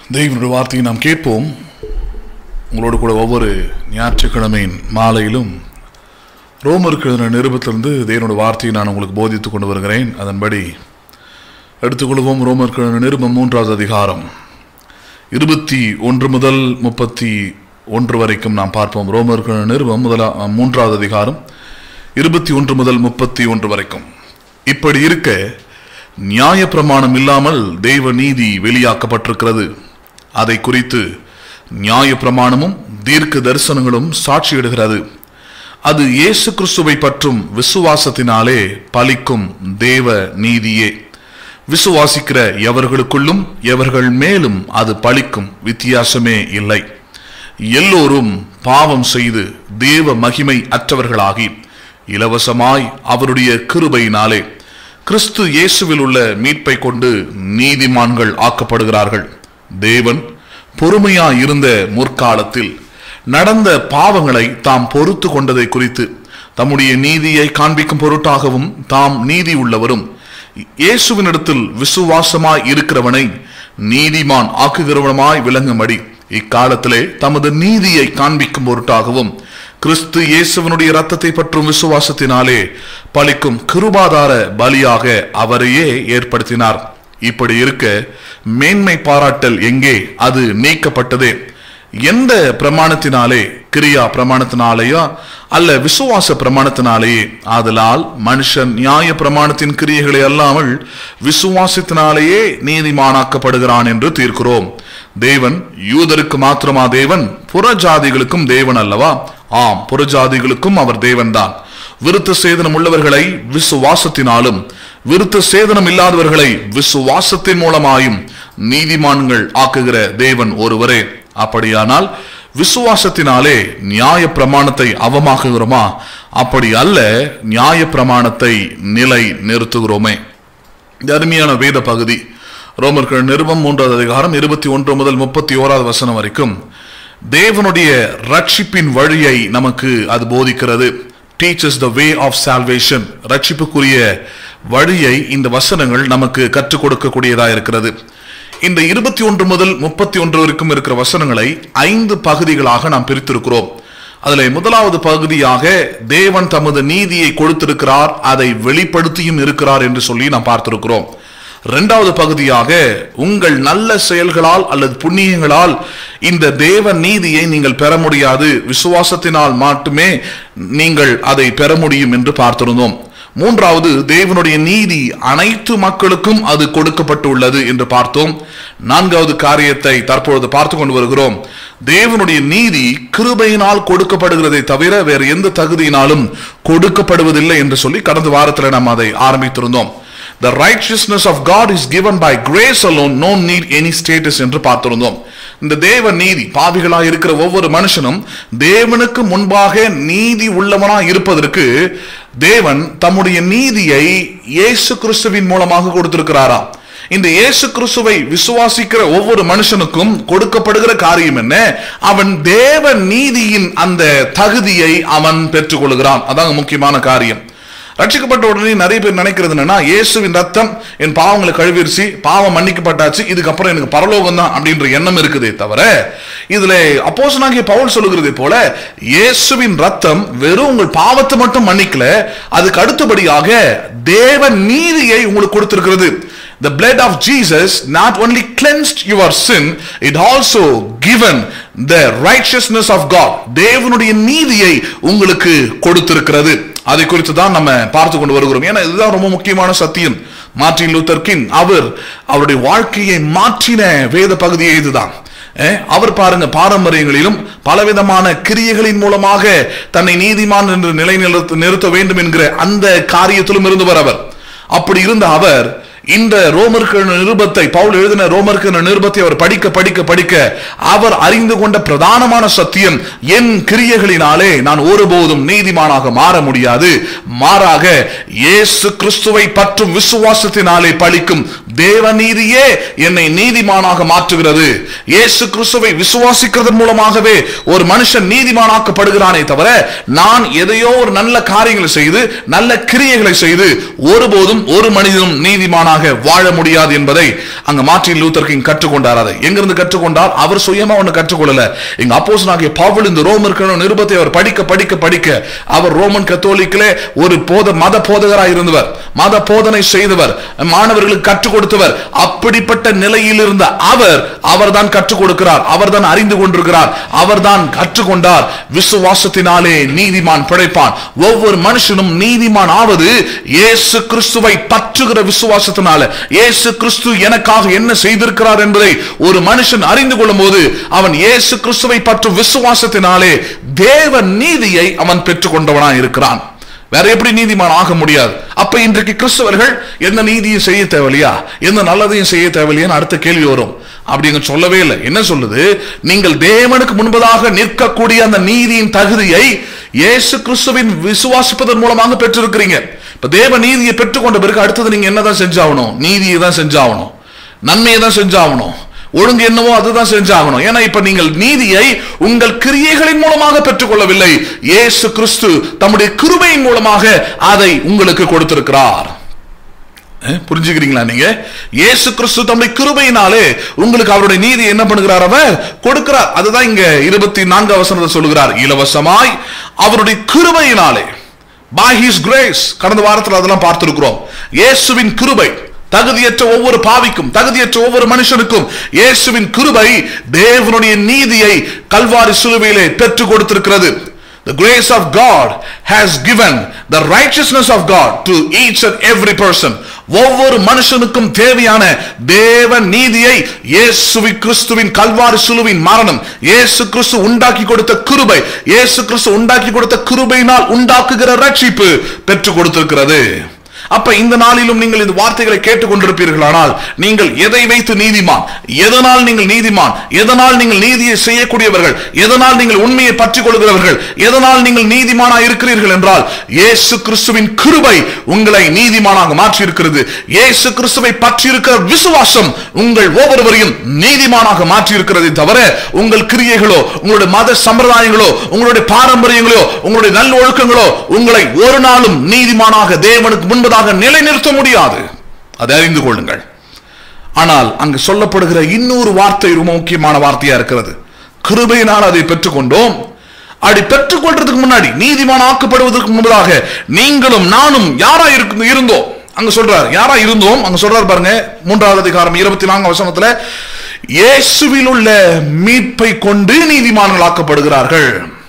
தேவனுடைய வார்த்தையை நாம் கேட்போம். உங்களோடு கூட ஒவ்வொரு ஞாயிற்றுக்கிழமையின் மாலையிலும் ரோமருக்கு எழுதின நிருபத்திலிருந்து தேவனுடைய வார்த்தையை நான் உங்களுக்கு போதித்துக் கொண்டு வருகிறேன். அதன்படி எடுத்துக்கொள்வோம். ரோமருக்கு எழுதின நிருபம் 3வது அதிகாரம் 21 முதல் 31 வரைக்கும் நாம் பார்ப்போம். ரோமருக்கு எழுதின நிருபம் 3வது அதிகாரம் 21 முதல் 31 வரைக்கும். இப்படி இருக்க நியாயப்பிரமாணம் இல்லாமல் தெய்வ நீதி வெளியாக்கப்பட்டிருக்கிறது. அதை குறித்து நியாயப்பிரமாணமும் தீர்க்க தரிசனங்களும் சாட்சியிடுகிறது. அது இயேசு கிறிஸ்துவை பற்றும் விசுவாசத்தினாலே பலிக்கும் தேவ நீதியே. விசுவாசிக்கிற எவர்களுக்குள்ளும் எவர்கள் மேலும் அது பலிக்கும் வித்தியாசமே இல்லை. எல்லோரும் பாவம் செய்து தேவ மகிமை அற்றவர்களாகி இலவசமாய் அவருடைய கிருபையினாலே கிறிஸ்து இயேசுவில் உள்ள மீட்பை கொண்டு நீதிமான்கள் ஆக்கப்படுகிறார்கள். தேவன் பொறுமையாய் இருந்த முற்காலத்தில் நடந்த பாவங்களை தாம் பொறுத்து கொண்டதை குறித்து தம்முடைய நீதியை காண்பிக்கும் பொருட்டாகவும் தாம் நீதி உள்ளவரும் இயேசுவினிடத்தில் விசுவாசமாய் இருக்கிறவனை நீதிமான் ஆக்குகிறவனுமாய் விளங்கும்படி இக்காலத்திலே தமது நீதியை காண்பிக்கும் பொருட்டாகவும் கிறிஸ்து இயேசுவினுடைய இரத்தத்தை பற்றும் விசுவாசத்தினாலே பலிக்கும் கிருபாதார பலியாக அவரையே ஏற்படுத்தினார். இப்படி இருக்க மேன்மை பாராட்டல் எங்கே? அது நீக்கப்பட்டதே. எந்த பிரமாணத்தினாலே? கிரியா பிரமாணத்தினாலேயா அல்ல விசுவாச பிரமாணத்தினாலேயே? ஆதலால் மனுஷன் நியாய பிரமாணத்தின் கிரியைகளை அல்லாமல் விசுவாசத்தினாலேயே நீதிமானாக்கப்படுகிறான் என்று தீர்க்கிறோம். தேவன் யூதருக்கு மாத்திரமா தேவன்? புறஜாதிகளுக்கும் தேவன் அல்லவா? ஆம், புறஜாதிகளுக்கும் அவர் தேவன்தான். விருத்த சேதனம் உள்ளவர்களை விசுவாசத்தினாலும் விருத்த சேதனம் இல்லாதவர்களை விசுவாசத்தின் மூலமாயும் நீதிமான்கள் ஆக்குகிற தேவன் ஒருவரே. அப்படியானால் விசுவாசத்தினாலே நியாய பிரமாணத்தை அவமாக்குகிறோமா? அப்படி அல்ல, நியாய பிரமாணத்தை நிலை நிறுத்துகிறோமே. அருமையான வேத பகுதி ரோமர்கள் நிருபம் 3வது அதிகாரம் 21 முதல் 31 வசனம் வரைக்கும் தேவனுடைய ரட்சிப்பின் வழியை நமக்கு அது போதிக்கிறது. Teaches the way of salvation. ரட்சிப்புக்குரிய வழியை இந்த வசனங்கள் நமக்கு கற்றுக் கொடுக்கக்கூடியதா இருக்கிறது. இந்த 21 முதல் 31 வரைக்கும் இருக்கிற வசனங்களை 5 பகுதிகளாக நாம் பிரித்திருக்கிறோம். அதில் முதலாவது பகுதியாக தேவன் தமது நீதியை கொடுத்திருக்கிறார், அதை வெளிப்படுத்தியும் இருக்கிறார் என்று சொல்லி நாம் பார்த்திருக்கிறோம். இரண்டாவது பகுதியாக உங்கள் நல்ல செயல்களால் அல்லது புண்ணியங்களால் இந்த தேவ நீதியை நீங்கள் பெற முடியாது, விசுவாசத்தினால் மட்டுமே நீங்கள் அதை பெற முடியும் என்று பார்த்திருந்தோம். மூன்றாவது, தேவனுடைய நீதி அனைத்து மக்களுக்கும் அது கொடுக்கப்பட்டு உள்ளது என்று பார்த்தோம். நான்காவது காரியத்தை தற்பொழுது பார்த்து கொண்டு வருகிறோம். தேவனுடைய நீதி கிருபையினால் கொடுக்கப்படுகிறதை தவிர வேறு எந்த தகுதியினாலும் கொடுக்கப்படுவதில்லை என்று சொல்லி கடந்த வாரத்தில் நாம் அதை ஆரம்பித்திருந்தோம். The righteousness of God is given by grace alone, no need any status என்று பார்த்திருந்தோம். இந்த தேவ நீதி, பாவிகளாய் இருக்கிற ஒவ்வொரு மனுஷனும் தேவனுக்கு முன்பாக நீதி உள்ளவனாய் இருப்பதற்கு தேவன் தம்முடைய நீதியை இயேசு கிறிஸ்துவின் மூலமாக கொடுத்திருக்கிறாரா? இந்த இயேசு கிறிஸ்துவை விசுவாசிக்கிற ஒவ்வொரு மனுஷனுக்கும் கொடுக்கப்படுகிற காரியம் என்ன? அவன் தேவ நீதியின் அந்த தகுதியை அவன் பெற்றுக் கொள்கிறான். அதான் முக்கியமான காரியம். ரட்சிக்கப்பட்ட உடனே நிறைய பேர் நினைக்கிறது என்னன்னா, இயேசுவின் ரத்தம் என் பாவங்களை கழுவிருச்சு, பாவம் மன்னிக்கப்பட்டாச்சு, இதுக்கப்புறம் எனக்கு பரலோகம் தான் அப்படின்ற எண்ணம் இருக்குதே தவிர, இதுல அப்போஸ்தலனாகிய பவுல் சொல்லுகிறதை போல இயேசுவின் ரத்தம் வெறும் உங்கள் பாவத்தை மட்டும் மன்னிக்கல, அதுக்கு அடுத்தபடியாக தேவ நீதியை உங்களுக்கு கொடுத்திருக்கிறது. The blood of Jesus not only cleansed your sin, it also given the righteousness of God. தேவனுடைய நீதியை உங்களுக்கு கொடுத்திருக்கிறது. அதை குறித்து தான் நம்ம பார்த்து கொண்டு வருகிறோம். ஏன்னா இதுதான் ரொம்ப முக்கியமான சத்தியம். மார்ட்டின் லூத்தர் கிங் அவருடைய வாழ்க்கையை மாற்றின வேத பகுதியே இதுதான். அவர் பாருங்க, பாரம்பரியங்களிலும் பலவிதமான கிரியைகளின் மூலமாக தன்னை நீதிமான் என்று நிலைநிறுத்த வேண்டும் என்கிற அந்த காரியத்திலும் இருந்தவர் அவர். அப்படி இருந்த அவர் இந்த ரோமருக்கு நிருபத்தை, பவுல் எழுதின ரோமருக்கு நிருபத்தை அவர் படிக்க படிக்க படிக்க அவர் அறிந்து கொண்ட பிரதானமான சத்தியம், என் கிரியைகளினாலே நான் ஒருபோதும் நீதிமானாக மாற முடியாது, மாறாக இயேசு கிறிஸ்துவை பற்றும் விசுவாசத்தினாலே பலிக்கும் தேவ நீதியே என்னை நீதிமானாக மாற்றுகிறது. இயேசு கிறிஸ்துவை விசுவாசிக்கிறதன் மூலமாகவே ஒரு மனுஷன் நீதிமானாக்கப்படுகிறானே தவிர நான் எதையோ ஒரு நல்ல காரியங்களை செய்து நல்ல கிரியைகளை செய்து ஒருபோதும் ஒரு மனிதனும் நீதிமானாக வாழ முடியாது என்பதை அங்க மார்ட்டின் லூத்தர் கிங் கற்றுக்கொண்டார். அதை எங்கிருந்து கற்றுக்கொண்டார்? அவர் சுயமா ஒன்று கற்றுக்கொள்ளல. எங்க அப்போஸ்தலனாகிய பவுல் இந்த ரோமர் நிருபத்தை அவர் படிக்க படிக்க படிக்க அவர் ரோமன் கத்தோலிக்கிலே ஒரு மத போதகராக இருந்தவர், மத போதனை செய்தவர், மாணவர்களுக்கு கற்றுக் கொடுத்தவர். அப்படிப்பட்ட நிலையில் இருந்த அவர் தான் கற்றுக் கொடுக்கிறார், அவர் தான் அறிந்து கொண்டிருக்கிறார், அவர் தான் கற்றுக்கொண்டார். விசுவாசத்தினாலே நீதிமான் பிழைப்பான். ஒவ்வொரு மனுஷனும் நீதிமான் ஆவது இயேசு கிறிஸ்துவை பற்றுகிற விசுவாசத்தினால. இயேசு கிறிஸ்து எனக்காக என்ன செய்திருக்கிறார் என்பதை ஒரு மனுஷன் அறிந்து கொள்ளும் போது அவன் இயேசு கிறிஸ்துவை பற்றும் விசுவாசத்தினாலே தேவ நீதியை அவன் பெற்றுக் கொண்டவனாய் இருக்கிறான். வேற எப்படி நீதிமான் ஆக முடியாது? அப்ப இன்றைக்கு கிறிஸ்தவர்கள் எந்த நீதியும் செய்ய தேவையில்லையா, எந்த நல்லதையும் செய்ய தேவையில்லையான்னு அடுத்த கேள்வி வரும். அப்படிங்க சொல்லவே இல்லை. என்ன சொல்லுது? நீங்கள் தேவனுக்கு முன்பதாக நிற்கக்கூடிய அந்த நீதியின் தகுதியை இயேசு கிறிஸ்துவின் விசுவாசிப்பதன் மூலமாக பெற்றிருக்கிறீங்க. இப்ப தேவ நீதியை பெற்றுக்கொண்ட பிறகு அடுத்தது நீங்க என்னதான் செஞ்சாகணும்? நீதியை தான் செஞ்சாகணும், நன்மையை தான் செஞ்சாகணும், ஒழுங்கு என்னவோ அதுதான் செஞ்சாகணும். ஏன்னா இப்ப நீங்கள் நீதியை உங்கள் கிரியைகளின் மூலமாக பெற்றுக்கொள்ளவில்லை, இயேசு கிறிஸ்து தம்முடைய கிருபையின் மூலமாக அதை உங்களுக்கு கொடுத்திருக்கிறார். புரிஞ்சுக்கிறீங்களா? நீங்க இயேசு கிறிஸ்து தம்முடைய கிருபையினாலே உங்களுக்கு அவருடைய நீதி என்ன பண்ணுகிறார்? அவர் கொடுக்கிறார். அதுதான் இங்க 24 வசனத்தை சொல்லுகிறார். இலவசமாய் அவருடைய கிருபையினாலே, by his grace. கடந்த வாரத்தில் அதெல்லாம் பார்த்திருக்கிறோம். இயேசுவின் கிருபை தகுதியற்ற ஒவ்வொரு பாவிக்கும், தகுதியற்ற ஒவ்வொரு மனுஷனுக்கும் இயேசுவின் கிருபை தேவனுடைய நீதியை கல்வாரி சிலுவையிலே பெற்றுக் கொடுத்திருக்கிறது. The grace of God has given the righteousness of God to each and every person. ஒவ்வொரு மனுஷனுக்கும் தேவையான தேவ நீதியை இயேசு கிறிஸ்துவின் கல்வாரி சிலுவையின் மரணம், இயேசு கிறிஸ்து உண்டாக்கி கொடுத்த கிருபை, இயேசு கிறிஸ்து உண்டாக்கி கொடுத்த கிருபையினால் உண்டாக்குகிற ரட்சிப்பு பெற்றுக் கொடுத்திருக்கிறது. அப்ப இந்த நாளிலும் நீங்கள் இந்த வார்த்தைகளை கேட்டுக் கொண்டிருப்பீர்களானால் நீங்கள் எதை வைத்து நீதிமான், எதனால் நீங்கள் நீதிமான், எதனால் நீங்கள் நீதியை செய்யக்கூடியவர்கள், எதனால் நீங்கள் உண்மையை பற்றிக் கொள்கிறவர்கள், எதனால் நீங்கள் நீதிமானா இருக்கிறீர்கள் என்றால் இயேசு கிறிஸ்துவின் கிருபை உங்களை நீதிமானாக மாற்றி இருக்கிறது. இயேசு கிறிஸ்துவை பற்றி இருக்கிற விசுவாசம் உங்கள் ஒவ்வொருவரையும் நீதிமானாக மாற்றி இருக்கிறதை தவிர உங்கள் கிரியைகளோ, உங்களுடைய மத சம்பிரதாயங்களோ, உங்களுடைய பாரம்பரியங்களோ, உங்களுடைய நல்ல ஒழுக்கங்களோ உங்களை ஒரு நாளும் நீதிமானாக தேவனுக்கு முன்பதாக நிலைநிறுத்த முடியாது. அதை அறிந்து கொள்ளுங்கள். ஆனால் அங்கு சொல்லப்படுகிற இன்னொரு வார்த்தை ரொம்ப முக்கியமான வார்த்தையா இருக்கிறது. கிருபையினால் அதை பெற்றுக்கொண்டோம். அப்படி பெற்றுக்கொள்றதுக்கு முன்னாடி, நீதிமான் ஆக்கப்படுவதற்கு முன்பதாக நீங்களும் நானும் யாரா இருந்தோம் அங்க சொல்றார். யாரா இருந்தோம் அங்க சொல்றார் பாருங்க. 3வது அதிகாரம் 24 வசனத்துல இயேசுவில் உள்ள மீட்பை கொண்டு நீதிமான்கள் ஆக்கப்படுகிறார்கள்.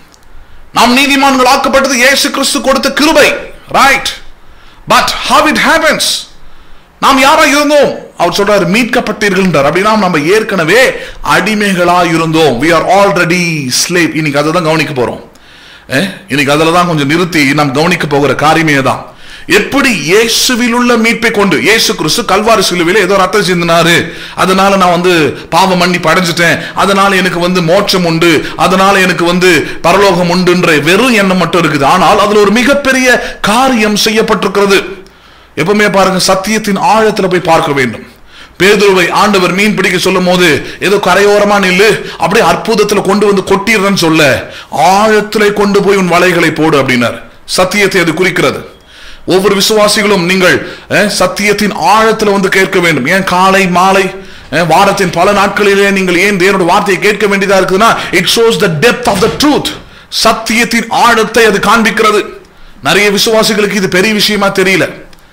நாம் நீதிமான்கள் ஆக்கப்பட்டது இயேசு கிறிஸ்து கொடுத்த கிருபை. Right. But how it happens? நாம் யாரா இருந்தோம்? அவர் சொல்றாரு மீட்கப்பட்டீர்கள் என்றார். அப்படின்னா நம்ம ஏற்கனவே அடிமைகளா இருந்தோம். We are already slave. இன்னைக்கு அதை தான் கவனிக்க போறோம். இன்னைக்கு அதில் தான் கொஞ்சம் நிறுத்தி நாம் கவனிக்க போகிற காரியமே தான். எப்படி இயேசுவில் உள்ள மீட்பை கொண்டு, இயேசு கிறிஸ்து கல்வாரி சிலுவையில ஏதோ ரத்தம் சிந்தினாரு, அதனால நான் பாவ மன்னிப்பு அடைஞ்சிட்டேன், அதனால எனக்கு மோட்சம் உண்டு, அதனால எனக்கு பரலோகம் உண்டுன்ற வெறும் எண்ணம் மட்டும் இருக்குது. ஆனால் அதுல ஒரு மிகப்பெரிய காரியம் செய்யப்பட்டிருக்கிறது. எப்பவுமே பாருங்க, சத்தியத்தின் ஆழத்துல போய் பார்க்க வேண்டும். பேதுருவை ஆண்டவர் மீன் பிடிக்க சொல்லும் போது ஏதோ கரையோரமா நில்லு, அப்படியே அற்புதத்துல கொண்டு கொட்டிடுறேன்னு சொல்ல, ஆழத்திலே கொண்டு போய் உன் வலைகளை போடு அப்படின்னார். சத்தியத்தை அது குறிக்கிறது. ஒவ்வொரு விசுவாசிகளும் நீங்கள் சத்தியத்தின் ஆழத்தில் கேட்க வேண்டும். ஏன் காலை மாலை வாரத்தின் பல நாட்களிலே நீங்கள் ஏன் தேவனுடைய வார்த்தையை கேட்க வேண்டியதா இருக்குதுன்னா, it shows the depth of the truth. சத்தியத்தின் ஆழத்தை அது காண்பிக்கிறது. நிறைய விசுவாசிகளுக்கு இது பெரிய விஷயமா தெரியல.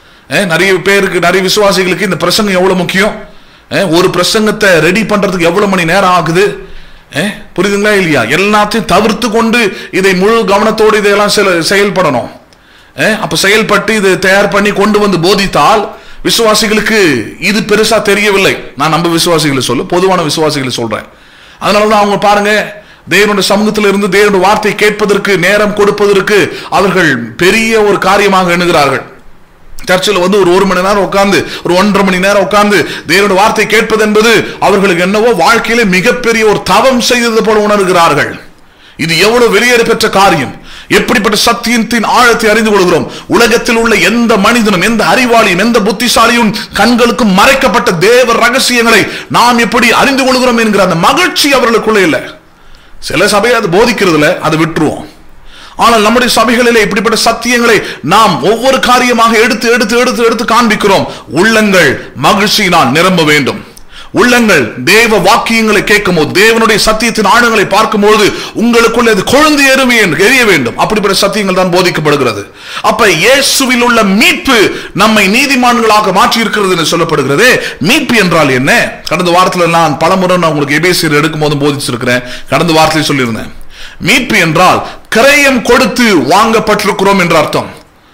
நிறைய விசுவாசிகளுக்கு இந்த பிரசங்கம் எவ்வளவு முக்கியம், ஒரு பிரசங்கத்தை ரெடி பண்றதுக்கு எவ்வளவு மணி நேரம் ஆகுது, புரியுதுங்களா இல்லையா? எல்லாத்தையும் தவிர்த்து கொண்டு இதை முழு கவனத்தோடு இதையெல்லாம் செயல்படணும். அப்ப செயல்பட்டு இது தயார் பண்ணி கொண்டு போதித்தால் விசுவாசிகளுக்கு இது பெருசா தெரியவில்லை. நான் நம்ம விசுவாசிகளை சொல்ல, பொதுவான விசுவாசிகளை சொல்றேன். அதனாலதான் அவங்க பாருங்க, தேவனுடைய சமூகத்தில் இருந்து தேவனுடைய வார்த்தை கேட்பதற்கு நேரம் கொடுப்பதற்கு அவர்கள் பெரிய ஒரு காரியமாக எண்ணுகிறார்கள். சர்ச்சில் ஒரு 1 மணி நேரம் உட்கார்ந்து, ஒரு 1.5 மணி நேரம் உட்கார்ந்து தேவனுடைய வார்த்தை கேட்பது என்பது அவர்களுக்கு என்னவோ வாழ்க்கையில மிகப்பெரிய ஒரு தவம் செய்தது போல உணர்கிறார்கள். இது எவ்வளவு வெளியேற பெற்ற காரியம், எப்படிப்பட்ட சத்தியத்தின் ஆழத்தை அறிந்து கொள்கிறோம். உலகத்தில் உள்ள எந்த மனிதனும், எந்த அறிவாளியும், எந்த புத்திசாலியும் கண்களுக்கு மறைக்கப்பட்ட தேவ ரகசியங்களை நாம் எப்படி அறிந்து கொள்கிறோம் என்கிற அந்த மகிழ்ச்சி அவர்களுக்குள்ள இல்லை. சில சபையை அது போதிக்கிறதுல அதை விட்டுருவோம். ஆனால் நம்முடைய சபைகளிலே இப்படிப்பட்ட சத்தியங்களை நாம் ஒவ்வொரு காரியமாக எடுத்து எடுத்து எடுத்து எடுத்து காண்பிக்கிறோம். உள்ளங்கள் மகிழ்ச்சியினால் நிரம்ப வேண்டும். உள்ளங்கள் தேவ வாக்கியங்களை கேட்கும் போது, தேவனுடைய சத்தியத்தின் ஆழங்களை பார்க்கும்போது உங்களுக்குள்ள இது கொழுந்து எரிய வேண்டும். அப்படிப்பட்ட சத்தியங்கள் தான் போதிக்கப்படுகிறது. அப்ப இயேசுவில் உள்ள மீட்பு நம்மை நீதிமான்களாக மாற்றி இருக்கிறது என்று சொல்லப்படுகிறது. மீட்பு என்றால் என்ன? கடந்த வாரத்தில் நான் பலமுறை உங்களுக்கு எபேசியர் எடுக்கும் போது போதிச்சிருக்கிறேன். கடந்த வாரத்தில் சொல்லியிருந்தேன். மீட்பு என்றால் கிரயம் கொடுத்து வாங்கப்பட்டிருக்கிறோம் என்ற அர்த்தம்.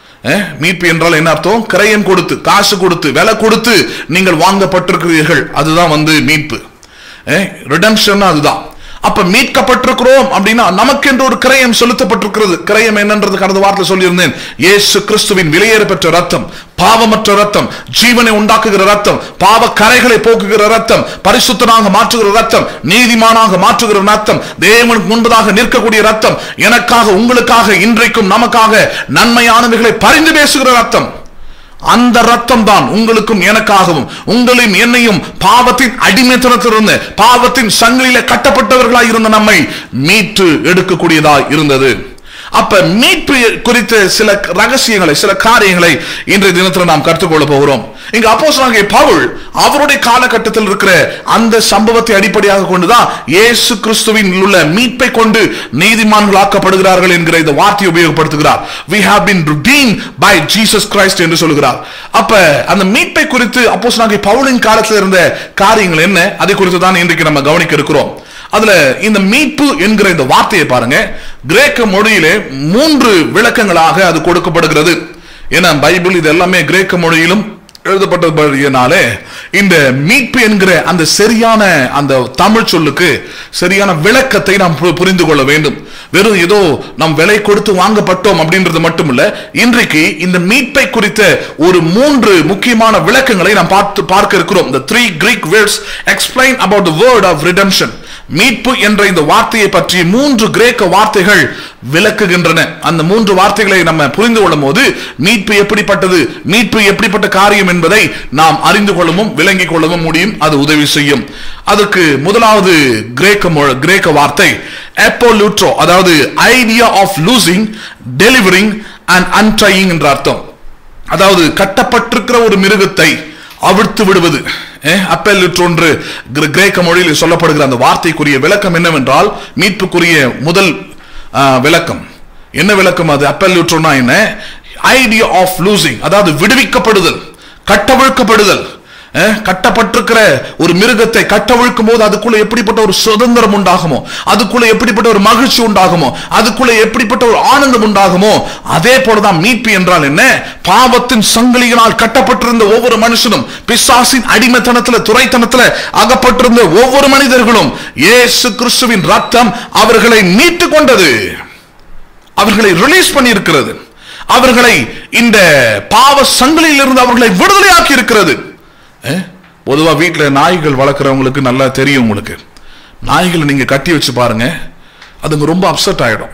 மீட்பு என்றால் என்ன அர்த்தம்? கிரயம் கொடுத்து, காசு கொடுத்து, விலை கொடுத்து நீங்கள் வாங்கப்பட்டிருக்கிறீர்கள். அதுதான் மீட்பு. ரிடெம்ப்ஷன் அதுதான். அப்ப மீட்கப்பட்டிருக்கிறோம் அப்படின்னா நமக்கென்று ஒரு கிரயம் செலுத்தப்பட்டிருக்கிறது. கிரயம் என்னன்றது கடந்த வாரத்தில் சொல்லியிருந்தேன். இயேசு கிறிஸ்துவின் விலையேற பெற்ற ரத்தம், பாவமற்ற ரத்தம், ஜீவனை உண்டாக்குகிற ரத்தம், பாவ கரைகளை போக்குகிற ரத்தம், பரிசுத்தனாக மாற்றுகிற ரத்தம், நீதிமானாக மாற்றுகிற ரத்தம், தேவனுக்கு முன்பதாக நிற்கக்கூடிய ரத்தம், எனக்காக உங்களுக்காக இன்றைக்கும் நமக்காக நன்மையானவைகளை பரிந்து பேசுகிற ரத்தம். அந்த ரத்தம் தான் உங்களுக்கும் எனக்காகவும் உங்களையும் என்னையும் பாவத்தின் அடிமைத்தனத்திலிருந்து, பாவத்தின் சங்கிலியில கட்டப்பட்டவர்களாய் இருந்த நம்மை மீட்டு எடுக்கக்கூடியதாய் இருந்தது. அப்ப மீட்பு குறித்த சில ரகசியங்களை, சில காரியங்களை இன்றைய தினத்தில் நாம் கற்றுக்கொள்ள போகிறோம். இங்க அப்போஸ்தலனாகிய பவுல் அவருடைய காலகட்டத்தில் இருக்கிற அந்த சம்பவத்தை அடிப்படையாக கொண்டுதான் இயேசு கிறிஸ்துவின் உள்ள மீட்பை கொண்டு நீதிமான்களாக்கப்படுகிறார்கள் என்கிற இந்த வார்த்தையை உபயோகப்படுத்துகிறார். We have been redeemed by Jesus Christ என்று சொல்கிறார். அப்ப அந்த மீட்பை குறித்து அப்போஸ்தலனாகிய பவுலின் காலத்தில் இருந்த காரியங்கள் என்ன, அதை குறித்து தான் இன்றைக்கு நம்ம கவனிக்க இருக்கிறோம். அதுல இந்த மீட்பு என்கிற இந்த வார்த்தையை பாருங்க, கிரேக்க மொழியிலே 3 விளக்கங்களாக அது கொடுக்கப்படுகிறது. ஏன்னா பைபிள் இது எல்லாமே கிரேக்க மொழியிலும் எழுதப்பட்டபடியினாலே இந்த மீட்பு என்கிற அந்த சரியான அந்த தமிழ் சொல்லுக்கு சரியான விளக்கத்தை நாம் புரிந்து கொள்ள வேண்டும். வெறும் ஏதோ நாம் விலை கொடுத்து வாங்கப்பட்டோம் அப்படின்றது மட்டுமல்ல, இன்றைக்கு இந்த மீட்பை குறித்த ஒரு 3 முக்கியமான விளக்கங்களை நாம் பார்க்க இருக்கிறோம். The 3 Greek words explain about the word of redemption. மீட்பு என்ற இந்த வார்த்தையை பற்றி 3 கிரேக்க வார்த்தைகள் விளக்குகின்றன. அந்த 3 வார்த்தைகளை நம்ம புரிந்து கொள்ளும் போது மீட்பு எப்படிப்பட்டது, மீட்பு எப்படிப்பட்ட காரியம் என்பதை நாம் அறிந்து கொள்ளவும் விளங்கிக் கொள்ளவும் முடியும். அது உதவி செய்யும். அதுக்கு முதலாவது கிரேக்க வார்த்தை அப்போலூட்ரோ, அதாவது idea of loosing, delivering and untying என்ற அர்த்தம். அதாவது கட்டப்பட்டிருக்கிற ஒரு மிருகத்தை அவிழ்த்து விடுவது. அப்போலூட்ரோ கிரேக்க மொழியில் சொல்லப்படுகிற அந்த வார்த்தைக்குரிய விளக்கம் என்னவென்றால், மீட்புக்குரிய முதல் விளக்கம் என்ன விளக்கம்? அது அப்போலூட்ரோனா என்ன? ஐடியா ஆஃப் லூசிங், அதாவது விடுவிக்கப்படுதல், கட்டவிழ்க்கப்படுதல். கட்டப்பட்டிருக்கிற ஒரு மிருகத்தை கட்டவிழ்க்கும் போது அதுக்குள்ள எப்படிப்பட்ட ஒரு சுதந்திரம் உண்டாகுமோ, அதுக்குள்ள எப்படிப்பட்ட ஒரு மகிழ்ச்சி உண்டாகுமோ, அதுக்குள்ள எப்படிப்பட்ட ஒரு ஆனந்தம் உண்டாகுமோ, அதே போலதான் மீட்பு என்றால் என்ன? பாவத்தின் சங்கிலிகளால் கட்டப்பட்டிருந்த ஒவ்வொரு மனுஷனும், பிசாசின் அடிமைத்தனத்தில் துரைத்தனத்தில் அகப்பட்டிருந்த ஒவ்வொரு மனிதர்களும் இயேசு கிறிஸ்துவின் ரத்தம் அவர்களை மீட்டு கொண்டது, அவர்களை ரிலீஸ் பண்ணி இருக்கிறது, அவர்களை இந்த பாவ சங்கிலியில் இருந்து அவர்களை விடுதலையாக்கி இருக்கிறது. பொதுவா வீட்டில் நாய்கள் வளர்க்குறவங்களுக்கு நல்லா தெரியும். உங்களுக்கு நாய்களை நீங்க கட்டி வச்சு பாருங்க, அதுங்க ரொம்ப அப்செட் ஆயிடும்.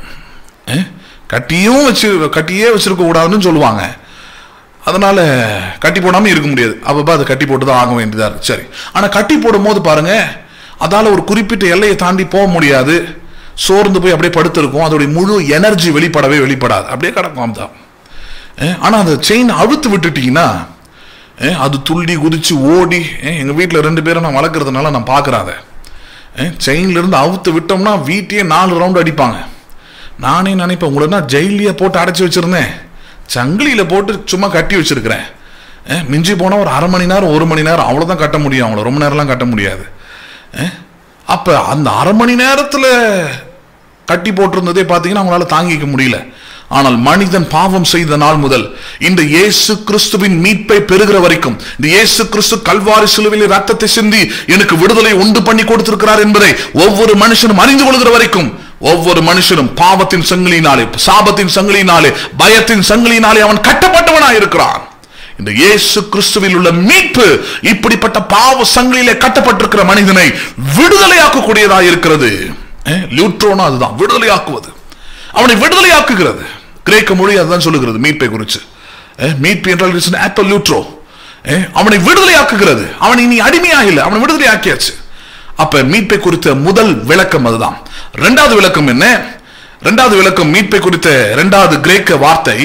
கட்டியே வச்சிருக்க கூடாதுன்னு சொல்லுவாங்க. அதனால கட்டி போடாம இருக்க முடியாது. அப்பப்ப அதை கட்டி போட்டு தான் ஆக வேண்டியதா இருக்கு. சரி, ஆனா கட்டி போடும் போது பாருங்க, அதால ஒரு குறிப்பிட்ட எல்லையை தாண்டி போக முடியாது. சோர்ந்து போய் அப்படியே படுத்திருக்கும். அதோடைய முழு எனர்ஜி வெளிப்படாது, அப்படியே கிடக்கும் தான். ஆனா அந்த செயின் அழுத்து விட்டுட்டீங்கன்னா அது துள்ளி குதிச்சு ஓடி, எங்க வீட்டில் 2 பேரும் நான் வளர்க்கறதுனால நான் பார்க்குறாங்க, செயின்ல இருந்து அவுத்து விட்டோம்னா வீட்டையே 4 ரவுண்ட் அடிப்பாங்க. நானே நினைப்பேன், உங்களா ஜெயிலியே போட்டு அடைச்சி வச்சிருந்தேன், சங்கிலியில போட்டு சும்மா கட்டி வச்சிருக்கிறேன். மிஞ்சி போனால் ஒரு அரை மணி நேரம் 1 மணி நேரம் அவ்வளோதான் கட்ட முடியும், அவங்கள ரொம்ப நேரம்லாம் கட்ட முடியாது. அப்போ அந்த அரை மணி நேரத்தில் கட்டி போட்டிருந்ததே பார்த்தீங்கன்னா அவங்களால தாங்கிக்க முடியல. ஆனால் மனிதன் பாவம் செய்த நாள் முதல் இந்த இயேசு கிறிஸ்துவின் மீட்பை பெறுகிற வரைக்கும், இந்த இயேசு கிறிஸ்து கல்வாரி சிலுவையில் ரத்தத்தை சிந்தி எனக்கு விடுதலை உண்டு பண்ணி கொடுத்திருக்கிறார் என்பதை ஒவ்வொரு மனுஷனும் அறிந்து கொள்கிற வரைக்கும் ஒவ்வொரு மனுஷனும் பாவத்தின் சங்கிலினாலே, சாபத்தின் சங்கிலினாலே, பயத்தின் சங்கிலினாலே அவன் கட்டப்பட்டவனாய் இருக்கிறான். இந்த இயேசு கிறிஸ்துவில் உள்ள மீட்பு இப்படிப்பட்ட பாவ சங்கிலியிலே கட்டப்பட்டிருக்கிற மனிதனை விடுதலையாக்கக்கூடியதாக இருக்கிறது. லூட்ரோனா அதுதான், விடுதலையாக்குவது. அவனை விடுதலையாக்குகிறது. கிரேக்க மொழி அதுதான் சொல்லுகிறது மீட்பை குறித்து. மீட்பு என்றால் ஆப்போலூட்ரோ. அவனை விடுதலையாக்குகிறது. அவன் இனி அடிமையாக இல்லை, அவனை விடுதலையாக்கியாச்சு. அப்ப மீட்பை குறித்த முதல் விளக்கம் அதுதான். இரண்டாவது விளக்கம் என்ன? இரண்டாவது விளக்கம் மீட்பை குறித்த இரண்டாவது கிரேக்க வார்த்தை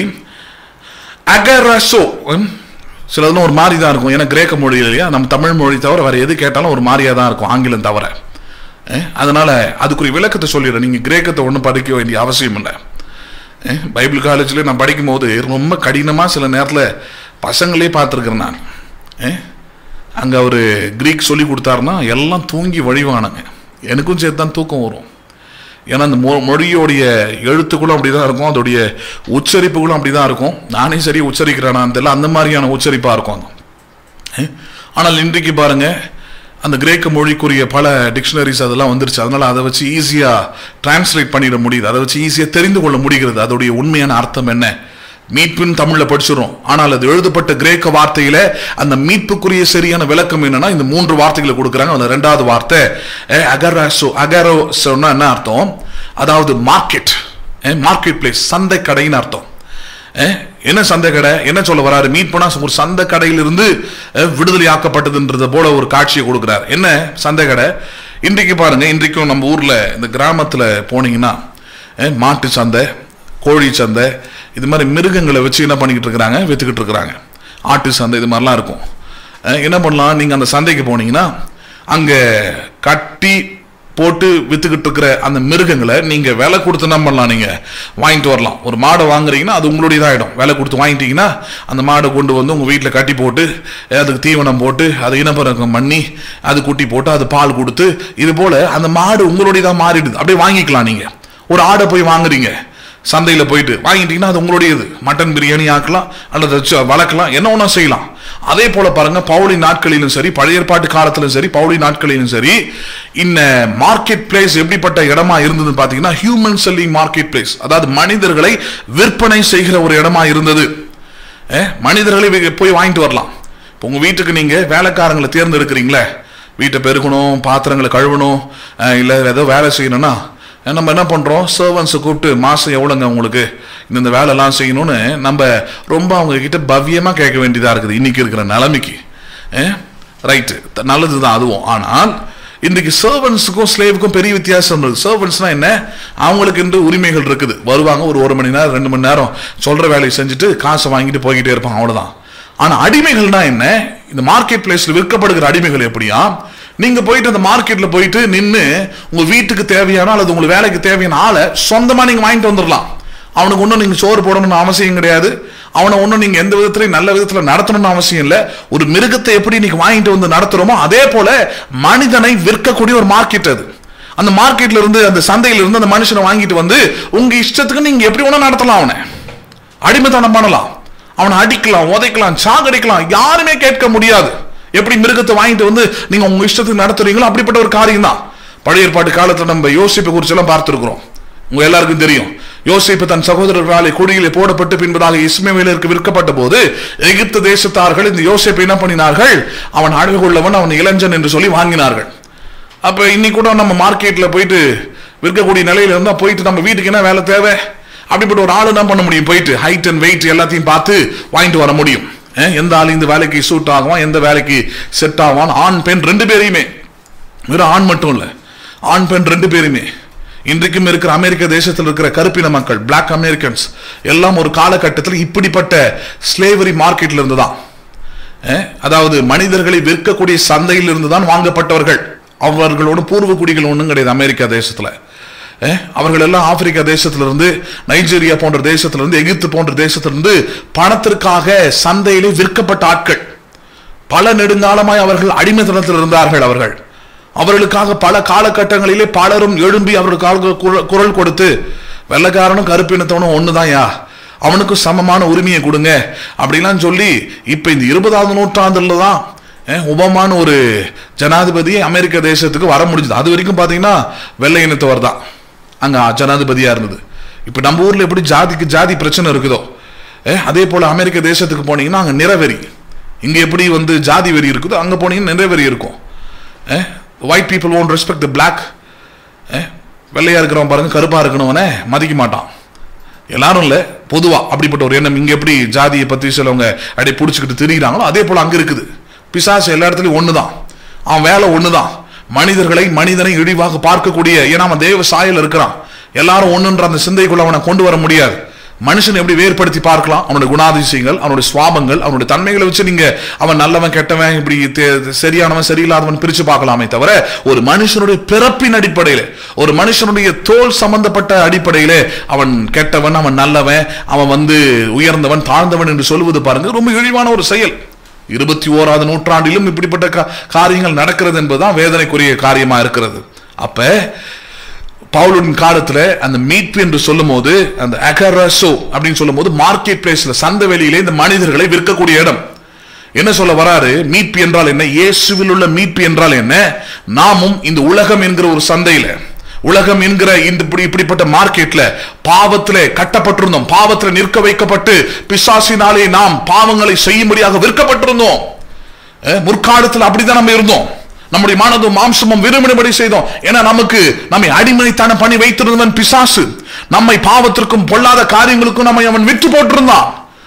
அகராசோ. சிலதும் ஒரு மாதிரி தான் இருக்கும், ஏன்னா கிரேக்க மொழி இல்லையா, நம்ம தமிழ் மொழி தவிர வேற எது கேட்டாலும் ஒரு மாதிரியா தான் இருக்கும், ஆங்கிலம் தவிர. அதனால அதுக்குரிய விளக்கத்தை சொல்லிடுறேன். நீங்க கிரேக்கத்தை ஒன்றும் படிக்க வேண்டிய அவசியம் இல்லை. பைபிள் காலேஜ்ல நான் படிக்கும் போது ரொம்ப கடினமா சில நேரத்தில் பசங்களே பார்த்துருக்கிறேன் நான். அங்க அவரு கிரீக் சொல்லி கொடுத்தாருன்னா எல்லாம் தூங்கி வழிவானுங்க. எனக்கும் சேர்த்து தான் தூக்கம் வரும். ஏன்னா அந்த மொழியோடைய எழுத்துக்களும் அப்படிதான் இருக்கும், அதோடைய உச்சரிப்புகளும் அப்படிதான் இருக்கும். நானே சரி உச்சரிக்கிறேன் தெரியல, அந்த மாதிரியான உச்சரிப்பா இருக்கும். ஆனால் இன்றைக்கு பாருங்க, அந்த கிரேக்க மொழிக்குரிய பல டிக்ஷனரிஸ் அதெல்லாம் வந்துருச்சு. அதனால அதை வச்சு ஈஸியா டிரான்ஸ்லேட் பண்ணிட முடியுது, அதை வச்சு ஈஸியா தெரிந்து கொள்ள முடிகிறது அதோடைய உண்மையான அர்த்தம் என்ன. மீட்புன்னு தமிழ்ல படிச்சிடும், ஆனால் அது எழுதப்பட்ட கிரேக்க வார்த்தையில அந்த மீட்புக்குரிய சரியான விளக்கம் என்னன்னா இந்த 3 வார்த்தைகளை கொடுக்குறாங்க. அந்த 2வது வார்த்தை அகராசோ. அகரோசோன்னா என்ன அர்த்தம்? அதாவது மார்க்கெட், மார்க்கெட் பிளேஸ், சந்தை கடைன்னு அர்த்தம். என்ன சந்தை கடை? என்ன சொல்ல வராரு? மீட் பண்ணா ஒரு சந்தை கடையிலிருந்து விடுதலை ஆக்கப்பட்டதுன்றத போல ஒரு காட்சியை கொடுக்கிறார். என்ன சந்தை கடை? இன்றைக்கு பாருங்க, இன்றைக்கும் நம்ம ஊர்ல இந்த கிராமத்துல போனீங்கன்னா மாட்டு சந்தை, கோழி சந்தை, இது மாதிரி மிருகங்களை வச்சு என்ன பண்ணிக்கிட்டு இருக்கிறாங்க, வித்துக்கிட்டு இருக்கிறாங்க. ஆட்டு சந்தை இது மாதிரிலாம் இருக்கும். என்ன பண்ணலாம், நீங்க அந்த சந்தைக்கு போனீங்கன்னா அங்க கட்டி போட்டு வித்துக்கிட்டு இருக்கிற அந்த மிருகங்களை நீங்க விலை கொடுத்து என்ன பண்ணலாம், நீங்க வாங்கிட்டு வரலாம். ஒரு மாடை வாங்குறீங்கன்னா அது உங்களுடையதான் ஆயிடும். விலை கொடுத்து வாங்கிட்டீங்கன்னா அந்த மாடை கொண்டு வந்து உங்க வீட்டில் கட்டி போட்டு அதுக்கு தீவனம் போட்டு அது இனப்பெருக்கம் பண்ணி அது குட்டி போட்டு அது பால் கொடுத்து இது போல அந்த மாடு உங்களுடையதான் மாறிடுது. அப்படியே வாங்கிக்கலாம். நீங்க ஒரு ஆடை போய் வாங்குறீங்க, சந்தையில் போயிட்டு வாங்கிட்டீங்கன்னா அது உங்களுடையது. மட்டன் பிரியாணி ஆக்கலாம் அல்லது வளர்க்கலாம், என்ன ஒன்றா செய்யலாம். அதே போல பாருங்க, பவுலி நாட்களிலும் சரி, பழைய ஏற்பாட்டு காலத்திலும் சரி, பவுலி நாட்களிலும் சரி, இந்த மார்க்கெட் பிளேஸ் எப்படிப்பட்ட இடமா இருந்தது பாத்தீங்கன்னா ஹியூமன் செல்லிங் மார்க்கெட் பிளேஸ். அதாவது மனிதர்களை விற்பனை செய்கிற ஒரு இடமா இருந்தது. மனிதர்களை போய் வாங்கிட்டு வரலாம். இப்போ உங்க வீட்டுக்கு நீங்க வேலைக்காரங்களை தேர்ந்தெடுக்கிறீங்களே, வீட்டை பெருக்கணும், பாத்திரங்களை கழுவணும், இல்லை ஏதோ வேலை செய்யணும்னா நம்ம என்ன பண்றோம், சர்வன்ஸை கூப்பிட்டு மாசம் எவ்வளோங்க உங்களுக்கு இந்த வேலைலாம் செய்யணும்னு நம்ம ரொம்ப அவங்க கிட்ட பவ்யமா கேட்க வேண்டியதா இருக்குது இன்னைக்கு இருக்கிற நிலைமைக்கு. ரைட்டு, நல்லதுதான் அதுவும். ஆனால் இன்றைக்கு சர்வன்ஸுக்கும் ஸ்லேவுக்கும் பெரிய வித்தியாசம் இருக்குது. சர்வன்ஸ்னா என்ன, அவங்களுக்கு என்று உரிமைகள் இருக்குது. வருவாங்க, ஒரு மணி நேரம் 2 மணி நேரம் சொல்ற வேலையை செஞ்சுட்டு காசை வாங்கிட்டு போய்கிட்டே இருப்பாங்க, அவ்வளவுதான். ஆனா அடிமைகள்னா என்ன, இந்த மார்க்கெட் பிளேஸ்ல விற்கப்படுகிற அடிமைகள் எப்படியா, நீங்க போயிட்டு அந்த மார்க்கெட்ல போயிட்டு நின்று உங்க வீட்டுக்கு தேவையான அல்லது உங்களுக்கு வேலைக்கு தேவையான ஆளை சொந்தமா நீங்க வாங்கிட்டு வந்துடலாம். அவனுக்கு ஒன்றும் நீங்க சோறு போடணும்னு அவசியம் கிடையாது. அவனை ஒன்றும் நீங்க எந்த விதத்திலையும் நல்ல விதத்துல நடத்தணும்னு அவசியம் இல்லை. ஒரு மிருகத்தை எப்படி நீங்க வாங்கிட்டு வந்து நடத்துறோமோ அதே போல மனிதனை விற்கக்கூடிய ஒரு மார்க்கெட் அது. அந்த மார்க்கெட்ல இருந்து, அந்த சந்தையில இருந்து அந்த மனுஷனை வாங்கிட்டு வந்து உங்க இஷ்டத்துக்கு நீங்க எப்படி வேணா நடத்தலாம். அவனை அடிமைத்தனம் பண்ணலாம், அவனை அடிக்கலாம், உதைக்கலாம், சாகடிக்கலாம், யாருமே கேட்க முடியாது. எப்படி மிருகத்தை வாங்கிட்டு வந்து நீங்க உங்க இஷ்டத்துக்கு நடத்துறீங்களோ அப்படிப்பட்ட ஒரு காரியம் தான். பழைய ஏற்பாட்டு காலத்துல நம்ம யோசிப்பை குறிச்சு எல்லாம் பார்த்திருக்கிறோம். உங்க எல்லாருக்கும் தெரியும், யோசிப்பு தன் சகோதரர்களாலே குடியிலே போடப்பட்டு பின்பதாக இஸ்மவேலருக்கு விற்கப்பட்ட போது எகிப்து தேசத்தார்கள் இந்த யோசிப்பை என்ன பண்ணினார்கள், அவன் அழகு கொள்ளவன், அவன் இளைஞன் என்று சொல்லி வாங்கினார்கள். அப்ப இன்னைக்கு கூட நம்ம மார்க்கெட்ல போயிட்டு விற்கக்கூடிய நிலையில இருந்தா போயிட்டு நம்ம வீட்டுக்கு என்ன வேலை தேவை, அப்படிப்பட்ட ஒரு ஆளு தான் பண்ண முடியும். போயிட்டு ஹைட் அண்ட் வெயிட் எல்லாத்தையும் பார்த்து வாங்கிட்டு வர முடியும். எந்த ஆள் இந்த வேலைக்கு சூட் ஆகுவான், எந்த வேலைக்கு செட் ஆகுவான். ஆண் பெண் 2 பேரையுமே, வெறும் ஆண் மட்டும் இல்ல, ஆண் பெண் 2 பேருமே. இன்றைக்கும் இருக்கிற அமெரிக்க தேசத்தில் இருக்கிற கருப்பின மக்கள், பிளாக் அமெரிக்கன்ஸ் எல்லாம் ஒரு காலகட்டத்தில் இப்படிப்பட்ட ஸ்லேவரி மார்க்கெட்ல இருந்துதான், அதாவது மனிதர்களை விற்கக்கூடிய சந்தையில் இருந்துதான் வாங்கப்பட்டவர்கள். அவர்களோட பூர்வ குடிகள் ஒன்றும் கிடையாது அமெரிக்கா தேசத்துல. அவர்கள் எல்லாம் ஆப்பிரிக்கா தேசத்திலிருந்து, நைஜீரியா போன்ற தேசத்திலிருந்து, எகிப்து போன்ற தேசத்திலிருந்து பணத்திற்காக சந்தையிலே விற்கப்பட்ட ஆட்கள். பல நெடுங்காலமாய் அவர்கள் அடிமைத்தனத்தில் இருந்தார்கள். அவர்களுக்காக பல காலகட்டங்களிலே பலரும் எழும்பி அவர்களுக்காக குரல் கொடுத்து, வெள்ளைக்காரனும் கருப்பினத்தவனும் ஒண்ணுதான் யா, அவனுக்கும் சமமான உரிமையை கொடுங்க அப்படிலாம் சொல்லி இப்ப இந்த 20ஆம் நூற்றாண்டுல தான் ஒபாமான ஒரு ஜனாதிபதி அமெரிக்க தேசத்துக்கு வர முடிஞ்சது. அது வரைக்கும் பாத்தீங்கன்னா வெள்ளை இனத்தவர் தான் அங்க ஜனாதிபதியா இருந்தது. இப்ப நம்ம ஊர்ல எப்படி ஜாதிக்கு ஜாதி பிரச்சனை இருக்குதோ அதே போல அமெரிக்க தேசத்துக்கு போனீங்கன்னா அங்க நிறவெறி, இங்க எப்படி வந்து ஜாதி வெறி இருக்குதோ அங்க போனீங்கன்னா நிறவெறி இருக்கும். white people won't respect the black. வெள்ளையா இருக்கிறவன் பாருங்க, கருப்பா இருக்கணும்னே மதிக்க மாட்டான். எல்லாரும் இல்ல, பொதுவா அப்படிப்பட்ட ஒரு எண்ணம். இங்க எப்படி ஜாதியை பத்தி சிலவங்க அப்படியே பிடிச்சிக்கிட்டு திரிகிறாங்களோ அதே போல அங்க இருக்குது. பிசாசு எல்லா இடத்துலயும் ஒண்ணுதான், அவன் வேலை ஒண்ணுதான். மனிதனை இழிவாக பார்க்கக்கூடிய, ஏன்னா அவன் தேவ சாயல் இருக்கிறான். எல்லாரும் ஒண்ணுன்ற அந்த சிந்தைக்குள்ள அவனை கொண்டு வர முடியாது. மனுஷன் எப்படி வேறுபடுத்தி பார்க்கலாம்? அவனுடைய குணாதிசயங்கள், அவனுடைய சுவாபங்கள், அவனுடைய தன்மைகளை வச்சு நீங்க அவன் நல்லவன் கெட்டவன், இப்படி சரியானவன் சரியில்லாதவன் பிரிச்சு பார்க்கலாமே தவிர, ஒரு மனுஷனுடைய பிறப்பின் அடிப்படையில, ஒரு மனுஷனுடைய தோல் சம்பந்தப்பட்ட அடிப்படையில அவன் கெட்டவன், அவன் நல்லவன், அவன் உயர்ந்தவன் தாழ்ந்தவன் என்று சொல்லுவது பாருங்க, ரொம்ப இழிவான ஒரு செயல். 21வது நூற்றாண்டிலும் இப்படிப்பட்ட காரியங்கள் நடக்கிறது என்பதுதான் வேதனைக்குரிய காரியமா இருக்கிறது. அப்ப பவுலின் காலத்துல அந்த மீட்பு என்று சொல்லும் போது, அந்த அகரசோ அப்படின்னு சொல்லும் போது, மார்க்கெட் பிளேஸ்ல, சந்தை வெளியிலே இந்த மனிதர்களை விற்கக்கூடிய இடம். என்ன சொல்ல வராரு? மீட்பு என்றால் என்ன? இயேசுவில் உள்ள மீட்பு என்றால் என்ன? நாமும் இந்த உலகம் என்கிற ஒரு சந்தையில, உலகம் என்கிற இப்படிப்பட்ட மார்க்கெட்ல பாவத்திலே கட்டப்பட்டிருந்தோம். பாவத்தில் நிற்க வைக்கப்பட்டு பிசாசினாலே நாம் பாவங்களை செய்யும்படியாக விற்கப்பட்டிருந்தோம். முற்காலத்தில் அப்படிதான் நம்ம இருந்தோம். நம்முடைய மனதும் மாம்சமும் விரும்பினபடி செய்தோம். ஏன்னா நம்மை அடிமைத்தன பண்ணி வைத்திருந்தவன் பிசாசு. நம்மை பாவத்திற்கும் பொல்லாத காரியங்களுக்கும் நம்மை அவன் விட்டு போட்டிருந்தான்.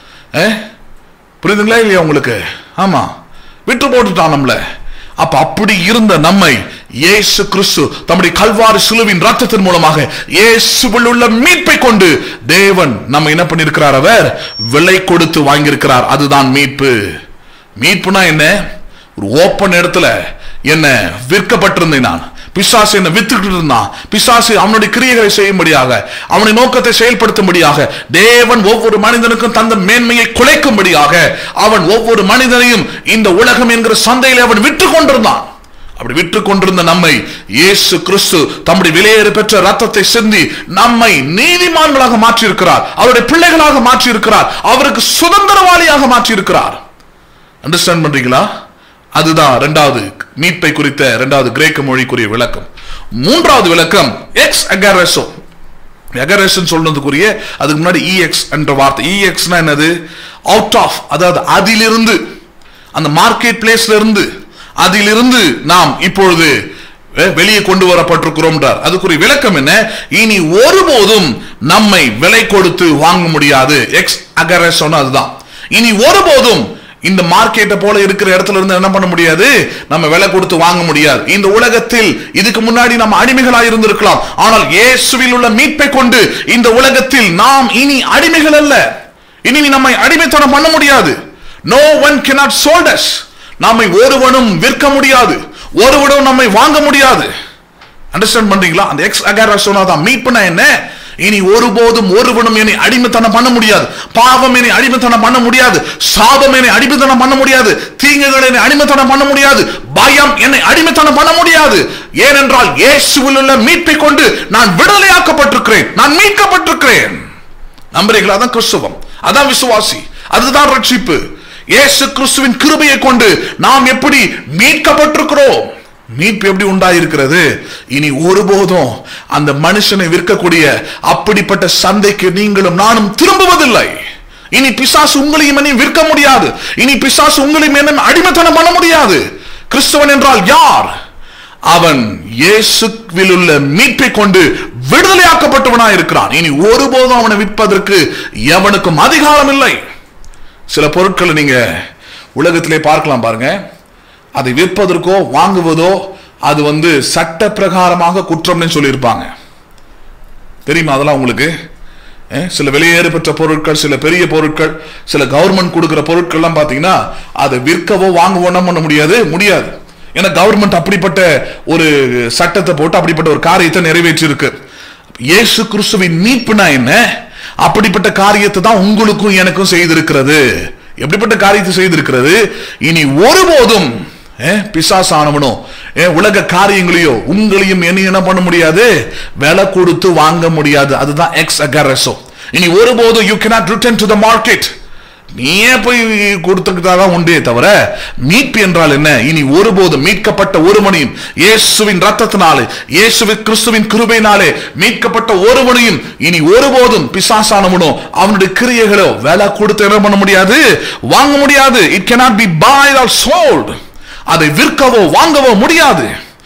புரியுதுங்களா இல்லையா உங்களுக்கு? ஆமா, விட்டு போட்டுட்டான் நம்மள. அப்ப அப்படி இருந்த நம்மை இயேசு கிறிஸ்து தம்முடைய கல்வாரி சிலுவின் ரத்தத்தின் மூலமாக இயேசுவில் உள்ள மீட்பை கொண்டு தேவன் நம்ம என்ன பண்ணிருக்கிறார்? அவர் விலை கொடுத்து வாங்கியிருக்கிறார். அதுதான் மீட்பு. மீட்புனா என்ன? ஒரு ஓப்பன் இடத்துல என்ன விற்கப்பட்டிருந்தேன் நான். பிசாசு என்ன வித்துக்கிட்டு இருந்தான். பிசாசு அவனுடைய கிரியைகளை செய்யும்படியாக, அவனுடைய நோக்கத்தை செயல்படுத்தும்படியாக, தேவன் ஒவ்வொரு மனிதனுக்கும் தந்த மேன்மையை குலைக்கும்படியாக அவன் ஒவ்வொரு மனிதனையும் இந்த உலகம் என்கிற சந்தையில் அவன் விற்று கொண்டிருந்தான். அப்படி விற்று கொண்டிருந்த நம்மை இயேசு கிறிஸ்து தம்முடைய விலையேற பெற்ற ரத்தத்தை சிந்தி நம்மை நீதிமான்களாக மாற்றி இருக்கிறார். அவருடைய பிள்ளைகளாக மாற்றி இருக்கிறார். அவருக்கு சுதந்திரவாளியாக மாற்றி இருக்கிறார். அண்டர்ஸ்டாண்ட் பண்றீங்களா? அதுதான் இரண்டாவது மீட்பை குறித்த இரண்டாவது கிரேக்க மொழிக்குரிய விளக்கம். மூன்றாவது விளக்கம் எக்ஸ் அகரசோ. அகரசன் சொல்றதுக்குரிய அதுக்கு முன்னாடி இஎக்ஸ் என்ற வார்த்தை. இஎக்ஸ்னா என்னது? அவுட் ஆஃப், அதாவது அதிலிருந்து, அந்த மார்க்கெட் பிளேஸ்ல இருந்து, அதிலிருந்து நாம் இப்பொழுது வெளியே கொண்டு வரப்பட்டிருக்கிறோம். அதுக்குரிய விளக்கம் என்ன? இனி ஒருபோதும் நம்மை விலை கொடுத்து வாங்க முடியாது. எக்ஸ் அகரசோனா அதுதான். இனி ஒருபோதும் இந்த மார்க்கெட்டை போல இருக்கிற இடத்துல இருந்து என்ன பண்ண முடியாது? நம்ம விலை கொடுத்து வாங்க முடியாது. இந்த உலகத்தில் இதுக்கு முன்னாடி நம்ம அடிமைகளாக இருந்திருக்கலாம். ஆனால் இயேசுவில் உள்ள மீட்பை கொண்டு இந்த உலகத்தில் நாம் இனி அடிமைகள் அல்ல. இனி நம்மை அடிமைத்தனம் பண்ண முடியாது. No one cannot sold us. நம்மை ஒருவனும் விற்க முடியாது, ஒருவனும் நம்மை வாங்க முடியாது. அண்டர்ஸ்டாண்ட் பண்றீங்களா? அந்த எக்ஸ் அகரசோனா தான் மீட்புனா என்ன? இனி ஒருபோதும் ஒருவனும் என்னை அடிமைத்தனம் பண்ண முடியாது. பாவம் என்னை அடிமைத்தனம் பண்ண முடியாது. சாபம் என்னை அடிமைத்தனம் பண்ண முடியாது. தீங்குகள் என்னை அடிமைத்தனம் பண்ண முடியாது. பயம் என்னை அடிமைத்தனம் பண்ண முடியாது. ஏனென்றால் இயேசுவில் உள்ள மீட்பை கொண்டு நான் விடுதலையாக்கப்பட்டிருக்கிறேன், நான் மீட்கப்பட்டிருக்கிறேன். நம்புறீங்களா? அதான் கிறிஸ்தவம், அதான் விசுவாசி, அதுதான் ரட்சிப்பு. இயேசு கிறிஸ்துவின் கிருபையை கொண்டு நாம் எப்படி மீட்கப்பட்டிருக்கிறோம். மீட்பு எப்படி உண்டாயிருக்கிறது? இனி ஒருபோதும் அந்த மனுஷனை விற்கக்கூடிய அப்படிப்பட்ட சந்தைக்கு நீங்களும் நானும் திரும்புவதில்லை. இனி பிசாசு உங்களையும் என்னையும் விற்க முடியாது. இனி பிசாசு உங்களையும் என்னையும் அடிமைத்தனம் பண்ண முடியாது. கிறிஸ்தவன் என்றால் யார்? அவன் இயேசுவில் உள்ள மீட்பை கொண்டு விடுதலையாக்கப்பட்டவனாய் இருக்கிறான். இனி ஒருபோதும் அவனை விற்பதற்கு எவனுக்கும் அதிகாரம் இல்லை. சில பொருட்களை நீங்க உலகத்திலே பார்க்கலாம் பாருங்க. அதை விற்பதற்கோ வாங்குவதோ அது சட்ட பிரகாரமாக குற்றம்னு சொல்லியிருப்பாங்க. தெரியுமா அதெல்லாம் உங்களுக்கு? சில வெளியேறு பெற்ற பொருட்கள், சில பெரிய பொருட்கள், சில கவர்மெண்ட் கொடுக்கிற பொருட்கள்லாம் பார்த்தீங்கன்னா அதை விற்கவோ வாங்கவோ பண்ண முடியாது. ஏன்னா கவர்மெண்ட் அப்படிப்பட்ட ஒரு சட்டத்தை போட்டு அப்படிப்பட்ட ஒரு காரியத்தை நிறைவேற்றி இருக்கு. இயேசு கிறிஸ்துவின் மீட்புனா என்ன? அப்படிப்பட்ட காரியத்தை தான் உங்களுக்கும் எனக்கும் செய்திருக்கிறது. எப்படிப்பட்ட காரியத்தை செய்திருக்கிறது? இனி ஒருபோதும் பிசாசானவனோ உலக காரியங்களையோ உங்களையும் என்ன பண்ண முடியாது? விலை கொடுத்து வாங்க முடியாது. அதுதான் எக்ஸ் அகரசோ. இனி ஒருபோதும் you cannot return to the market. நீயே போய் கொடுத்துக்கிட்டாதான் உண்டே தவிர, மீட்பு என்றால் என்ன? இனி ஒருபோதும் மீட்கப்பட்ட ஒருவனையும் இயேசுவின் ரத்தத்தினாலே, இயேசுவின் கிறிஸ்துவின் கிருபையினாலே மீட்கப்பட்ட ஒருவனையும் இனி ஒருபோதும் பிசாசானவனோ அவனுடைய கிரியைகளோ விலை கொடுத்து என்ன பண்ண முடியாது? வாங்க முடியாது. It cannot be bought or sold. அதை விற்கவோ வாங்கவோ முடியாது.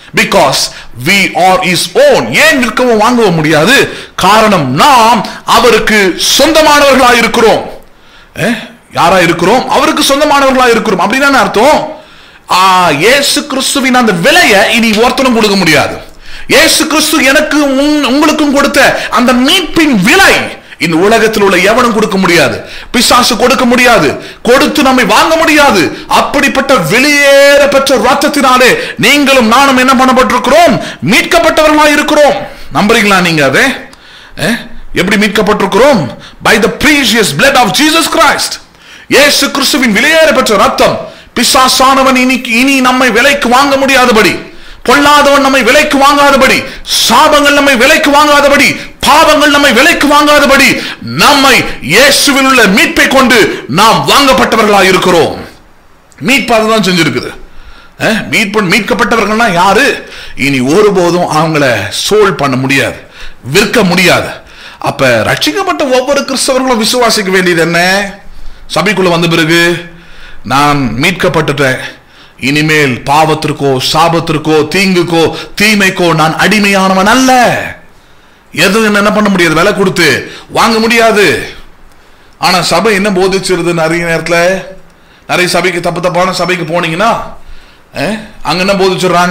Because we are his own. ஏன் விற்கவும் வாங்கவும் முடியாது? காரணம் நாம் அவருக்கு சொந்தமானவர்களா இருக்கிறோம். யாரா இருக்கிறோம்? அவருக்கு சொந்தமானவர்களா இருக்கிறோம். அப்படின்னா அர்த்தம், இயேசு கிறிஸ்துவின் அந்த விலையை இனி ஒருத்தனும் கொடுக்க முடியாது. இயேசு கிறிஸ்து எனக்கு உங்களுக்கும் கொடுத்த அந்த மீட்பின் விலை இந்த உலகத்தில் உள்ள எவனும் கொடுக்க முடியாது. பிசாசு கொடுக்க முடியாது, கொடுத்து நம்மை வாங்க முடியாது. அப்படிப்பட்ட வெளியேற பெற்ற ரத்தத்தினாலே நீங்களும் நானும் என்ன பண்ணப்பட்டிருக்கிறோம்? மீட்கப்பட்டவர்களாக இருக்கிறோம். நம்புறீங்களா நீங்க? அதை எப்படி மீட்கப்பட்டிருக்கிறோம்? By the precious blood of Jesus Christ. இயேசு கிறிஸ்துவின் வெளியேற பெற்ற ரத்தம் பிசாசானவன் இனி நம்மை விலைக்கு வாங்க முடியாதபடி, பொல்லாதவன் நம்மை விலைக்கு வாங்காதபடி, சாபங்கள் நம்மை விலைக்கு வாங்காதபடி, பாவங்கள் நம்மை விலைக்கு வாங்காதபடி, நம்மை இயேசுவில் உள்ள மீட்பை கொண்டு நாம் வாங்கப்பட்டவர்களாக இருக்கிறோம். மீட்பு அதுதான் செஞ்சிருக்குது. மீட்கப்பட்டவர்கள்னா யாரு? இனி ஒருபோதும் அவங்கள சோல் பண்ண முடியாது, விற்க முடியாது. அப்ப ரட்சிக்கப்பட்ட ஒவ்வொரு கிறிஸ்தவர்களும் விசுவாசிக்க வேண்டியது என்ன? சபைக்குள்ள வந்த பிறகு நான் மீட்கப்பட்டுட்டேன், இனிமேல் பாவத்திற்கோ சாபத்திற்கோ தீங்குக்கோ தீமைக்கோ நான் அடிமையானவன் அல்ல. எதுவும் என்ன பண்ண முடியாது, விலை கொடுத்து வாங்க முடியாது. ஆனா சபை என்ன போதிச்சிருது? நிறைய நேரத்தில் நிறைய சபைக்கு தப்பான சபைக்கு போனீங்கன்னா அங்க என்ன போதிச்சிடுறாங்க?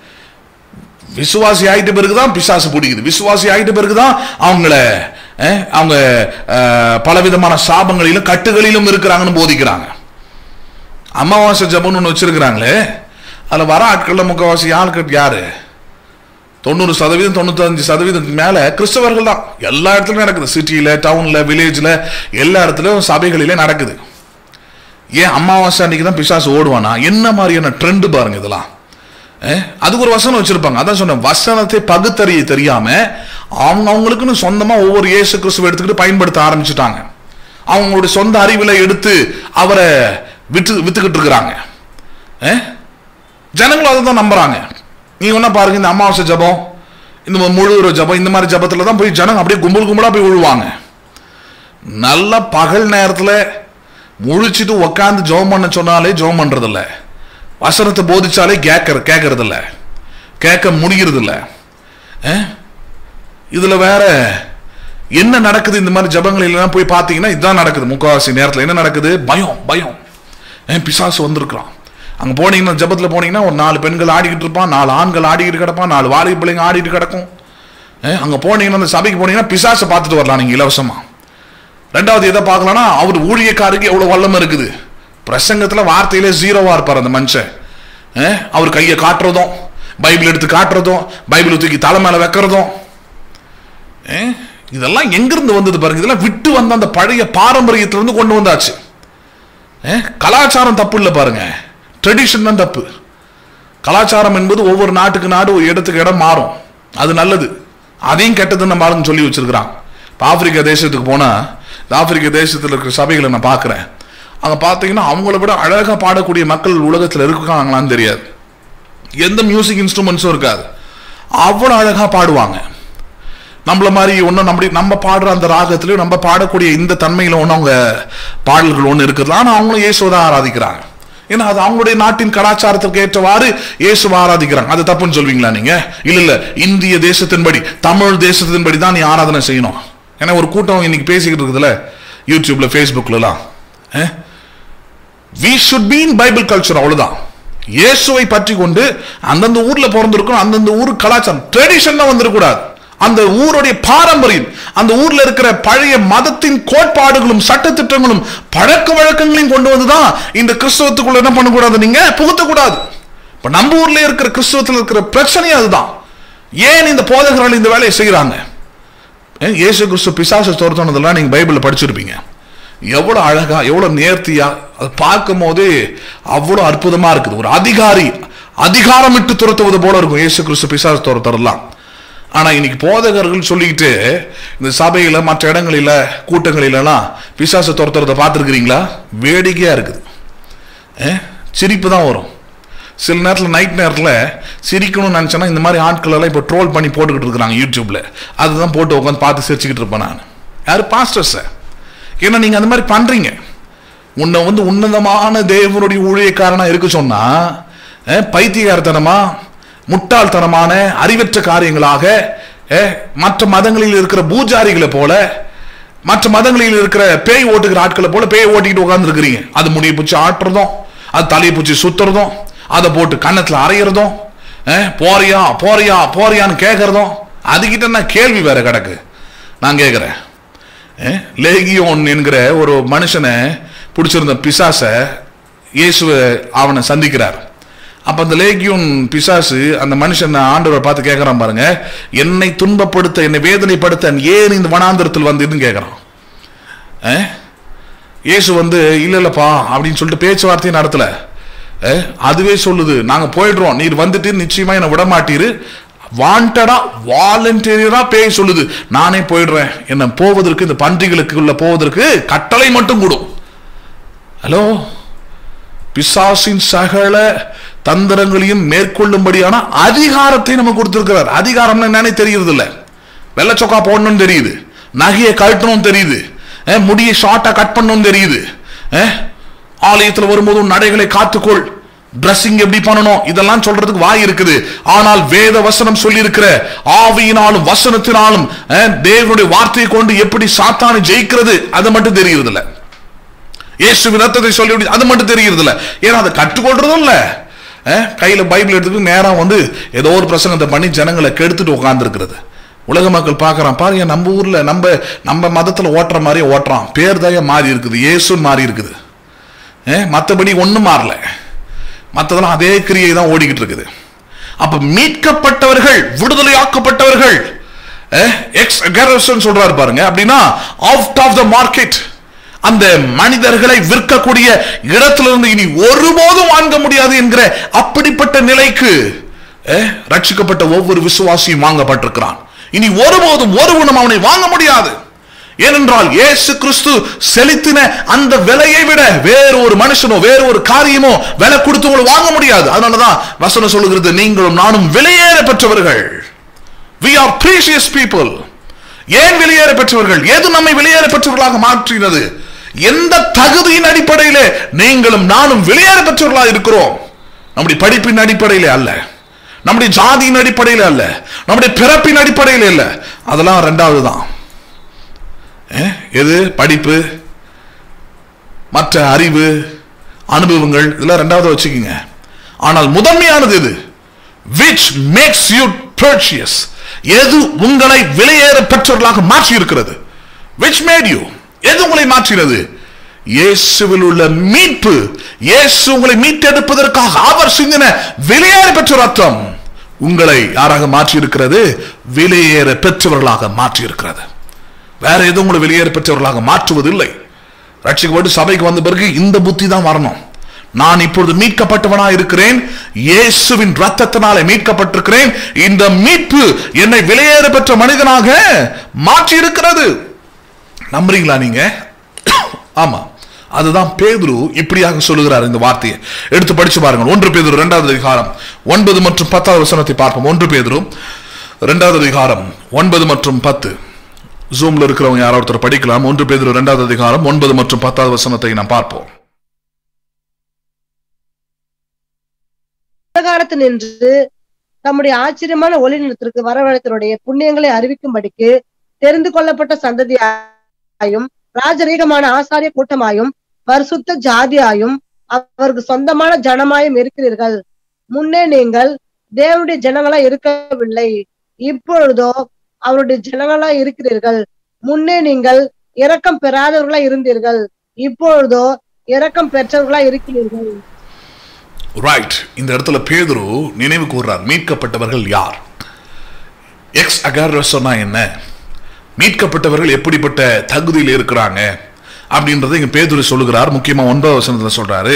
விசுவாசி ஆயிட்ட பிறகுதான் பிசாசு பிடிக்குது, விசுவாசி ஆயிட்ட பிறகுதான் அவங்க பலவிதமான சாபங்களிலும் கட்டுகளிலும் இருக்கிறாங்கன்னு போதிக்கிறாங்க. அமாவாசை ஜபம்னு ஒன்று வச்சிருக்கிறாங்களே, அதில் வர ஆட்களில் முக்கால்வாசி ஆட்கள் யாரு? 90% 95% மேல கிறிஸ்தவர்கள் தான். எல்லா இடத்துலையும் நடக்குது, சிட்டியில, டவுன்ல, வில்லேஜ்ல, எல்லா இடத்துலயும் சபைகளிலே நடக்குது. ஏன் அமாவாசை அன்னைக்கு தான் பிசாசு ஓடுவானா? என்ன மாதிரியான ட்ரெண்ட் பாருங்க இதெல்லாம். அதுக்கு ஒரு வசனம் வச்சிருப்பாங்க. அதான் சொன்ன, வசனத்தை பகுத்தறிய தெரியாம அவங்களுக்குன்னு சொந்தமா ஒவ்வொரு இயேசு கிறிஸ்துவை எடுத்துக்கிட்டு பயன்படுத்த ஆரம்பிச்சுட்டாங்க. அவங்களுடைய சொந்த அறிவில எடுத்து அவரை வித்துக்கிட்டு இருக்கிறாங்க. ஜனங்களும் அதை தான் நம்புறாங்க. நீங்க ஒன்னா பாருங்க, இந்த அமாவாசை ஜபம், இந்த முழு ஜபம், இந்த மாதிரி ஜபத்துல தான் போய் ஜனங்க அப்படியே கும்பலா போய் விழுவாங்க. நல்ல பகல் நேரத்துல முழிச்சிட்டு உக்காந்து ஜெபம் பண்ண சொன்னாலே ஜெபம் பண்றது இல்ல, வசனத்தை போதிச்சாலே கேட்கறது இல்ல, கேட்க முடிகிறது இல்ல. இதுல வேற என்ன நடக்குது? இந்த மாதிரி ஜபங்கள் இல்லைன்னா போய் பார்த்தீங்கன்னா இதுதான் நடக்குது. முக்காவாசி நேரத்தில் என்ன நடக்குது? பயம். பிசாசு வந்திருக்கிறான். அங்கே போனீங்கன்னா, ஜபத்தில் போனீங்கன்னா ஒரு 4 பெண்கள் ஆடிக்கிட்டு இருப்பான், 4 ஆண்கள் ஆடிக்கிட்டு கிடப்பான், 4 வாலிப பிள்ளைங்க ஆடிட்டு கிடக்கும். அங்கே போனீங்கன்னா, அந்த சபைக்கு போனீங்கன்னா பிசாசை பார்த்துட்டு வரலாம் நீங்கள் இலவசமாக. ரெண்டாவது எதை பார்க்கலாம்னா, அவர் ஊழியக்காருக்கு எவ்வளோ வல்லமை இருக்குது. பிரசங்கத்தில் வார்த்தையிலே ஜீரோவா இருப்பார் அந்த மனுஷன். அவர் கையை காட்டுறதும், பைபிள் எடுத்து காட்டுறதும், பைபிள் தூக்கி தலை மேலே வைக்கிறதும், இதெல்லாம் எங்கிருந்து வந்தது பாருங்க. இதெல்லாம் விட்டு வந்த அந்த பழைய பாரம்பரியத்திலிருந்து கொண்டு வந்தாச்சு. கலாச்சாரம் தப்பு இல்லை பாருங்க, ட்ரெடிஷன் தான் தப்பு. கலாச்சாரம் என்பது ஒவ்வொரு நாட்டுக்கு நாடு, ஒரு இடத்துக்கு இடம் மாறும், அது நல்லது. அதையும் கெட்டதுன்னு நம்ம ஆளுங்க சொல்லி வச்சிருக்கிறாங்க. இப்போ ஆப்பிரிக்கா தேசத்துக்கு போனால், இந்த ஆப்பிரிக்க தேசத்தில் இருக்கிற சபைகளை நான் பார்க்குறேன். அங்கே பார்த்தீங்கன்னா அவங்கள விட அழகாக பாடக்கூடிய மக்கள் உலகத்தில் இருக்காங்களான்னு தெரியாது. எந்த மியூசிக் இன்ஸ்ட்ருமெண்ட்ஸும் இருக்காது, அவ்வளோ அழகாக பாடுவாங்க. நம்மள மாதிரி ஒன்றும் நம்ம பாடுற அந்த ராகத்திலையும் நம்ம பாடக்கூடிய இந்த தன்மையில் ஒன்று அவங்க பாடல்கள் ஒன்று இருக்குது. ஆனால் அவங்களும் இயேசுவை தான் ஆராதிக்கிறாங்க. ஏன்னா அது அவங்களுடைய நாட்டின் கலாச்சாரத்துக்கு ஏற்றவாறு இயேசுவை ஆராதிக்கிறாங்க. அது தப்புன்னு சொல்வீங்களா நீங்க? இல்ல, இந்திய தேசத்தின்படி, தமிழ் தேசத்தின்படி தான் நீ ஆராதனை செய்யணும். ஏன்னா ஒரு கூட்டம் இன்னைக்கு பேசிக்கிட்டு இருக்குதுல்ல, யூடியூப்ல, ஃபேஸ்புக்லாம், we should be in Bible culture. அவ்வளவுதான். இயேசுவை பற்றி கொண்டு அந்தந்த ஊர்ல பிறந்திருக்கணும், அந்தந்த ஊர் கலாச்சாரம், ட்ரெடிஷன் தான் வந்துடக்கூடாது. அந்த ஊருடைய பாரம்பரியம், அந்த ஊர்ல இருக்கிற பழைய மதத்தின் கோட்பாடுகளும் சட்டத்திட்டங்களும் பழக்க வழக்கங்களையும் கொண்டு வந்துதான் இந்த கிறிஸ்தவத்துக்குள்ள என்ன பண்ணக்கூடாது, நீங்க புகுத்தக்கூடாது. இப்ப நம்ம ஊர்ல இருக்கிற கிறிஸ்தவத்தில் இருக்கிற பிரச்சனையே அதுதான். ஏன் இந்த போதகர்கள் இந்த வேலையை செய்யறாங்க? இயேசு கிறிஸ்து பிசாசு துரத்துனதெல்லாம் நீங்க பைபிள்ல படிச்சிருப்பீங்க. எவ்வளவு அழகா, எவ்வளவு நேர்த்தியா, அதை பார்க்கும் போதே அவ்வளவு அற்புதமா இருக்குது. ஒரு அதிகாரமிட்டு துரத்துவது போல இருக்கும் இயேசு கிறிஸ்து பிசாசு துரத்துறதெல்லாம். ஆனா இன்னைக்கு போதகர்கள் சொல்லிக்கிட்டு இந்த சபையில, மற்ற இடங்களில, கூட்டங்களிலாம் பிசாசை துரத்துறத பார்த்துருக்கிறீங்களா? வேடிக்கையா இருக்குது, சிரிப்பு தான் வரும். சில நேரத்தில் நைட் நேரத்தில் சிரிக்கணும்னு நினச்சேன்னா இந்த மாதிரி ஆட்கள் எல்லாம் இப்போ ட்ரோல் பண்ணி போட்டுக்கிட்டு இருக்கிறாங்க யூடியூப்ல. அதுதான் போட்டு உட்காந்து பார்த்து சிரிச்சுக்கிட்டு இருப்பேன் நான். யாரு? பாஸ்டர்ஸை. ஏன்னா நீங்க அந்த மாதிரி பண்றீங்க. உன்னை உன்னதமான தேவனுடைய ஊழியக்காரனா இருக்க சொன்னா பைத்தியகாரத்தனமா முட்டாள்தனமான அறிவற்ற காரியங்களாக மற்ற மதங்களில் இருக்கிற பூஜாரிகளை போல, மற்ற மதங்களில் இருக்கிற பேய் ஓட்டுகிற ஆட்களை போல பேய் ஓட்டிக்கிட்டு உட்கார்ந்து இருக்கிறீங்க. அது முடிய பூச்சி ஆட்டுறதும், அது தலையை பூச்சி சுத்துறதும், அதை போட்டு கன்னத்துல அரைகிறதும், போறியா போறியா போறியான்னு கேட்கறதும், அதுகிட்ட நான் கேள்வி வேற கிடக்கு. நான் கேட்கிறேன், லேகியோன் என்கிற ஒரு மனுஷனை பிடிச்சிருந்த பிசாச இயேசுவை அவனை சந்திக்கிறார். அப்ப அந்த லேகியோன் பிசாசு அந்த மனுஷன் ஆண்டவரை பார்த்து கேட்கிறான் பாருங்க, என்னை துன்பப்படுத்த என்னை வேதனைப்படுத்த ஏன் இந்த வனாந்தரத்தில் வந்ததுன்னு கேட்கிறான். இயேசு இல்லப்பா அப்படின்னு சொல்லிட்டு பேச்சுவார்த்தையை நடத்தல. அதுவே சொல்லுது, நாங்க போயிடுறோம், நீர் வந்துட்டு நிச்சயமா என்னை விட மாட்டீரு. வாண்டடா வாலண்டியரா பேய் சொல்லுது, நானே போயிடுறேன், என்ன போவதற்கு இந்த பன்றிகளுக்குள்ள போவதற்கு கட்டளை மட்டும் கூடும். ஹலோ, பிசாசின் சகல தந்திரங்களையும் மேற்கொள்ளும்படியான அதிகாரத்தை நம்ம கொடுத்திருக்கிறார். அதிகாரம் என்னன்னு தெரியுது இல்ல, வெள்ளை சொக்கா போடணும்னு தெரியுது, நகையை கழட்டணும் தெரியுது, முடியை ஷார்ட்டா கட் பண்ணணும் தெரியுது, ஆலயத்தில் வரும்போது நடைகளை காத்துக்கொள், டிரெஸ்ஸிங் எப்படி பண்ணணும், இதெல்லாம் சொல்றதுக்கு வாய் இருக்குது. ஆனால் வேத வசனம் சொல்லி இருக்கிற ஆவியினாலும் வசனத்தினாலும் தேவனுடைய வார்த்தையை கொண்டு எப்படி சாத்தானை ஜெயிக்கிறது அது மட்டும் தெரியுது இல்ல. இயேசுவின் ரத்தத்தை சொல்லி அது மட்டும் தெரியுது இல்ல. ஏன்னா அதை கற்றுக்கொள்றதும் இல்ல. கையில பைபிள் எடுத்துட்டு நேரம் ஏதோ ஒரு பிரசங்கத்தை பண்ணி ஜனங்களை கெடுத்துட்டு உட்கார்ந்து இருக்கிறது. உலக மக்கள் பார்க்கறான், பாருங்க நம்ம ஊர்ல நம்ம மதத்துல ஓட்டுற மாதிரி ஓட்டுறான், பேர் தாய மாறி இருக்குது, இயேசு மாறி இருக்குது, மற்றபடி ஒண்ணும் மாறல, மற்றதெல்லாம் அதே கிரியை தான் ஓடிக்கிட்டு இருக்குது. அப்ப மீட்கப்பட்டவர்கள், விடுதலையாக்கப்பட்டவர்கள் சொல்றாரு பாருங்க, அப்படின்னா அவுட் ஆஃப் த மார்க்கெட், அந்த மனிதர்களை விற்கக்கூடிய இடத்திலிருந்து இனி ஒருபோதும் வாங்க முடியாது என்கிற அப்படிப்பட்ட நிலைக்கு ரட்சிக்கப்பட்ட ஒவ்வொரு விசுவாசியும் வாங்கப்பட்டிருக்கிறான். இனி ஒருபோதும் ஒருவனும் அவனை வாங்க முடியாது. ஏனென்றால் இயேசு கிறிஸ்து செலுத்தின அந்த விலையை விட வேறு ஒரு மனுஷனோ வேறு ஒரு காரியமோ விலை கொடுத்து உங்களை வாங்க முடியாது. அதனாலதான் வசனம் சொல்லுகிறது, நீங்களும் நானும் வெளியேற பெற்றவர்கள். We are precious people. ஏன் வெளியேற பெற்றவர்கள்? எது நம்மை வெளியேற பெற்றவர்களாக மாற்றினது? எந்த தகுதியின் அடிப்படையிலே நீங்களும் நானும் வெளியேற பெற்றவர்களாக இருக்கிறோம்? நம்முடைய படிப்பின் அடிப்படையிலே அல்ல, நம்முடைய ஜாதியின் அடிப்படையில் அல்ல, நம்முடைய பிறப்பின் அடிப்படையில் அல்ல. அதெல்லாம் இரண்டாவது தான். எது? படிப்பு, மற்ற அறிவு, அனுபவங்கள், இதெல்லாம் இரண்டாவது வச்சுக்கோங்க. ஆனால் முதன்மையானது எது? which makes you purchase, எது உங்களை வெளியேற பெற்றவர்களாக மாற்றி இருக்கிறது? which made you, எது உங்களை மாற்றினது? இயேசுவில் உள்ள மீட்பு. இயேசு உங்களை மீட்டெடுப்பதற்காக அவர் சிந்தின வெளியேற பெற்ற ரத்தம் உங்களை யாராக மாற்றி இருக்கிறது? வெளியேற பெற்றவர்களாக மாற்றி இருக்கிறது. வேற எதுவும் உங்களை வெளியேற பெற்றவர்களாக மாற்றுவதில்லை. ரட்சிக்கப்பட்டு சபைக்கு வந்த பிறகு இந்த புத்தி தான் வரணும். நான் இப்பொழுது மீட்கப்பட்டவனா இருக்கிறேன், இயேசுவின் ரத்தத்தினாலே மீட்கப்பட்டிருக்கிறேன், இந்த மீட்பு என்னை வெளியேற பெற்ற மனிதனாக மாற்றி இருக்கிறது. நம்புறீங்களா நீங்க? ஆமா, அதுதான் பேதுரு இப்படியாக சொல்லுகிறார். இந்த வார்த்தையை எடுத்து படிச்சு பாருங்க. 1 பேதுரு 2வது அதிகாரம் 9 மற்றும் 10வது வசனத்தை பார்ப்போம். 1 பேதுரு 2வது அதிகாரம் 9 மற்றும் 10. ஜூம்ல இருக்கிறவங்க யாராவது ஒருத்தர் படிக்கலாம். 1 பேதுரு 2வது அதிகாரம் 9 மற்றும் 10வது வசனத்தை நாம் பார்ப்போம். நின்று தம்முடைய ஆச்சரியமான ஒளி நிலத்திற்கு வரவழைத்தருடைய புண்ணியங்களை அறிவிக்கும்படிக்கு தெரிந்து கொள்ளப்பட்ட சந்ததியாயும் ராஜரீகமான ஆசாரிய கூட்டமாயும் பரிசுத்த ஜாதியாயும் அவருக்கு சொந்தமான ஜனமாயும் இருக்கிறீர்கள். முன்னே நீங்கள் தேவனுடைய ஜனங்களா இருக்கவில்லை, இப்பொழுதோ அவருடைய ஜனங்களா இருக்கிறீர்கள். முன்னே நீங்கள் இரக்கம் பெறாதவர்களா இருந்தீர்கள், இப்பொழுதோ இரக்கம் பெற்றவர்களா இருக்கிறீர்கள். ரைட். இந்த இடத்துல பேதுரு நினைவு கூர்றார், மீட்கப்பட்டவர்கள் யார்? எக்ஸ் அகாரஸ் சொன்னா என்ன, மீட்கப்பட்டவர்கள் எப்படிப்பட்ட தகுதியில் இருக்கிறாங்க அப்படின்றத இங்க பேதுரு சொல்லுகிறார். முக்கியமா 9வது வசனத்துல சொல்றாரு,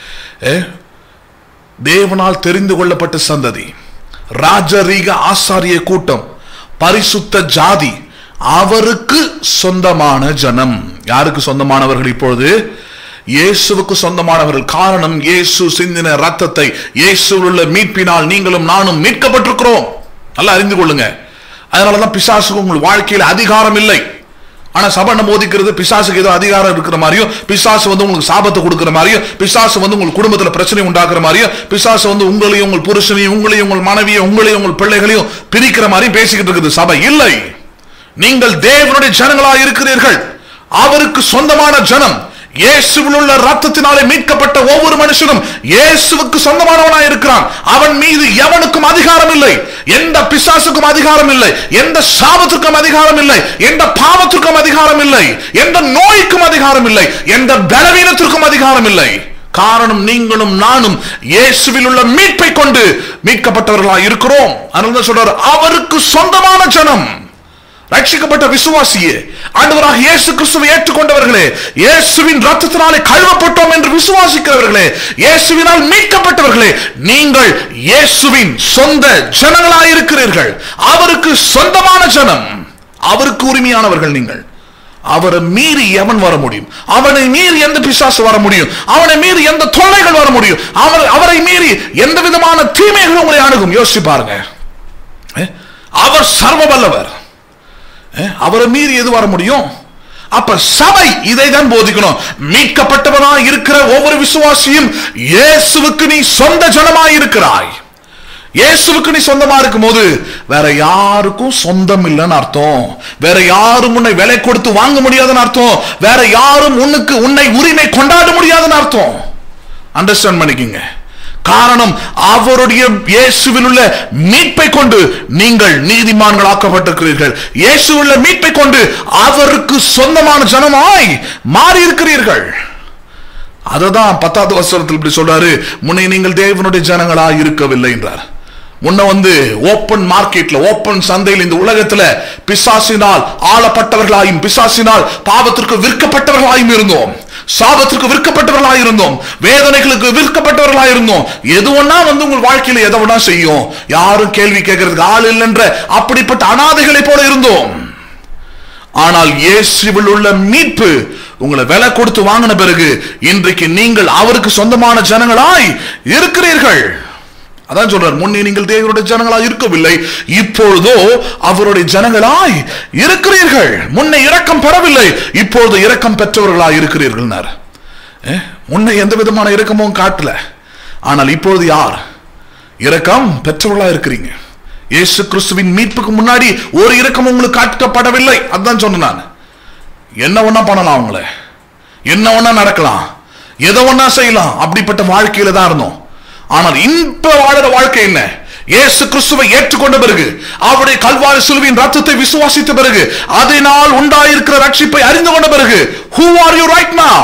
தேவனால் தெரிந்து கொள்ளப்பட்ட சந்ததி, ராஜரீக ஆசாரிய கூட்டம், பரிசுத்த ஜாதி, அவருக்கு சொந்தமான ஜனம். யாருக்கு சொந்தமானவர்கள்? இப்பொழுது இயேசுவுக்கு சொந்தமானவர்கள். காரணம், இயேசு சிந்தின ரத்தத்தை, இயேசுவில் உள்ள மீட்பினால் நீங்களும் நானும் மீட்கப்பட்டிருக்கிறோம். நல்லா அறிந்து கொள்ளுங்க. அதனாலதான் பிசாசுக்கு உங்கள் வாழ்க்கையில் அதிகாரம் இல்லை. ஆனா சபை போதிக்கிறது பிசாசுக்கு ஏதோ அதிகாரம் இருக்கிற மாதிரியும், பிசாசு உங்களுக்கு சாபத்தை கொடுக்கிற மாதிரியும், பிசாசு உங்கள் குடும்பத்துல பிரச்சனை உண்டாக்குற மாதிரியும், பிசாசு உங்களையும் உங்கள் புருஷனையும் உங்களையும் உங்கள் மனைவியும் உங்களையும் உங்கள் பிள்ளைகளையும் பிரிக்கிற மாதிரியும் பேசிக்கிட்டு இருக்குது சபை. இல்லை, நீங்கள் தேவனுடைய ஜனங்களா இருக்கிறீர்கள். அவருக்கு சொந்தமான ஜனம். இயேசுவில் உள்ள ரத்தத்தினாலே மீட்கப்பட்ட ஒவ்வொரு மனுஷனும் இயேசுவுக்கு சொந்தமானவனாய் இருக்கிறான். அவன் மீது எவனுக்கும் அதிகாரம் இல்லை. எந்த பிசாசுக்கும் அதிகாரம் இல்லை, எந்த சாபத்திற்கும் அதிகாரம் இல்லை, எந்த பாவத்திற்கும் அதிகாரம் இல்லை, எந்த நோய்க்கும் அதிகாரம் இல்லை, எந்த பலவீனத்திற்கும் அதிகாரம் இல்லை. காரணம் நீங்களும் நானும் இயேசுவில் உள்ள மீட்பை கொண்டு மீட்கப்பட்டவர்களாய் இருக்கிறோம். அதனால சொல்றார், அவருக்கு சொந்தமான ஜனம். ரட்சிக்கப்பட்ட விசுவாசியே, ஆண்டவராக இயேசு கிறிஸ்துவை ஏற்றுக்கொண்டவர்களே, இயேசுவின் ரத்தத்தினாலே கழுவப்பட்டோம் என்று விசுவாசிக்கிறவர்களே, இயேசுவினால் மீட்கப்பட்டவர்களே, நீங்கள் இயேசுவின் சொந்த ஜனங்களாய் இருக்கிறீர்கள். அவருக்கு சொந்தமான ஜனம், அவருக்கு உரிமையானவர்கள் நீங்கள். அவரை மீறி எவன் வர முடியும்? அவனை மீறி எந்த பிசாசு வர முடியும்? அவனை மீறி எந்த தொல்லைகள் வர முடியும்? அவரை மீறி எந்த விதமான தீமைகள் உங்களை அணுகும்? யோசிச்சு பாருங்க. அவர் சர்வ வல்லவர். அவரை மீறி எது வர முடியும்? அப்ப சபை இதை தான் போதிக்கணும். மீட்கப்பட்டவனா இருக்கிற ஒவ்வொரு விசுவாசியும் இயேசுவுக்கு நீ சொந்த ஜனமாய் இருக்கிறாய். இயேசுவுக்கு நீ சொந்தமா இருக்கும் போது வேற யாருக்கும் சொந்தம் இல்லைன்னு அர்த்தம். வேற யாரும் உன்னை விலை கொடுத்து வாங்க முடியாதுன்னு அர்த்தம். வேற யாரும் உன்னை உரிமை கொண்டாட முடியாதுன்னு அர்த்தம். அண்டர்ஸ்டாண்ட் பண்ணிக்கங்க. காரணம், அவருடைய இயேசுவில் உள்ள மீட்பை கொண்டு நீங்கள் நீதிமான்கள் ஆக்கப்பட்டிருக்கிறீர்கள். இயேசுவில் உள்ள மீட்பை கொண்டு அவருக்கு சொந்தமான ஜனமாய் மாறி இருக்கிறீர்கள். அததான் 10வது வசனத்தில் இப்படி சொல்றாரு, முன்னே நீங்கள் தேவனுடைய ஜனங்களாய் இருக்கவில்லை என்றார். முன்ன ஓப்பன் மார்க்கெட்ல, ஓப்பன் சந்தையில், இந்த உலகத்துல பிசாசினால் ஆளப்பட்டவர்களாயும் பிசாசினால் பாவத்திற்கு விற்கப்பட்டவர்களாயும் இருந்தோம். சாபத்திற்கு விற்கப்பட்டவர்களாக இருந்தோம். வேதனைகளுக்கு விற்கப்பட்டவர்களாக இருந்தோம். எது ஒண்ணா உங்கள் வாழ்க்கையில எதை ஒண்ணா செய்யும், யாரும் கேள்வி கேட்கறதுக்கு ஆள் இல்லைன்ற அப்படிப்பட்ட அனாதைகளை போல இருந்தோம். ஆனால் இயேசுவில் உள்ள மீட்பு உங்களை விலை கொடுத்து வாங்கின பிறகு இன்றைக்கு நீங்கள் அவருக்கு சொந்தமான ஜனங்களாய் இருக்கிறீர்கள். அதான் சொல்றார், முன்னே நீங்கள் தேவனுடைய ஜனங்களாய் இருக்கவில்லை, இப்பொழுதோ அவருடைய ஜனங்களாய் இருக்கிறீர்கள். முன்னே இரக்கம் பெறவில்லை, இப்பொழுது இரக்கம் பெற்றவர்களாய் இருக்கிறீர்கள். முன்னே எந்த விதமான இரக்கமும் காட்டல, ஆனால் இப்பொழுது யார் இரக்கம் பெற்றவர்களாய் இருக்கிறீங்க. இயேசு கிறிஸ்துவின் மீட்புக்கு முன்னாடி ஒரு இரக்கம் உங்களுக்கு காட்டப்படவில்லை. அதான் சொன்னேன் நான். என்ன ஒண்ணா பண்ணலாம், அவங்கள என்ன ஒண்ணா நடக்கலாம், எதை ஒண்ணா செய்யலாம், அப்படிப்பட்ட வாழ்க்கையில தான் இருந்தோம். ஆனால் இப்ப வாழற வாழ்க்கை என்ன? இயேசு கிறிஸ்துவை ஏற்றுக்கொண்ட பிறகு, அவருடைய கல்வாரி சிலுவையின் ரத்தத்தை விசுவாசித்த பிறகு, அதனால் உண்டாயிருக்கிற ரட்சிப்பை அறிந்து கொண்ட பிறகு, who are you right now?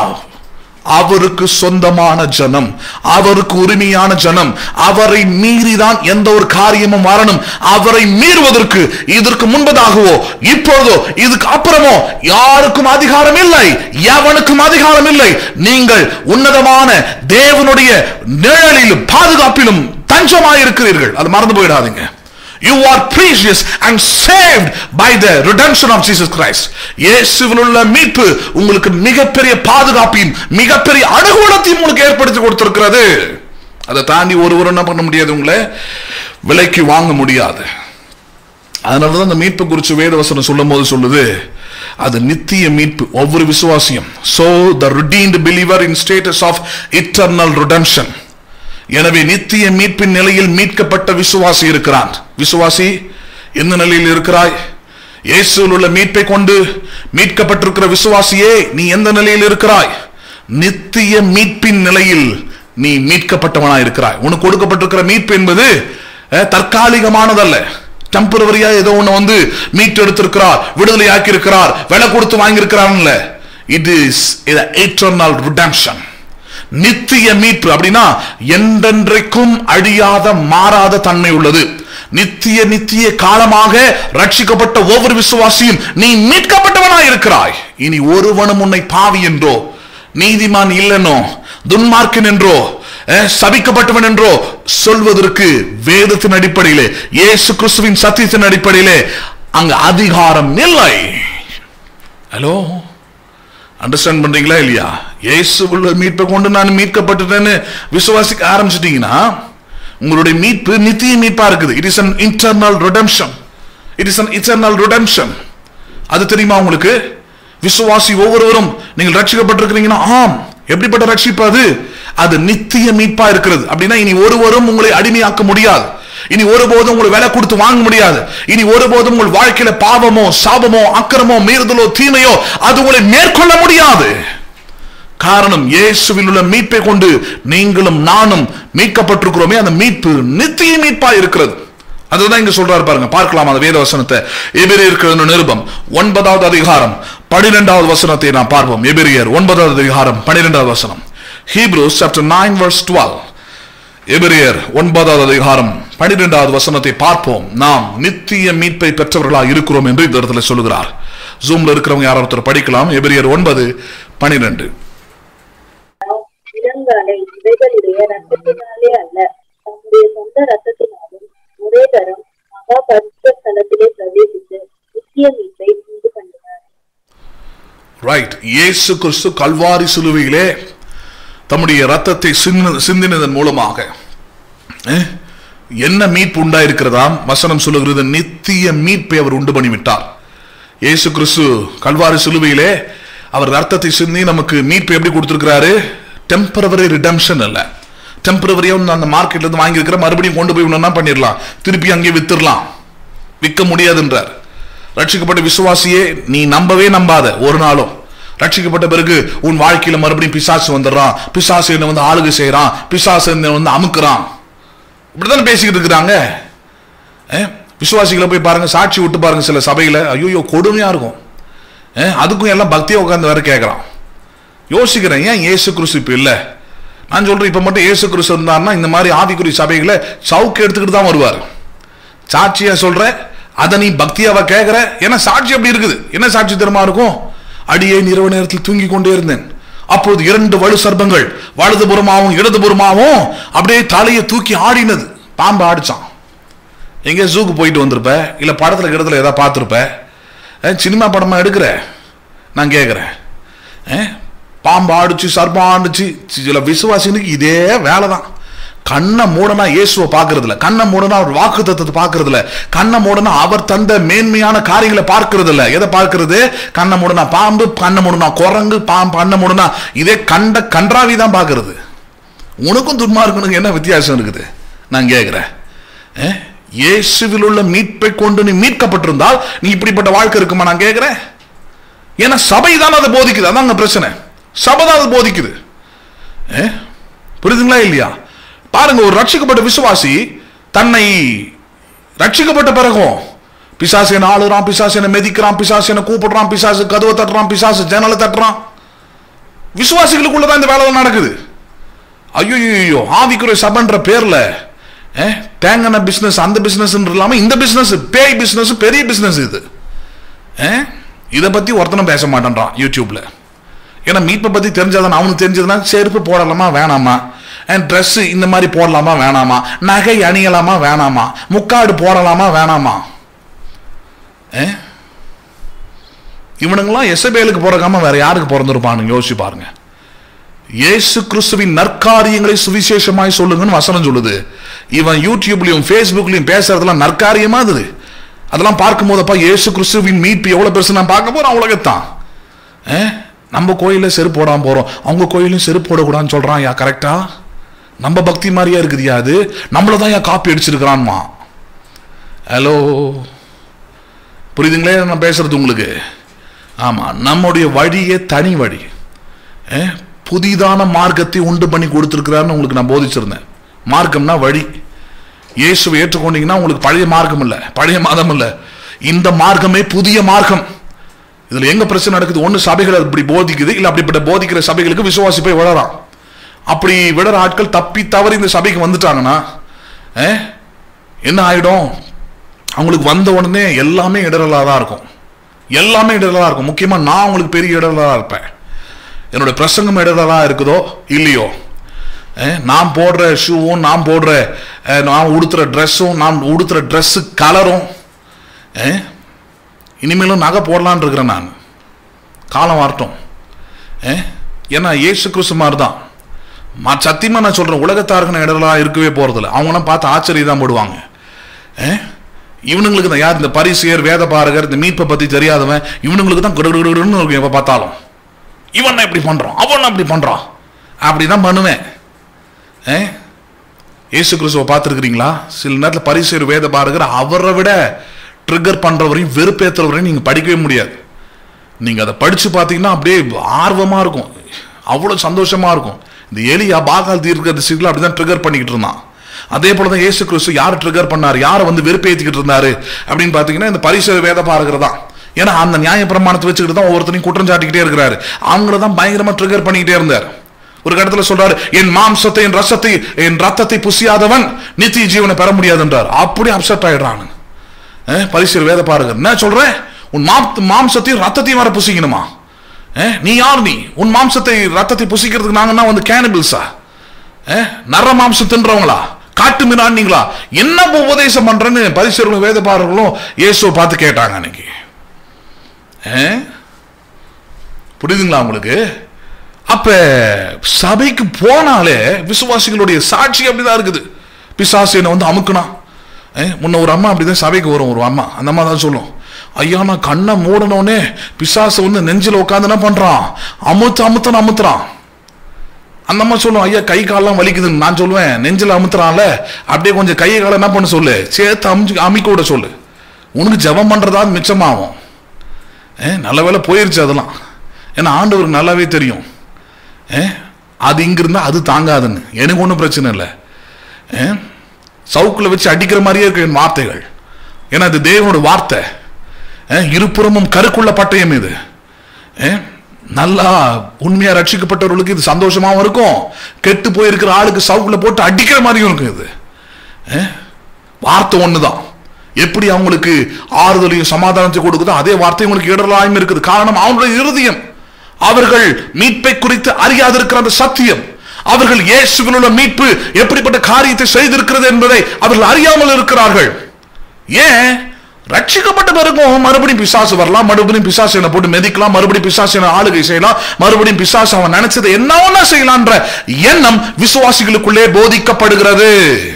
அவருக்கு சொந்தமான ஜனம், அவருக்கு உரிமையான ஜனம். அவரை மீறிதான் எந்த ஒரு காரியமும் வரணும். அவரை மீறுவதற்கு இதற்கு முன்பதாகவோ இப்பொழுதோ இதுக்கு அப்புறமோ யாருக்கும் அதிகாரம் இல்லை, எவனுக்கும் அதிகாரம் இல்லை. நீங்கள் உன்னதமான தேவனுடைய நிழலிலும் பாதுகாப்பிலும் தஞ்சமாயிருக்கிறீர்கள். அது மறந்து போயிடாதீங்க. You are precious and saved by the redemption of Jesus Christ. இயேசுவில் உள்ள மீட்பு உங்களுக்கு மிகப்பெரிய பாதுகாப்பையும் மிகப்பெரிய அனுகூலத்தையும் உங்களுக்கு ஏற்படுத்தி கொடுத்திருக்கிறது. அதை தாண்டி ஒருவர் என்ன பண்ண முடியாது, உங்களை விலைக்கு வாங்க முடியாது. அதனாலதான் அந்த மீட்பு குறித்து வேதவசனம் சொல்லும் போது சொல்லுது, அது நித்திய மீட்பு ஒவ்வொரு விசுவாசியும். So the redeemed believer in status of eternal redemption. எனவே நித்திய மீட்பின் நிலையில் மீட்கப்பட்ட விசுவாசி இருக்கிறான். விசுவாசி எந்த நிலையில் இருக்கிறாய்? இயேசுவில் உள்ள மீட்பை கொண்டு மீட்கப்பட்டிருக்கிற விசுவாசியே, நீ எந்த நிலையில் இருக்கிறாய்? நித்திய மீட்பின் நிலையில் நீ மீட்கப்பட்டவனாய் இருக்கிறாய். உனக்கு கொடுக்கப்பட்டிருக்கிற மீட்பு என்பது தற்காலிகமானதல்ல. டெம்பரரியா ஏதோ ஒண்ணு மீட்டு எடுத்திருக்கிறார், விடுதலை ஆக்கி இருக்கிறார், விலை கொடுத்து வாங்கி இருக்கிறார். It is eternal redemption. நித்திய மீட்பு அப்படின்னா என்றென்றைக்கும் அழியாத மாறாத தன்மை உள்ளது. நித்திய காலமாக ரட்சிக்கப்பட்ட ஒவ்வொரு விசுவாசியும் நீ மீட்கப்பட்டவனாய் இருக்கிறாய். இனி ஒருவனும் உன்னை பாவி என்றோ, நீதிமான் இல்லைனோ, துன்மார்க்கன் என்றோ, சபிக்கப்பட்டவன் என்றோ சொல்வதற்கு வேதத்தின் அடிப்படையிலே, இயேசு கிறிஸ்துவின் சத்தியத்தின் அடிப்படையிலே அங்க அதிகாரம் இல்லை. ஹலோ, அண்டர்ஸ்டாண்ட் பண்றீங்களா இல்லையா? இயேசுவுள்ள மீட்பை கொண்டு நான் மீட்கப்பட்டுட்டேன்னு விசுவாசிக்க ஆரம்பிச்சிட்டீங்கன்னா உங்களுடைய மீட்பு நித்திய மீட்பா இருக்குது. It is an eternal redemption. It is an eternal redemption. அது தெரியுமா உங்களுக்கு? விசுவாசி ஒவ்வொருவரும் நீங்கள் ரட்சிக்கப்பட்டிருக்கிறீங்கன்னா, ஆம். எப்படிப்பட்ட ரட்சிப்பு அது? அது நித்திய மீட்பா இருக்கிறது. அப்படின்னா இனி ஒருவரும் உங்களை அடிமையாக்க முடியாது. இனி ஒருபோதும் உங்களை விலை கொடுத்து வாங்க முடியாது. இனி ஒருபோதும் உங்கள் வாழ்க்கையில பாவமோ சாபமோ அக்கிரமோ மீறுதலோ தீமையோ அது உங்களை மேற்கொள்ள முடியாது. காரணம், இயேசுவில் உள்ள மீட்பை கொண்டு நீங்களும் நானும் மீட்கப்பட்டிருக்கிறோமே, அந்த மீட்பு நித்திய மீட்பா இருக்கிறது. அதுதான் இங்க சொல்றாரு பாருங்க. பார்க்கலாம் அந்த வேத வசனத்தை. எபிரேயர் நிருபம் 9வது அதிகாரம் 12வது வசனத்தை நாம் பார்ப்போம். எபிரேயர் 9வது அதிகாரம் 12வது வசனம். Hebrews chapter 9 verse 12. எபிரேயர் 9வது அதிகாரம் 12வது வசனத்தை பார்ப்போம். நாம் நித்திய மீட்பை பெற்றவர்களாக இருக்கிறோம் என்று இந்த இடத்துல சொல்லுகிறார். ஜூம்ல இருக்கிறவங்க யாராவது படிக்கலாம். எபிரேயர் 9:12. இளங்காலை இவைகளுடைய ரத்தத்தினாலே அல்ல, தம்முடைய சொந்த ரத்தத்தினாலும் ஒரே தரம் மகா பரிசுத்த ஸ்தலத்திலே பிரவேசித்து நித்திய மீட்பை உண்டு பண்ணினார். ரைட். இயேசு கிறிஸ்து கல்வாரி சிலுவையிலே தம்முடைய ரத்தத்தை சிந்தினதன் மூலமாக என்ன மீட்பு உண்டாயிருக்கிறதாம்? வசனம் சொல்லுகிறது, நித்திய மீட்பை அவர் உண்டு பண்ணிவிட்டார். இயேசு கிறிஸ்து கல்வாரி சிலுவையிலே அவர் ரத்தத்தை சிந்தி நமக்கு மீட்பு எப்படி கொடுத்திருக்கிறாரு? டெம்பரவரி ரிடம்ஷன் அல்ல. டெம்பரவரியா அந்த மார்க்கெட்ல இருந்து வாங்கியிருக்கிற மறுபடியும் கொண்டு போய் ஒன்னா பண்ணிடலாம், திருப்பி அங்கே வித்துடலாம், விற்க முடியாதுன்றார். ரட்சிக்கப்பட்ட விசுவாசியே, நீ நம்பவே நம்பாத ஒரு நாளும். ரட்சிக்கப்பட்ட பிறகு உன் வாழ்க்கையில மறுபடியும் பிசாசு வந்துடுறான், பிசாசு என்ன வந்து ஆளுகை செய்யறான், பிசாசு என்ன வந்து அமுக்குறான், இப்படிதான் பேசிக்கிட்டு இருக்கிறாங்க. விசுவாசிகளை போய் பாருங்க, சாட்சி விட்டு பாருங்க சில சபையில, ஐயோ கொடுமையா இருக்கும். அதுக்கும் எல்லாம் பக்தியை உட்கார்ந்து வேற கேட்கறான். யோசிக்கிறேன், ஏன் இயேசு கிறிஸ்து இப்ப இல்ல? நான் சொல்றேன், இப்ப மட்டும் இயேசு கிறிஸ்து இருந்தாருன்னா இந்த மாதிரி ஆவிக்குரிய சபைகளை சவுக்கு எடுத்துக்கிட்டு தான் வருவார். சாட்சியா சொல்ற, அதை நீ பக்தியாவா கேட்கிற? ஏன்னா சாட்சி அப்படி இருக்குது. என்ன சாட்சி தரமா இருக்கும்? அடியே இரவு நேரத்தில் தூங்கி கொண்டே இருந்தேன், அப்போது 2 வலு சர்ப்பங்கள் வலதுபுறமாவும் இடதுபுறமாவும் அப்படியே தலையை தூக்கி ஆடினது. பாம்பு ஆடிச்சான். எங்கே ஜூக்கு போயிட்டு வந்திருப்ப, இல்ல படத்துல கிடத்துல ஏதாவது பார்த்துருப்ப, சினிமா படமா எடுக்கிற? நான் கேட்கிறேன். பாம்பு ஆடிச்சு, சர்ப்பம் ஆடிச்சு. சில விசுவாசினுக்கு இதே வேலைதான். கண்ணை மூடனா இயேசுவை பார்க்கறதுல, கண்ணை மூடனா அவர் வாக்கு தத்துவத்தை பார்க்கறதுல, கண்ணை மூடனா அவர் தந்த மேன்மையான காரியங்களை பார்க்கறது இல்ல. எதை பார்க்கறது? கண்ணை மூடனா பாம்பு, கண்ணை மூடனா குரங்கு, பாம்பு கண்ணை மூடனா இதே கண்ட கன்றாவி தான் பார்க்கறது. உனக்கும் துன்மார்க்கனுக்கு என்ன வித்தியாசம் இருக்குது? நான் கேட்கிறேன். இயேசுவில் உள்ள மீட்பை கொண்டு நீ மீட்கப்பட்டிருந்தால் நீ இப்படிப்பட்ட வாழ்க்கை இருக்குமா? நான் கேட்கிறேன். ஏன்னா சபை தான் அதை போதிக்குது. அதாங்க பிரச்சனை. சபை தான் அதை போதிக்குது. புரியுதுங்களா இல்லையா? பாருங்க, ஒரு ரட்சிக்கப்பட்ட விசுவாசி தன்னை ரட்சிக்கப்பட்ட பிறகும் பிசாசு ஆளுறான், பிசாசு மெதிக்கிறான், பிசாசு கூப்பிடுறான், பிசாசு கதவை தட்டுறான், பிசாசு ஜன்னலை தட்டுறான். விசுவாசிகளுக்குள்ளதான் இந்த வேலை நடக்குது. ஐயோ, ஆவிக்குரிய சபைன்ற பேர்ல தேங்கன பிசினஸ், அந்த பிசினஸ் இல்லாம இந்த பிசினஸ், பேய் பிசினஸ், பெரிய பிசினஸ் இது. இதை பத்தி ஒருத்தனும் பேச மாட்டேன்றான் யூடியூப்ல. ஏன்னா மீட்பை பத்தி தெரிஞ்சாதான் அவனுக்கு தெரிஞ்சதுன்னா செருப்பு போடலாமா வேணாமா, ட்ரெஸ் இந்த மாதிரி போடலாமா வேணாமா, நகை அணியலாமா வேணாமா, முக்காடு போடலாமா வேணாமா. இவனுங்களாம் எசபேலுக்கு பிறகாம வேற யாருக்கு பிறந்திருப்பான்னு யோசிச்சு பாருங்க. இயேசு கிறிஸ்துவின் நற்காரியங்களை சுவிசேஷமாய் சொல்லுங்கன்னு வசனம் சொல்லுது. இவன் யூடியூப்லயும் ஃபேஸ்புக்லயும் பேசுறதுலாம் நற்காரியமா இருக்குது. அதெல்லாம் பார்க்கும் போதப்பா இயேசு கிறிஸ்துவின் மீட்பு எவ்வளவு பெருசு நான் பார்க்க போறோம். உலகத்தான் நம்ம கோயில செருப்பு போடாம போறோம், அவங்க கோயிலும் செருப்பு போடக்கூடாதுன்னு சொல்றான். யா கரெக்டா? நம்ம பக்தி மாதிரியா இருக்குதுயா? அது நம்மளதான் யா காப்பி அடிச்சிருக்கிறான்மா. ஹலோ, புரியுதுங்களே நான் பேசுறது உங்களுக்கு? ஆமா, நம்முடைய வழியே தனி வழி. புதிதான மார்க்கத்தை உண்டு பண்ணி கொடுத்திருக்கிறான்னு உங்களுக்கு நான் போதிச்சிருந்தேன். மார்க்கம்னா வழி. இயேசுவை ஏற்றுக்கொண்டீங்கன்னா உங்களுக்கு பழைய மார்க்கம் இல்லை, பழைய மதம் இல்லை. இந்த மார்க்கமே புதிய மார்க்கம். இதுல எங்க பிரச்சனை நடக்குது? ஒண்ணு சபைகள் அப்படி போதிக்குது, இல்ல அப்படிப்பட்ட போதிக்கிற சபைகளுக்கு விசுவாசி போய் விழறான். அப்படி விடுற ஆட்கள் தப்பி தவறி இந்த சபைக்கு வந்துட்டாங்கன்னா என்ன ஆயிடும்? அவங்களுக்கு வந்த உடனே எல்லாமே இடரலா தான் இருக்கும். எல்லாமே இடரலா இருக்கும். முக்கியமா நான் உங்களுக்கு பெரிய இடரலா இருப்பேன். என்னோட பிரசங்கம் இடரலா இருக்குதோ இல்லையோ, நான் போடுற ஷூவும், நான் போடுற நான் உடுத்துற ட்ரெஸ்ஸும், நான் உடுத்துற ட்ரெஸ்ஸு கலரும், இனிமேலும் நகை போடலான் இருக்கிறேன் நான். காலம் வரட்டும். ஏன்னா இயேசு கிறிஸ்து மாதிரி தான். சத்தியமா நான் சொல்றேன், உலகத்தாருக்கு இடரலா இருக்கவே போறதில்லை. அவங்களாம் பார்த்து ஆச்சரியம் தான் போடுவாங்க. இவனுங்களுக்கு தான், யார் இந்த பரிசேயர், வேத பாரகர், இந்த மீட்பை பத்தி தெரியாதவன், இவனுங்களுக்கு தான் குடுகுடுன்னு இருக்கும். எப்ப பார்த்தாலும் இவன் இப்படி பண்றான், அவன் அப்படி பண்றான், அப்படிதான் பண்ணுவேன். இயேசு கிறிஸ்துவை பார்த்துருக்கிறீங்களா? சில நேரத்தில் பரிசேயர், வேத பாரகர் அவரை விட ட்ரிகர் பண்றவரையும் வெறுப்பேற்றுறவரையும் நீங்க படிக்கவே முடியாது. நீங்க அதை படிச்சு பார்த்தீங்கன்னா அப்படியே ஆர்வமா இருக்கும், அவ்வளவு சந்தோஷமா இருக்கும். இந்த எலியா பாகால் தீர்க்கதரிசிகள் அப்படிதான் ட்ரிகர் பண்ணிக்கிட்டு இருந்தான். அதே போலதான் இயேசு கிறிஸ்து யார் ட்ரிகர் பண்ணாரு, யாரை வந்து வெறுப்பேற்றிக்கிட்டு இருந்தாரு அப்படின்னு பாத்தீங்கன்னா இந்த பரிசேயர், வேத பாரகர் தான். ஏன்னா அந்த நியாய பிரமாணத்தை வச்சுக்கிட்டு தான் ஒவ்வொருத்தனையும் குற்றம் சாட்டிக்கிட்டே இருக்கிறாரு. அவங்களதான் பயங்கரமா ட்ரிகர் பண்ணிக்கிட்டே இருந்தார். ஒரு இடத்துல சொல்றாரு, என் மாம்சத்தை, என் ரசத்தை, என் ரத்தத்தை புசியாதவன் நித்திய ஜீவனை பெற முடியாது என்றார். அப்படி அப்செட் ஆயிடுறான் பரிசேயர், வேத பாரகர். என்ன சொல்ற, உன் மாம்சத்தையும் ரத்தத்தையும் வர புசிக்கணுமா? நீ யார்? நீ உன் மாம்சத்தை ரத்தத்தை புசிக்கிறதுக்கு நாங்கன்னா வந்து கேனிபிள்ஸா, நர மாம்சம் தின்றவங்களா, காட்டு மீனாண்டிங்களா, என்ன உபதேசம் பண்றேன்னு பரிசேயர்களும் வேத பாரகர்களும் இயேசுவை பார்த்து கேட்டாங்க அன்னைக்கு. புரியுதுங்களா உங்களுக்கு? அப்ப சபைக்கு போனாலே விசுவாசிகளுடைய சாட்சி அப்படிதான் இருக்குது. பிசாசு என்ன வந்து அமுக்குனா, முன்ன ஒரு அம்மா அப்படிதான் சபைக்கு வரும், ஒரு அம்மா, அந்த அம்மா தான் சொல்லும், ஐயா நான் கண்ணை மூடனோடனே பிசாசு வந்து நெஞ்சில் உட்காந்து என்ன பண்றான், அமுத்துறான். அந்த அம்மா சொல்லும், ஐயா கை காலெல்லாம் வலிக்குதுன்னு. நான் சொல்லுவேன், நெஞ்சில் அமுத்துறான்ல, அப்படியே கொஞ்சம் கையை காலம் என்ன பண்ண சொல்லு, சேர்த்து அமிக்க விட சொல்லு, உனக்கு ஜெபம் பண்றதா மிச்சமாகும். நல்ல வேலை போயிருச்சு அதெல்லாம். ஏன்னா ஆண்டவருக்கு நல்லாவே தெரியும் அது இங்க இருந்தா அது தாங்காதுன்னு. எனக்கு ஒன்றும் பிரச்சனை இல்லை, சவுக்குல வச்சு அடிக்கிற மாதிரியே இருக்கு என் வார்த்தைகள். ஏன்னா அது தேவனோட வார்த்தை. இருபுறமும் கருக்குள்ள பட்டயம் இது. நல்லா உண்மையா ரட்சிக்கப்பட்டவர்களுக்கு இது சந்தோஷமாவும் இருக்கும், கெட்டு போயிருக்கிற ஆளுக்கு சவுக்குல போட்டு அடிக்கிற மாதிரியும் இருக்கும். இது வார்த்தை ஒண்ணுதான். எப்படி அவங்களுக்கு ஆறுதலையும் சமாதானத்தை கொடுக்குதோ அதே வார்த்தை உங்களுக்கு இடரலாயும் இருக்குது. காரணம் அவனுடைய இருதயம். அவர்கள் மீட்பை குறித்து அறியாதிருக்கிற அந்த சத்தியம், அவர்கள் இயேசுவில் உள்ள மீட்பு எப்படிப்பட்ட காரியத்தை செய்திருக்கிறது என்பதை அவர்கள் அறியாமல் இருக்கிறார்கள். ஏன்? ரட்சிக்கப்பட்ட பிறகும் மறுபடியும் பிசாசு வரலாம், மறுபடியும் பிசாசு என்ன போட்டு மெதிக்கலாம், மறுபடியும் பிசாசு ஆளுகை செய்யலாம், மறுபடியும் பிசாசு அவன் நினைச்சதை என்ன செய்யலான்ற எண்ணம் விசுவாசிகளுக்குள்ளே போதிக்கப்படுகிறது.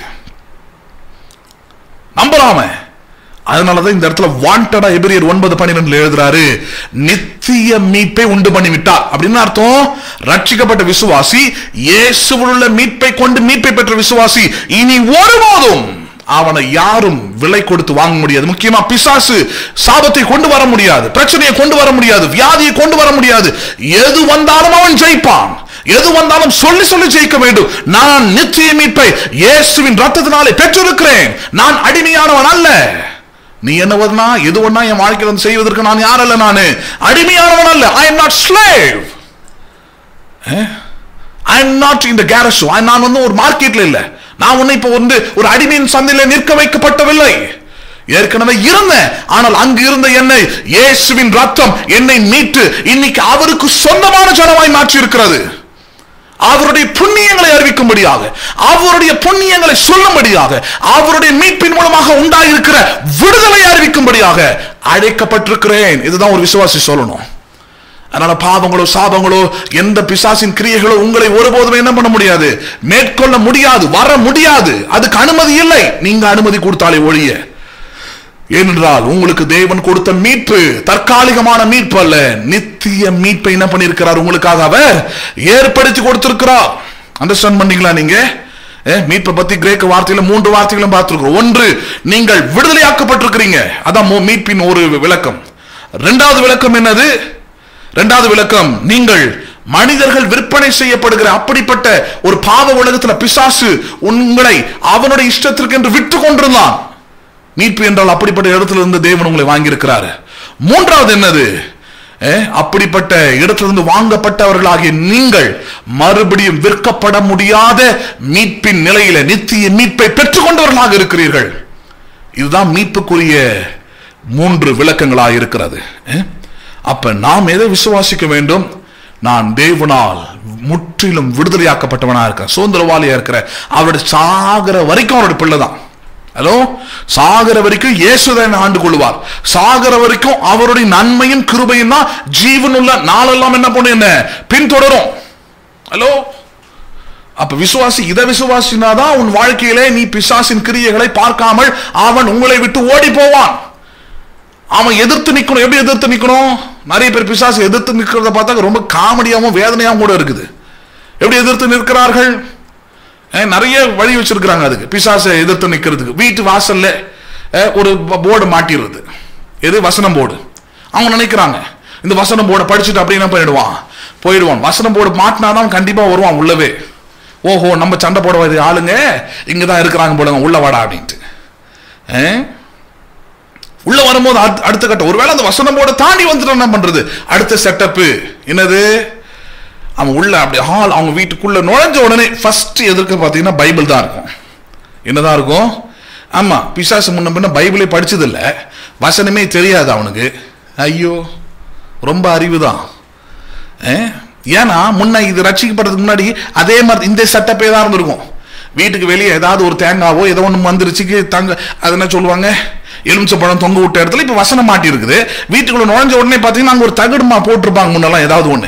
நம்பலாம. அதனாலதான் இந்த இடத்துல வாண்டடா எபிரியர் 9:12 எழுதுறாரு, நித்திய மீட்பை உண்டு பண்ணி விட்டார். அப்படின்னு அர்த்தம், ரட்சிக்கப்பட்ட விசுவாசி, இயேசுவில் உள்ள மீட்பை கொண்டு மீட்பை பெற்ற விசுவாசி இனி ஒருபோதும் அவனை யாரும் விலை கொடுத்து வாங்க முடியாது. முக்கியமா பிசாசு சாபத்தை கொண்டு வர முடியாது, பிரச்சனையை கொண்டு வர முடியாது, வியாதியை கொண்டு வர முடியாது. எது வந்தாலும் அவன் ஜெயிப்பான். எது வந்தாலும் சொல்லி சொல்லி ஜெயிக்க வேண்டும். நான் நித்திய மீட்பை இயேசுவின் ரத்தத்தினாலே பெற்றிருக்கிறேன், நான் அடிமையானவன் அல்ல. நீ என்னவதுனா எது ஒன்னா என் வாழ்க்கையில் செய்வதற்கு நான் யார் அல்ல, நான் அடிமையானவன் அல்ல. I am not slave. I am not in the garage. நான் வந்து ஒரு மார்க்கெட்ல இல்ல, நான் உன்னை இப்ப வந்து ஒரு அடிமையின் சந்தையில நிற்க வைக்கப்பட்டவில்லை. ஏற்கனவே இருந்தேன், ஆனால் அங்கு இருந்த என்னை இயேசுவின் ரத்தம் என்னை மீட்டு இன்னைக்கு அவருக்கு சொந்தமான ஜனமாய் மாற்றி இருக்கிறது. அவருடைய புண்ணியங்களை அறிவிக்கும்படியாக, அவருடைய புண்ணியங்களை சொல்லும்படியாக, அவருடைய மீட்பின் மூலமாக உண்டாயிருக்கிற விடுதலை அறிவிக்கும்படியாக அழைக்கப்பட்டிருக்கிறேன். இதுதான் ஒரு விசுவாசி சொல்லணும். அதனால பாவங்களோ சாபங்களோ எந்த பிசாசின் கிரியைகளோ உங்களை ஒருபோதும் என்ன பண்ண முடியாது, மேற்கொள்ள முடியாது, வர முடியாது. அதுக்கு அனுமதி இல்லை, நீங்க அனுமதி கொடுத்தாலே ஒழிய. ஏனென்றால் உங்களுக்கு தேவன் கொடுத்த மீட்பு தற்காலிகமான மீட்பு அல்ல, நித்திய மீட்பை என்ன பண்ணியிருக்கிறார் உங்களுக்காக அவர் ஏற்படுத்தி கொடுத்திருக்கிறார். அண்டர்ஸ்டாண்ட் பண்ணீங்களா? நீங்க மீட்பை பத்தி கிரேக்க வார்த்தையில 3 வார்த்தைகளும் பார்த்திருக்கிறோம். ஒன்று, நீங்கள் விடுதலையாக்கப்பட்டிருக்கிறீங்க, அதான் மீட்பின் ஒரு விளக்கம். இரண்டாவது விளக்கம் என்னது? இரண்டாவது விளக்கம், நீங்கள் மனிதர்கள் விற்பனை செய்யப்படுகிற அப்படிப்பட்ட ஒரு பாவ உலகத்தில் பிசாசு உங்களை அவனுடைய இஷ்டத்திற்கு என்று விட்டு கொண்டிருந்தான். மீட்பு என்றால் அப்படிப்பட்ட இடத்துல இருந்து தேவன் உங்களை வாங்கியிருக்கிறாரு. மூன்றாவது என்னது? அப்படிப்பட்ட இடத்திலிருந்து வாங்கப்பட்டவர்களாகிய நீங்கள் மறுபடியும் விற்கப்பட முடியாத மீட்பின் நிலையில நித்திய மீட்பை பெற்றுக் கொண்டவர்களாக இருக்கிறீர்கள். இதுதான் மீட்புக்குரிய 3 விளக்கங்களாக இருக்கிறது. அப்ப நாம் எதை விசுவாசிக்க வேண்டும்? நான் தேவனால் முற்றிலும் விடுதலையாக்கப்பட்டவனா இருக்கேன், சுதந்திரவாளியா இருக்கிற, அவருடைய சாகர வரைக்கும் அவருடைய பிள்ளை தான். ஹலோ, சாகர வரைக்கும் இயேசுதான் ஆண்டு கொள்வார். சாகர வரைக்கும் அவருடைய நன்மையும் கிருபையும் தான் ஜீவனுள்ள நாளெல்லாம் என்ன பண்ண என்ன பின்தொடரும். ஹலோ, அப்ப விசுவாசி இதை விசுவாசினாதான் உன் வாழ்க்கையிலே நீ பிசாசின் கிரியைகளை பார்க்காமல் அவன் உங்களை விட்டு ஓடி போவான். அவன் எதிர்த்து நிக்கணும். எப்படி எதிர்த்து நிக்கணும்? நிறைய பேர் பிசாசு எதிர்த்து நிக்கிறத பார்த்தா ரொம்ப காமெடியாவும் வேதனையாவும் கூட இருக்குது. எப்படி எதிர்த்து நிற்கிறார்கள்? நிறைய வழி வச்சிருக்கிறாங்க அதுக்கு, பிசாசை எதிர்த்து நிக்கிறதுக்கு. வீட்டு வாசல்ல ஒரு போர்டு மாட்டிடுறது, எது வசனம் போர்டு. அவங்க நினைக்கிறாங்க இந்த வசனம் போர்டை படிச்சுட்டு அப்படி என்ன போயிடுவான். வசனம் போர்டு மாட்டினாதான் கண்டிப்பா வருவான் உள்ளவே. ஓஹோ, நம்ம சண்டை போட ஆளுங்க இங்கதான் இருக்கிறாங்க போடுங்க, உள்ள வாடா அப்படின்ட்டு. உள்ள வரும்போது அடுத்த கட்டம், ஒருவேளை அந்த வசனம் போர்டை தாண்டி வந்துட்டு என்ன பண்றது? அடுத்த செட்டப் என்னது? அவன் உள்ள அப்படி ஹால், அவங்க வீட்டுக்குள்ள நுழைஞ்ச உடனே ஃபர்ஸ்ட் எதிர்க்க பார்த்தீங்கன்னா பைபிள் தான் இருக்கும். என்னதான் இருக்கும்? ஆமா, பிசாசு முன்ன பின்ன பைபிளே படிச்சது இல்லை, வசனமே தெரியாது அவனுக்கு. ஐயோ, ரொம்ப அறிவு தான். ஏன்னா முன்ன இது ரட்சிக்கப்படுறதுக்கு முன்னாடி அதே மாதிரி இந்த செட்டப்பே தான் இருந்திருக்கும். வீட்டுக்கு வெளியே ஏதாவது ஒரு தேங்காவோ ஏதோ ஒன்று வந்துருச்சுக்கு அது என்ன சொல்லுவாங்க, எலுமிச்சை பழம் தொங்க விட்ட இடத்துல இப்ப வசனம் மாட்டி இருக்குது. வீட்டுக்குள்ள நுழைஞ்ச உடனே பாத்தீங்கன்னா அங்க ஒரு தகடுமா போட்டிருப்பாங்க முன்னெல்லாம், ஏதாவது ஒண்ணு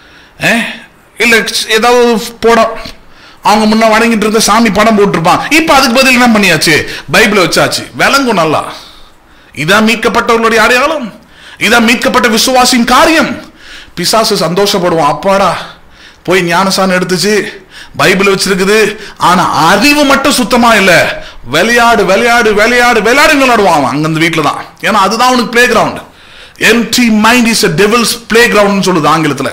இல்ல ஏதாவது போடம் அவங்க முன்ன வணங்கிட்டு இருந்த சாமி படம் போட்டிருப்பான். இப்ப அதுக்கு பதில் என்ன பண்ணியாச்சு? பைபிளை வச்சாச்சு. விளங்கும் நல்லா. இதான் மீட்கப்பட்டவர்களுடைய அடையாளம், இதான் மீட்கப்பட்ட விசுவாசின் காரியம். பிசாசு சந்தோஷப்படுவான், அப்பாடா போய் ஞானசானம் எடுத்துச்சு, பைபிள் வச்சிருக்குது, ஆனா அறிவு மட்டும் சுத்தமா இல்ல. விளையாடு விளையாடு விளையாடு விளையாடு விளையாடுவான் அங்க அந்த வீட்டுல தான். ஏன்னா அதுதான் அவனுக்கு playground. Empty mind is a devil's playground சொல்லுது ஆங்கிலத்துல.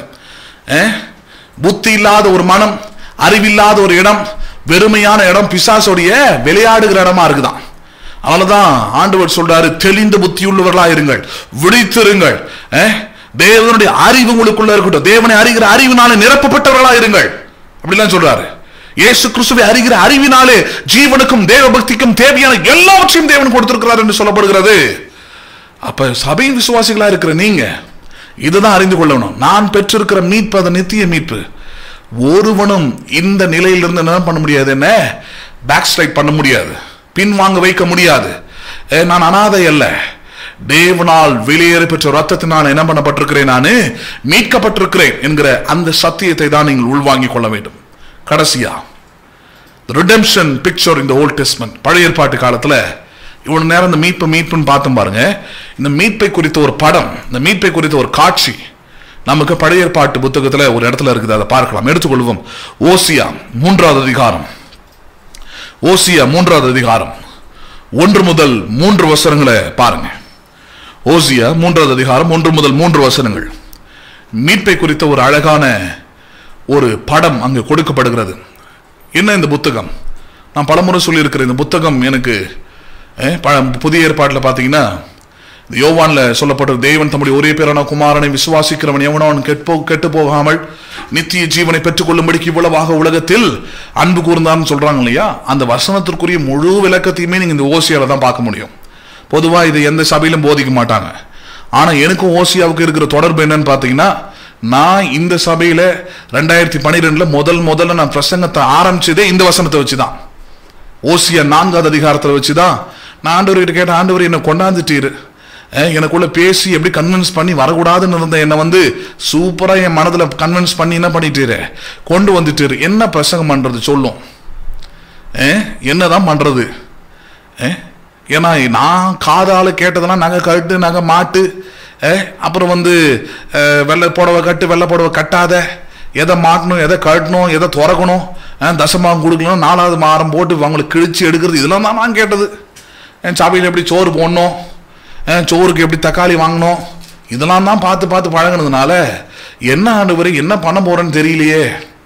புத்தி இல்லாத ஒரு மனம், அறிவில்லாத ஒரு இடம், வெறுமையான இடம் பிசாசுடைய விளையாடுகிற இடமா இருக்குதான். அதனாலதான் ஆண்டவர் சொல்றாரு, தெளிந்த புத்தி உள்ளவர்களா இருங்கள், விழித்திருங்கள், தேவனுடைய அறிவு உங்களுக்குள்ள இருக்கட்டும், தேவனை அறிகிற அறிவினாலே நிரப்பப்பட்டவர்களா இருங்கள் அப்படிலாம் சொல்றாரு. இயேசு கிறிஸ்துவை அறிகிற அறிவினாலே ஜீவனுக்கும் தேவ பக்திக்கும் தேவையான எல்லாவற்றையும் தேவன் கொடுத்திருக்கிறார் என்று சொல்லப்படுகிறது. அப்ப சபையின் விசுவாசிகளா இருக்கிற நீங்க இதுதான் அறிந்து கொள்ளணும். நான் பெற்றிருக்கிற மீட்பு அது நித்திய மீட்பு. ஒருவனும் இந்த நிலையிலிருந்து என்ன பண்ண முடியாது, என்ன பேக் ஸ்லைட் பண்ண முடியாது, பின்வாங்க வைக்க முடியாது. நான் அனாதை அல்ல, தேவனால் வெளியேற பெற்ற ரத்தத்தினால் என்ன பண்ணப்பட்டிருக்கிறேன், நான் மீட்கப்பட்டிருக்கிறேன் என்கிற அந்த சத்தியத்தை தான் நீங்கள் உள்வாங்கிக் கொள்ள வேண்டும். கடைசியா redemption picture in the Old Testament, பழைய ஏற்பாட்டு காலத்துல இவ்வளவு நேரம் இந்த மீட்புன்னு பார்த்தோம் பாருங்க. இந்த மீட்பை குறித்த ஒரு படம், இந்த மீட்பை குறித்த ஒரு காட்சி நமக்கு பழைய ஏற்பாட்டு புத்தகத்துல ஒரு இடத்துல இருக்குது, அதை பார்க்கலாம். எடுத்துக்கொள்வோம். ஓசியா 3வது அதிகாரம், ஓசியா 3வது அதிகாரம் 1 முதல் 3 வசனங்களை பாருங்க. ஓசியா 3வது அதிகாரம் 1 முதல் 3 வசனங்கள். மீட்பை குறித்த ஒரு அழகான ஒரு படம் அங்கு கொடுக்கப்படுகிறது. என்ன இந்த புத்தகம்? நான் பலமுறை சொல்லியிருக்கிறேன், இந்த புத்தகம் எனக்கு புதிய ஏற்பாட்டில் பார்த்தீங்கன்னா யோவான்ல சொல்லப்பட்ட தேவன் தம்முடைய ஒரே பேரான குமாரனை விசுவாசிக்கிறவன் எவனோ அவன் கெட்டு போகாமல் நித்திய ஜீவனை பெற்றுக்கொள்ளும்படிக்கு இவ்வளவாக உலகத்தில் அன்பு கூர்ந்தான்னு சொல்றாங்க இல்லையா, அந்த வசனத்திற்குரிய முழு விளக்கத்தையுமே நீங்க இந்த ஓசியால தான் பார்க்க முடியும். பொதுவா இது எந்த சபையிலும் போதிக்க மாட்டாங்க. ஆனா எனக்கும் ஓசியாவுக்கு இருக்கிற தொடர்பு என்னன்னு பாத்தீங்கன்னா, நான் இந்த சபையில 2012 முதல்ல நான் பிரசங்கத்தை ஆரம்பிச்சதே இந்த வசனத்தை வச்சுதான். ஓசியா 4வது அதிகாரத்தை வச்சுதான். நான் ஆண்டவர்கிட்ட கேட்டேன், ஆண்டவர் என்னை கொண்டாந்துட்டீரு, எனக்குள்ள பேசி எப்படி கன்வின்ஸ் பண்ணி வரக்கூடாதுன்னு இருந்த என்னை சூப்பரா என் மனதுல கன்வின்ஸ் பண்ணி என்ன பண்ணிட்டீரு, கொண்டு வந்துட்டீரு. என்ன பிரசங்கம் பண்றது சொல்லும், என்னதான் பண்றது? ஏன்னா நான் காதால கேட்டதெல்லாம் நகை கட்டு நகை மாட்டு, அப்புறம் வெள்ளை புடவை கட்டு வெள்ளை புடவை கட்டாத, எதை மாட்டணும் எதை கட்டணும் எதை துறக்கணும், தசமாகம் கொடுக்கணும், 4வது மாரம் போட்டு அவங்களுக்கு கிழிச்சு எடுக்கிறது, இதெல்லாம் தான் நான் கேட்டது. சபையில் எப்படி சோறு போடணும், சோறுக்கு எப்படி தக்காளி வாங்கணும், இதெல்லாம் தான் பார்த்து பார்த்து பழகினதுனால என்ன ஆண்டவரே என்ன பண்ண போறேன்னு தெரியலையே.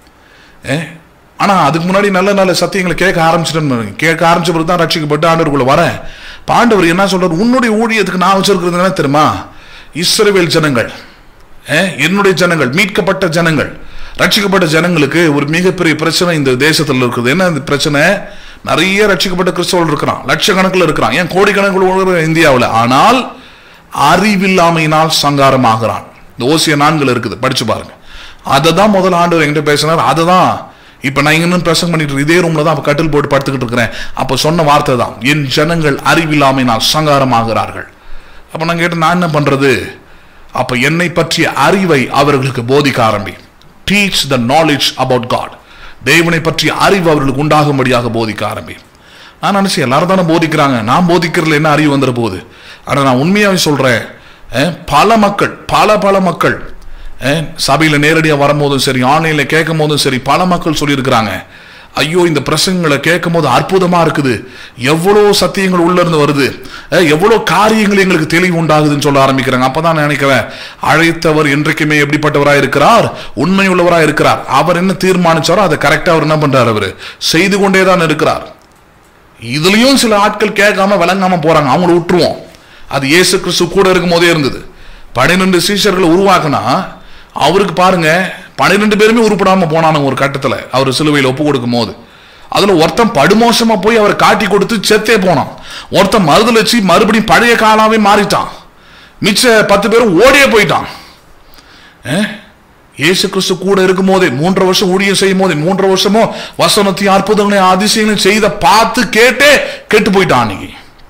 ஆனா அதுக்கு முன்னாடி நல்ல நல்ல சத்தியங்களை கேட்க ஆரம்பிச்ச பிறகு தான் ரட்சிக்கப்பட்டு ஆண்டவருக்குள்ள வரேன். ஆண்டவர் என்ன சொல்றாரு, உன்னுடைய ஊழியத்துக்கு நான் வச்சிருக்கிறது என்ன தெரியுமா, இஸ்ரவேல் ஜனங்கள், என்னுடைய ஜனங்கள், மீட்கப்பட்ட ஜனங்கள், ரட்சிக்கப்பட்ட ஜனங்களுக்கு ஒரு மிகப்பெரிய பிரச்சனை இந்த தேசத்தில் இருக்குது. என்ன இந்த பிரச்சனை? நிறைய ரட்சிக்கப்பட்ட கிறிஸ்தவர்கள் இருக்கிறான், லட்சக்கணக்கில் இருக்கிறான், ஏன் கோடிக்கணக்கில் இந்தியாவில். ஆனால் அறிவில்லாமையினால் சங்காரமாகிறான். இந்த ஓசியா 4 இருக்குது, படிச்சு பாருங்க. அதை தான் முதல் ஆண்டவர் என்கிட்ட பேசினார். அதை தான் இப்ப நான் இங்க பிரசங்கம் பண்ணிட்டு இதே ரூம்ல தான் கட்டில் போட்டு படுத்துக்கிட்டு இருக்கிறேன். அப்ப சொன்ன வார்த்தை தான், என் ஜனங்கள் அறிவில்லாமையினால் சங்காரமாகிறார்கள். அப்ப நான் கேட்டேன், நான் என்ன பண்றது? அப்ப என்னை பற்றிய அறிவை அவர்களுக்கு போதிக்க ஆரம்பி. Teach the knowledge about God. தேவனை பற்றி அறிவு அவர்களுக்கு உண்டாகும்படியாக போதிக்க ஆரம்பி. நான் நினைச்சேன் எல்லாரும் தானே போதிக்கிறாங்க, நான் போதிக்கிறதுல என்ன அறிவு வந்துட போகுது. ஆனால் நான் உண்மையாகவே சொல்றேன், பல மக்கள் பல மக்கள் சபையில் நேரடியாக வரும்போதும் சரி, ஆன்லைனில் கேட்கும் போதும் சரி, பல மக்கள் சொல்லியிருக்கிறாங்க, ஐயோ இந்த பிரசங்களை கேட்கும் போது அற்புதமா இருக்குது, எவ்வளோ சத்தியங்கள் உள்ள இருந்து வருது, எவ்வளோ காரியங்கள் எங்களுக்கு தெளிவு உண்டாகுதுன்னு சொல்ல ஆரம்பிக்கிறாங்க. அப்பதான் நினைக்கிறேன், அழைத்தவர் என்றைக்குமே எப்படிப்பட்டவராக இருக்கிறார், உண்மை உள்ளவராக இருக்கிறார். அவர் என்ன தீர்மானிச்சாரோ அதை கரெக்டா அவர் என்ன பண்றார், அவர் செய்து கொண்டேதான் இருக்கிறார். இதுலயும் சில ஆட்கள் கேட்காம விளங்காம போறாங்க, அவங்கள விட்டுருவோம். அது இயேசு கிறிஸ்து கூட இருக்கும் போதே இருந்தது. 12 சீஷர்களை உருவாக்குனா அவருக்கு பாருங்க 12 பேருமே உருப்படாம போனானுங்க. ஒரு கட்டத்துல அவர் சிலுவையில் ஒப்பு கொடுக்கும் போது அதுல ஒருத்தன் படுமோசமா போய் அவரை காட்டி கொடுத்து செத்தே போனான். ஒருத்தன் மறுதலிச்சு மறுபடியும் பழைய காலாவே மாறிட்டான். மிச்ச 10 பேரும் ஓடியே போயிட்டான். இயேசு கிறிஸ்து கூட இருக்கும் போதே 3 வருஷம் ஊழியம் செய்யும் போதே 3 வருஷமும் வசனத்தையும் அற்புதங்களையும் அதிசயங்களையும் செய்த பார்த்து கேட்டே கெட்டு போயிட்டான் அன்னைக்கு.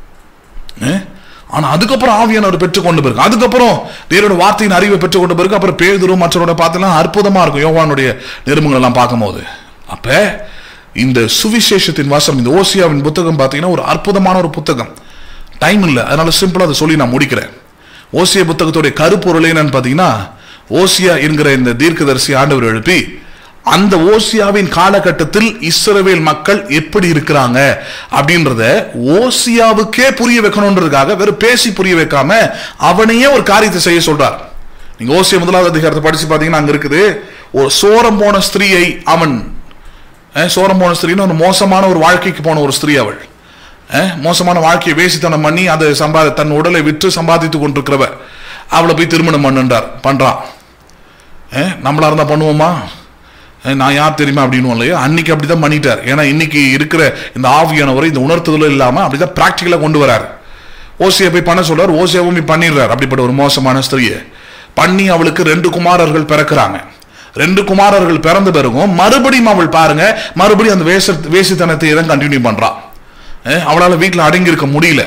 ஆனா அதுக்கப்புறம் ஆவியானவர் பெற்றுக்கொண்டு பிறகு, அதுக்கப்புறம் தேவனுடைய வார்த்தையின் அறிவை பெற்றுக்கொண்ட பிறகு, அப்புறம் பேதுரு மற்றவரோட பார்த்தெல்லாம் அற்புதமா இருக்கும் யோவானுடைய நிருபங்கள் எல்லாம் பார்க்கும் போது. அப்ப இந்த சுவிசேஷத்தின் வசம், இந்த ஓசியாவின் புத்தகம் பார்த்தீங்கன்னா ஒரு அற்புதமான ஒரு புத்தகம். டைம் இல்லை, அதனால சிம்பிளா அதை சொல்லி நான் முடிக்கிறேன். ஓசியா புத்தகத்துடைய கருப்பொருள் என்னன்னு பார்த்தீங்கன்னா, ஓசியா என்கிற இந்த தீர்க்கதரிசி ஆண்டவர் எழுப்பி அந்த ஓசியாவின் காலகட்டத்தில் இஸ்ரவேல் மக்கள் எப்படி இருக்கிறாங்க அப்படின்றத ஓசியாவுக்கே புரிய வைக்கணும்ன்றதுக்காக வெறும் பேசி புரிய வைக்காம அவனையே ஒரு காரியத்தை செய்ய சொல்றார். நீங்க ஓசியா 1வது அதிகாரத்தை படிச்சு பாத்தீங்கன்னா அங்க இருக்குது, ஒரு சோரம் போன ஸ்திரீயை அவன், சோரம் போன ஸ்திரீன்னு ஒரு மோசமான ஒரு வாழ்க்கைக்கு போன ஒரு ஸ்திரீ, அவள் மோசமான வாழ்க்கையை வேசித்தனம் பண்ணி அதை தன் உடலை விற்று சம்பாதித்து கொண்டிருக்கிறவ, அவளை போய் திருமணம் பண்றான். நம்மளா இருந்தா பண்ணுவோமா? நான் யார் தெரியுமா அப்படின்னு இல்லையா? அன்னைக்கு அப்படிதான் பண்ணிட்டார். ஏன்னா இன்னைக்கு இருக்கிற இந்த ஆவியானவரை இந்த உணர்த்துதலும் இல்லாம அப்படிதான் பிராக்டிகலா கொண்டு வராரு. ஓசியா போய் பண்ண சொல்றாரு, ஓசியாவும் பண்ணிடுறாரு. அப்படிப்பட்ட ஒரு மோசமான ஸ்திரீயை பண்ணி அவளுக்கு 2 குமாரர்கள் பிறக்கிறாங்க. 2 குமாரர்கள் பிறந்த பிறகும் மறுபடியும் அவள் பாருங்க, மறுபடியும் அந்த வேசித்தனத்தை தான் கண்டினியூ பண்றான். அவளால் வீட்டில் அடங்கி இருக்க முடியல.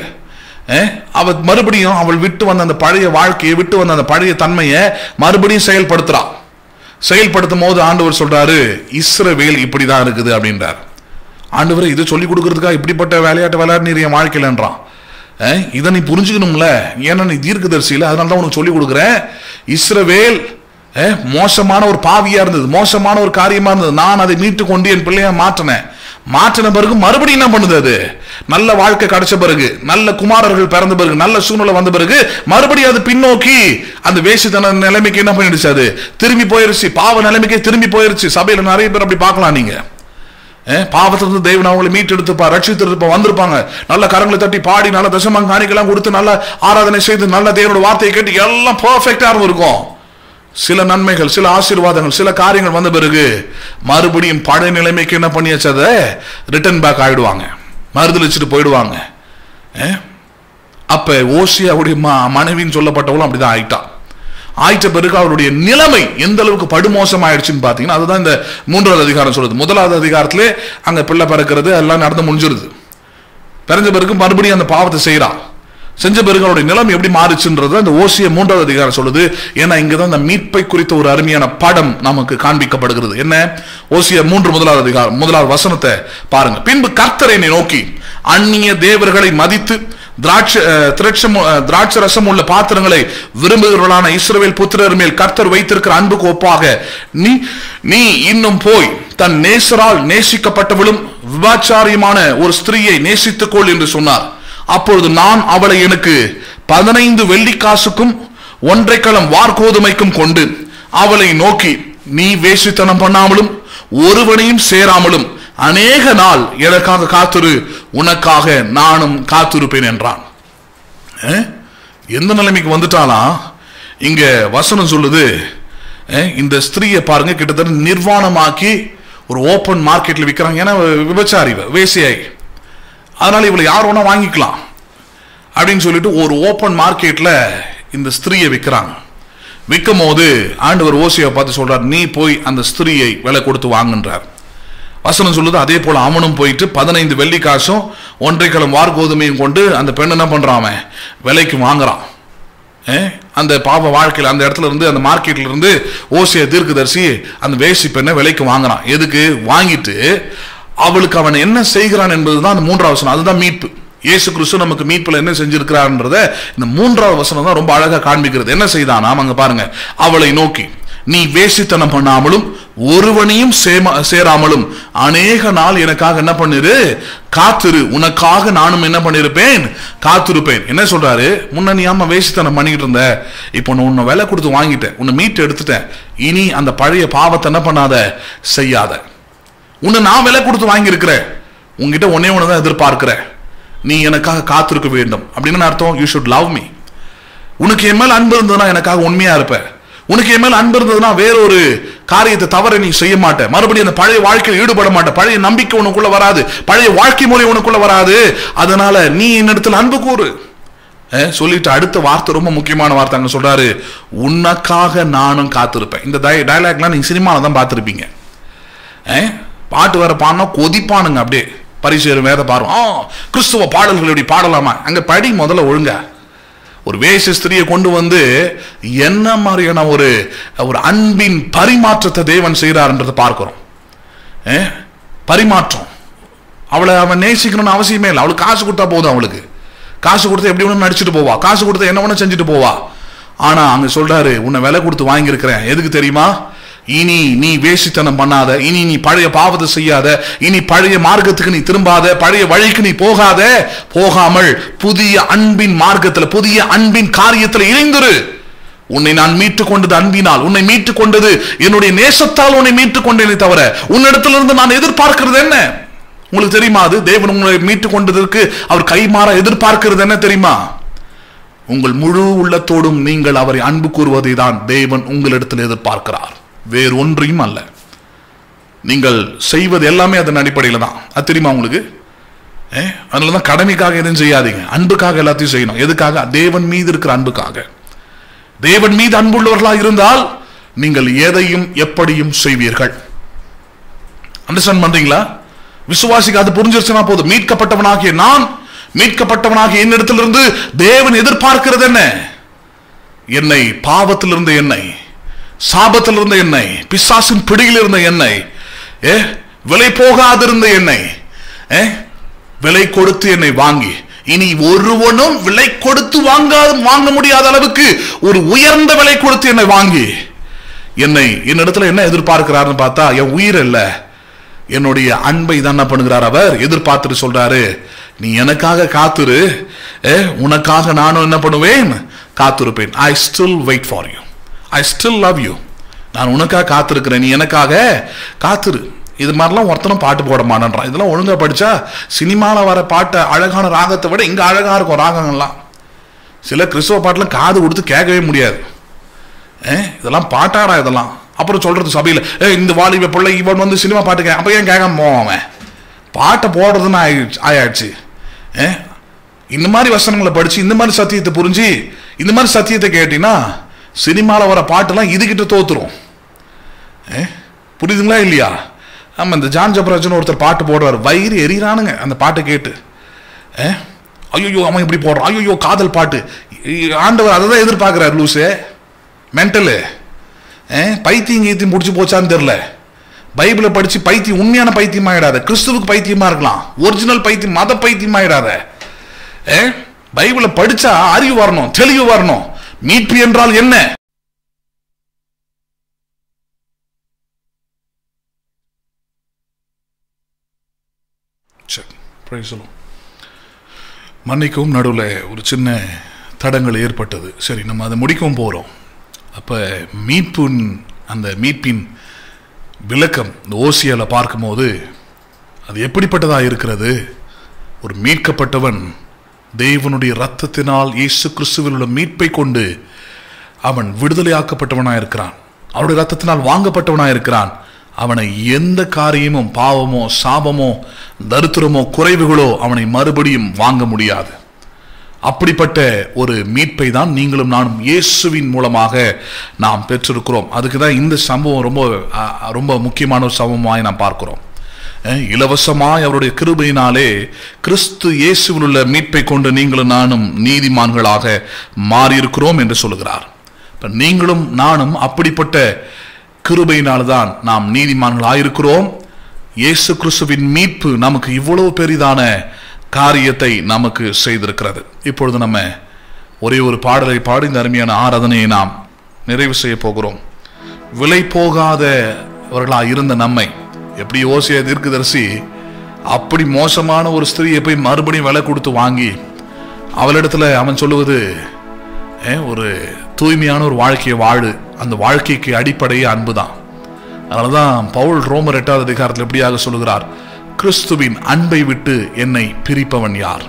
அவள் மறுபடியும் அவள் விட்டு வந்த அந்த பழைய வாழ்க்கையை, விட்டு வந்த அந்த பழைய தன்மையை மறுபடியும் செயல்படுத்துறான். செயல்படுத்தும் போது ஆண்டவர் சொல்றாரு, இஸ்ரவேல் இப்படிதான் இருக்குது அப்படின்றார். ஆண்டவர் இது சொல்லிக் கொடுக்கறதுக்காக இப்படிப்பட்ட விளையாட்டு விளையாடுனீர் என் வாழ்க்கையிலன்றான். இதை நீ புரிஞ்சுக்கணும்ல, ஏன்னா நீ தீர்க்கதரிசியில, அதனால தான் உனக்கு சொல்லிக் கொடுக்குறேன். இஸ்ரவேல் மோசமான ஒரு பாவியா இருந்தது, மோசமான ஒரு காரியமா இருந்தது. நான் அதை மீட்டு கொண்டு என் பிள்ளையா மாற்றின பிறகு மறுபடியும் என்ன பண்ணுது, அது நல்ல வாழ்க்கை கிடைச்ச பிறகு, நல்ல குமாரர்கள் பிறந்த பிறகு, நல்ல சூழ்நிலை வந்த பிறகு மறுபடியும் அது பின்னோக்கி அந்த வேசித்தன நிலைமைக்கு என்ன பண்ணிடுச்சு, அது திரும்பி போயிருச்சு. பாவ நிலைமைக்கே திரும்பி போயிருச்சு. சபையில நிறைய பேர் அப்படி பார்க்கலாம். நீங்க பாவத்திலிருந்து தேவன் அவங்களை மீட்டெடுத்துப்பா, ரட்சித்து வந்திருப்பாங்க. நல்ல கரங்களை தட்டி பாடி, நல்ல தசமம் காணிக்கலாம் கொடுத்து, நல்ல ஆராதனை செய்து, நல்ல தேவனோட வார்த்தையை கேட்டு எல்லாம் பெர்ஃபெக்டா இருக்கும். சில நன்மைகள், சில ஆசீர்வாதங்கள், சில காரியங்கள் வந்த பிறகு மறுபடியும் பழைய நிலைமைக்கு என்ன பண்ணியாச்சு, அதை ரிட்டர்ன் பேக் ஆயிடுவாங்க, மறுதலிச்சுட்டு போயிடுவாங்க. அப்ப ஓசியாவுடைய மனைவின்னு சொல்லப்பட்டவளும் அப்படிதான் ஆயிட்ட பிறகு அவருடைய நிலைமை எந்த அளவுக்கு படுமோசம் ஆயிடுச்சுன்னு பாத்தீங்கன்னா, அதுதான் இந்த 3வது அதிகாரம் சொல்லுது. 1வது அதிகாரத்திலே அங்க பிள்ளை பிறக்கிறது எல்லாம் நடந்து முடிஞ்சிருது. பிறந்த பிறகு மறுபடியும் அந்த பாவத்தை செய்யறான். செஞ்ச பிறகு அவருடைய நிலைமை எப்படி மாறுச்சுன்றது அந்த ஓசியா 3வது அதிகாரம் சொல்லுது. ஏன்னா இங்கதான் இந்த மீட்பை குறித்த ஒரு அருமையான படம் நமக்கு காண்பிக்கப்படுகிறது. என்ன? ஓசியா 3 1வது அதிகாரம் 1வது வசனத்தை பாருங்க. பின்பு கர்த்தர் என்னை நோக்கி, அந்நிய தேவர்களை மதித்து திராட்சை ரசம் உள்ள பாத்திரங்களை விரும்புகிறவர்களான இஸ்ரவேல் புத்திரர் மேல் கர்த்தர் வைத்திருக்கிற அன்புக்கு ஒப்பாக நீ இன்னும் போய் தன் நேசரால் நேசிக்கப்பட்டவளும் விபச்சாரியமான ஒரு ஸ்திரீயை நேசித்துக்கொள் என்று சொன்னார். அப்பொழுது நான் அவளை எனக்கு 15 வெள்ளிக்காசுக்கும் 1.5 கலம் வார்கோதுமைக்கும் கொண்டு அவளை நோக்கி, நீ வேசித்தனம் பண்ணாமலும் ஒருவனையும் சேராமலும் அநேக நாள் எனக்காக காத்திரு, உனக்காக நானும் காத்திருப்பேன் என்றான். எந்த நிலைமைக்கு வந்துட்டாலாம் இங்க வசனம் சொல்லுது. இந்த ஸ்திரீயை பாருங்க, கிட்டத்தட்ட நிர்வாணமாக்கி ஒரு ஓபன் மார்க்கெட்ல விற்கிறாங்க. ஏன்னா விபச்சாரி, வேசியாய், அதனால இவளை யார் வேணா வாங்கிக்கலாம் அப்படின்னு சொல்லிட்டு ஒரு ஓபன் மார்க்கெட்ல இந்த ஸ்திரீயை விற்கிறாங்க. விற்கும் போது ஆண்டவர் ஓசியாவை பார்த்து சொல்றார், நீ போய் அந்த ஸ்திரீயை விலை கொடுத்து வாங்குன்றார். வசனம் சொல்லுது, அதே போல அவனும் போயிட்டு 15 வெள்ளிக்காசும் 1.5 கலம் வார்கோதுமையும் கொண்டு அந்த பெண் என்ன பண்றான், விலைக்கு வாங்குறான். அந்த பாவ வாழ்க்கையில் அந்த இடத்துல இருந்து, அந்த மார்க்கெட்ல இருந்து ஓசியா தீர்க்கதரிசி அந்த வேசி பெண்ணை விலைக்கு வாங்குறான். எதுக்கு வாங்கிட்டு அவளுக்கு அவன் என்ன செய்கிறான் என்பதுதான் அந்த 3வது வசனம். அதுதான் மீட்பு. இயேசு கிறிஸ்து நமக்கு மீட்புல என்ன செஞ்சிருக்கிறார்ன்றத இந்த 3வது வசனம் தான் ரொம்ப அழகா காண்பிக்கிறது. என்ன செய்தான்? அங்க பாருங்க, அவளை நோக்கி, நீ வேசித்தனம் பண்ணாமலும் ஒருவனையும் சேராமலும் அநேக நாள் எனக்காக என்ன பண்ணிரு, காத்திரு, உனக்காக நானும் என்ன பண்ணிருப்பேன், காத்திருப்பேன். என்ன சொல்றாரு? முன்ன நீ ஆமா வேசித்தனம் பண்ணிக்கிட்டு இருந்த, இப்போ நான் உன்னை விலை கொடுத்து வாங்கிட்டேன், உன்னை மீட்டு எடுத்துட்டேன், இனி அந்த பழைய பாவத்தை என்ன பண்ணாத, செய்யாத. உன்னை நான் விலை கொடுத்து வாங்கியிருக்கிறேன், உங்ககிட்ட ஒன்னே ஒண்ணுதான் எதிர்பார்க்கிறேன், நீ எனக்காக காத்திருக்க வேண்டும். அப்படின்னு அர்த்தம், யூ ஷுட் லவ் மீ. உனக்கு என் மேல் அன்பு இருந்ததுன்னா எனக்காக உண்மையா இருப்ப. உனக்கு என் மேல் அன்பு இருந்ததுன்னா வேறொரு காரியத்தை தவற நீ செய்ய மாட்ட, மறுபடியும் அந்த பழைய வாழ்க்கையில் ஈடுபட மாட்ட, பழைய நம்பிக்கை உனக்குள்ள வராது, பழைய வாழ்க்கை முறை உனக்குள்ள வராது. அதனால நீ என்னிடத்தில் அன்பு கூறு சொல்லிட்டு அடுத்த வார்த்தை ரொம்ப முக்கியமான வார்த்தை அங்க சொல்றாரு, உனக்காக நானும் காத்திருப்பேன். இந்த டயலாக்லாம் நீங்க சினிமாவில் தான் பார்த்துருப்பீங்க. பாட்டு வர பாடினா கொதிப்பானுங்க, அப்படியே பரிசேரும் வேத பாருவோம், கிறிஸ்துவ பாடல்கள் எப்படி பாடலாமா? அங்க படி முதல்ல ஒழுங்க. ஒரு வேசி ஸ்திரியை கொண்டு வந்து என்ன மாதிரியான ஒரு அன்பின் பரிமாற்றத்தை தேவன் செய்யறாருன்றதை பார்க்கிறோம். பரிமாற்றம். அவளை அவன் நேசிக்கணும்னு அவசியமே இல்லை. அவளுக்கு காசு கொடுத்தா போதும், அவளுக்கு காசு கொடுத்தா எப்படி ஒன்று நடிச்சுட்டு போவா, காசு கொடுத்தா என்ன ஒன்று செஞ்சுட்டு போவா. ஆனா அங்க சொல்றாரு, உன்னை விலை கொடுத்து வாங்கியிருக்கிறேன், எதுக்கு தெரியுமா? இனி நீ வேசித்தனம் பண்ணாத, இனி நீ பழைய பாவத்தை செய்யாத, இனி பழைய மார்க்கத்துக்கு நீ திரும்பாத, பழைய வழிக்கு நீ போகாத, போகாமல் புதிய அன்பின் மார்க்கத்துல, புதிய அன்பின் காரியத்துல இணைந்துரு. உன்னை நான் மீட்டுக் கொண்டது அன்பினால், உன்னை மீட்டுக் கொண்டது என்னுடைய நேசத்தால் உன்னை மீட்டுக் கொண்டேனே தவிர உன்னிடத்திலிருந்து நான் எதிர்பார்க்கிறது என்ன? உங்களுக்கு தெரியுமா? அது தேவன் உங்களை மீட்டுக் கொண்டதற்கு அவர் கைமாற எதிர்பார்க்கிறது என்ன தெரியுமா? உங்கள் முழு உள்ளத்தோடும் நீங்கள் அவரை அன்பு கூறுவதை தான் தேவன் உங்களிடத்தில் எதிர்பார்க்கிறார், வேறு ஒன்றையும் அல்ல. நீங்கள் செய்வது எல்லாமே அதன் அடிப்படையில் தான். அது தெரியுமா உங்களுக்கு? அதனாலதான் கடமைக்காக எதுவும் செய்யாதீங்க, அன்புக்காக எல்லாத்தையும் செய்யணும். எதுக்காக? தேவன் மீது இருக்கிற அன்புக்காக. தேவன் மீது அன்புள்ளவர்களா இருந்தால் நீங்கள் எதையும் எப்படியும் செய்வீர்கள். அண்டர்ஸ்டாண்ட் பண்றீங்களா? விசுவாசிக்கு அது புரிஞ்சிருச்சுன்னா போதும். மீட்கப்பட்டவனாகிய நான், மீட்கப்பட்டவனாகிய என்னிடத்திலிருந்து தேவன் எதிர்பார்க்கிறது என்ன? என்னை பாவத்திலிருந்து, என்னை சாபத்திலிருந்த என்னை, பிசாசின் பிடியில் இருந்த என்னை, விலை போகாதிருந்த என்னை, விலை கொடுத்து என்னை வாங்கி, இனி ஒருவனும் விலை கொடுத்து வாங்க முடியாத அளவுக்கு ஒரு உயர்ந்த விலை கொடுத்து என்னை வாங்கி, என்னிடத்துல என்ன எதிர்பார்க்கிறாருன்னு பார்த்தா, என் உயிர் இல்ல, என்னுடைய அன்பை தான் என்ன பண்ணுகிறார் அவர் எதிர்பார்த்துட்டு சொல்றாரு, நீ எனக்காக காத்துரு, உனக்காக நானும் என்ன பண்ணுவேன், காத்திருப்பேன். I still wait for you, I still love you. நான் உனக்காக காத்திருக்கிறேன், நீ எனக்காக காத்திரு. இது மாதிரிலாம் ஒருத்தனும் பாட்டு போட மாட்டேன்றான். இதெல்லாம் ஒழுங்கா படிச்சா சினிமாவில் வர பாட்டை அழகான ராகத்தை விட இங்க அழகா இருக்கும் ராகங்கள்லாம். சில கிறிஸ்தவ பாட்டுலாம் காது கொடுத்து கேட்கவே முடியாது. இதெல்லாம் பாட்டாடா இதெல்லாம். அப்புறம் சொல்றது சபையில், இந்த வாலிப பிள்ளை இவன் வந்து சினிமா பாட்டு அப்ப ஏன் கேட்காம போவான்? அவன் பாட்டை போடுறதுன்னு ஆயாச்சு. இந்த மாதிரி வசனங்களை படிச்சு, இந்த மாதிரி சத்தியத்தை புரிஞ்சு, இந்த மாதிரி சத்தியத்தை கேட்டீங்கன்னா சினிமாவில் வர பாட்டெல்லாம் இதுகிட்ட தோத்துரும். புரியுதுங்களா இல்லையா? ஆமா, இந்த ஜான் ஜபராஜன் ஒருத்தர் பாட்டு போடுறாரு, வயிறு எரிறானுங்க அந்த பாட்டை கேட்டு. ஐயோ அவன் இப்படி போடுறான், ஐயோ காதல் பாட்டு. ஆண்டவர் அதை தான் எதிர்பார்க்கிறார். லூசு, மென்டலு, பைத்தியம் கீத்தியம் முடிச்சு போச்சான்னு தெரியல. பைபிளை படிச்சு பைத்தியம், உண்மையான பைத்தியம் ஆயிடாத. கிறிஸ்துவுக்கு பைத்தியமா இருக்கலாம், ஒரிஜினல் பைத்தியம், மத பைத்தியம் ஆயிடாத. பைபிளை படிச்சா அறிவு வரணும், தெளிவு வரணும். மீட்பு என்றால் என்ன? மன்னிக்கவும், நடுவில் ஒரு சின்ன தடங்கள் ஏற்பட்டது. சரி, நம்ம அதை முடிக்கவும் போறோம். அப்ப அந்த மீட்பின் விளக்கம் இந்த ஓசியால பார்க்கும்போது அது எப்படிப்பட்டதா இருக்கிறது? ஒரு மீட்கப்பட்டவன் தேவனுடைய இரத்தத்தினால் இயேசு கிறிஸ்துவில் உள்ள மீட்பை கொண்டு அவன் விடுதலையாக்கப்பட்டவனாயிருக்கிறான். அவருடைய இரத்தத்தினால் வாங்கப்பட்டவனாயிருக்கிறான். அவனை எந்த காரியமும், பாவமோ சாபமோ தரித்திரமோ குறைவுகளோ அவனை மறுபடியும் வாங்க முடியாது. அப்படிப்பட்ட ஒரு மீட்பை தான் நீங்களும் நானும் இயேசுவின் மூலமாக நாம் பெற்றிருக்கிறோம். அதுக்கு தான் இந்த சம்பவம் ரொம்ப ரொம்ப முக்கியமான ஒரு சம்பவமாய் நாம் பார்க்கிறோம். இலவசமாய் அவருடைய கிருபையினாலே கிறிஸ்து இயேசுவில் உள்ள மீட்பை கொண்டு நீங்களும் நானும் நீதிமான்களாக மாறியிருக்கிறோம் என்று சொல்லுகிறார். நீங்களும் நானும் அப்படிப்பட்ட கிருபையினால்தான் நாம் நீதிமான்கள் ஆயிருக்கிறோம். இயேசு கிறிஸ்துவின் மீட்பு நமக்கு இவ்வளவு பெரிதான காரியத்தை நமக்கு செய்திருக்கிறது. இப்பொழுது நம்ம ஒரே ஒரு பாடலை பாடி இந்த அருமையான ஆராதனையை நாம் நிறைவு செய்ய போகிறோம். விலை போகாதவர்களாக இருந்த நம்மை, எப்படி ஓசியா தீர்க்கதரிசி அப்படி மோசமான ஒரு ஸ்திரியை போய் மறுபடியும் விலை கொடுத்து வாங்கி அவளிடத்துல அவன் சொல்லுவது ஒரு தூய்மையான ஒரு வாழ்க்கையை வாழு, அந்த வாழ்க்கைக்கு அடிப்படையே அன்புதான். அதனாலதான் பவுல் ரோமர் 8வது அதிகாரத்தில் எப்படியாக சொல்லுகிறார், கிறிஸ்துவின் அன்பை விட்டு என்னை பிரிப்பவன் யார்?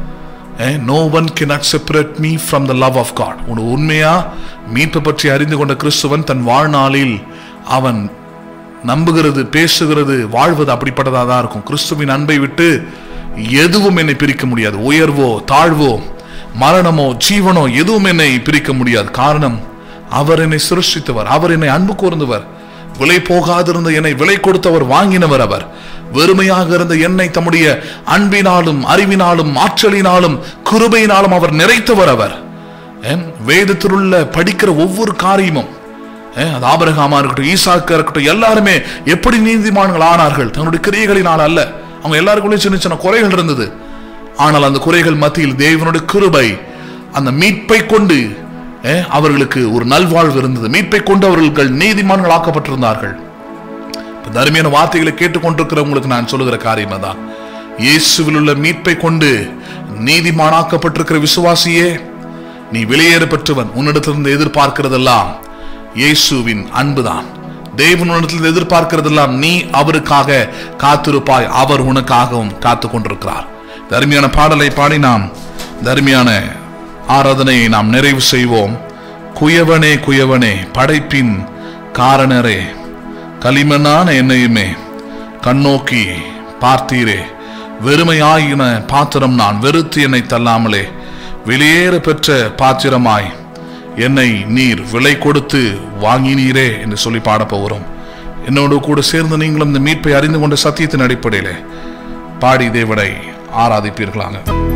No one cannot separate me from the love of God. உண்மையா மீட்பை பற்றி அறிந்து கொண்ட கிறிஸ்துவன் தன் வாழ்நாளில் அவன் நம்புகிறது, பேசுகிறது, வாழ்வது அப்படிப்பட்டதாக தான் இருக்கும். கிறிஸ்துவின் அன்பை விட்டு எதுவும் என்னை பிரிக்க முடியாது. உயர்வோ தாழ்வோ மரணமோ ஜீவனோ எதுவும் என்னை பிரிக்க முடியாது. காரணம், அவர் என்னை சிருஷ்டித்தவர், அவர் என்னை அன்பு கூர்ந்தவர், விலை போகாதிருந்த என்னை விலை கொடுத்தவர், வாங்கினவர். அவர் வெறுமையாக இருந்த என்னை தம்முடைய அன்பினாலும் அறிவினாலும் ஆற்றலினாலும் கிருபையினாலும் அவர் நிறைத்தவர். அவர் வேதத்தில் உள்ள படிக்கிற ஒவ்வொரு காரியமும், அது ஆபிரகாமா இருக்கட்டும், ஈசாக்கா இருக்கட்டும், எல்லாருமே எப்படி நீதிமான்கள் ஆனார்கள்? தன்னுடைய கிரியைகளினால் அல்ல. அவங்க எல்லாருக்குள்ளே சின்ன சின்ன குறைகள் இருந்தது. ஆனால் அந்த குறைகள் மத்தியில் தேவனுடைய கிருபை, அந்த மீட்பை கொண்டு அவர்களுக்கு ஒரு நல்வாழ்வு இருந்தது. மீட்பை கொண்டு அவர்கள் நீதிமான்கள் ஆக்கப்பட்டிருந்தார்கள். தர்மியான வார்த்தைகளை கேட்டுக்கொண்டிருக்கிறவங்களுக்கு நான் சொல்லுகிற காரியம் தான், இயேசுவில் உள்ள மீட்பை கொண்டு நீதிமானாக்கப்பட்டிருக்கிற விசுவாசியே, நீ வெளியேற பெற்றவன். உன்னிடத்திலிருந்து எதிர்பார்க்கிறதெல்லாம் இயேசுவின் அன்புதான். தேவனிடத்தில் எதிர்பார்க்கிறதெல்லாம் நீ அவருக்காக காத்திருப்பாய், அவர் உனக்காகவும் காத்து கொண்டிருக்கிறார். தர்மியான பாடலை பாடி நாம் தர்மியான ஆராதனையை நாம் நிறைவு செய்வோம். குயவனே குயவனே படைப்பின் காரணரே, களிமண்ணான என்னையுமே கண்ணோக்கி பார்த்தீரே, வெறுமையாயின பாத்திரம் நான் வெறுத்து என்னை தள்ளாமலே வெளியேற பெற்ற பாத்திரமாய் என்னை நீர் விலை கொடுத்து வாங்கினீரே என்று சொல்லி பாடப்போகிறோம். என்னோடு கூட சேர்ந்து நீங்களும் இந்த மீட்பை அறிந்து கொண்ட சத்தியத்தின் அடிப்படையிலே பாடி தேவனை ஆராதிப்பீர்களாக.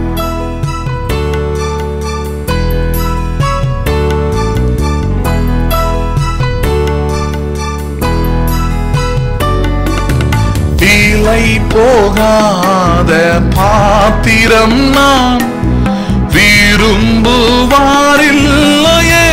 விலை போகாத பாத்திரம் நான் விரும்புவாரில்லையே,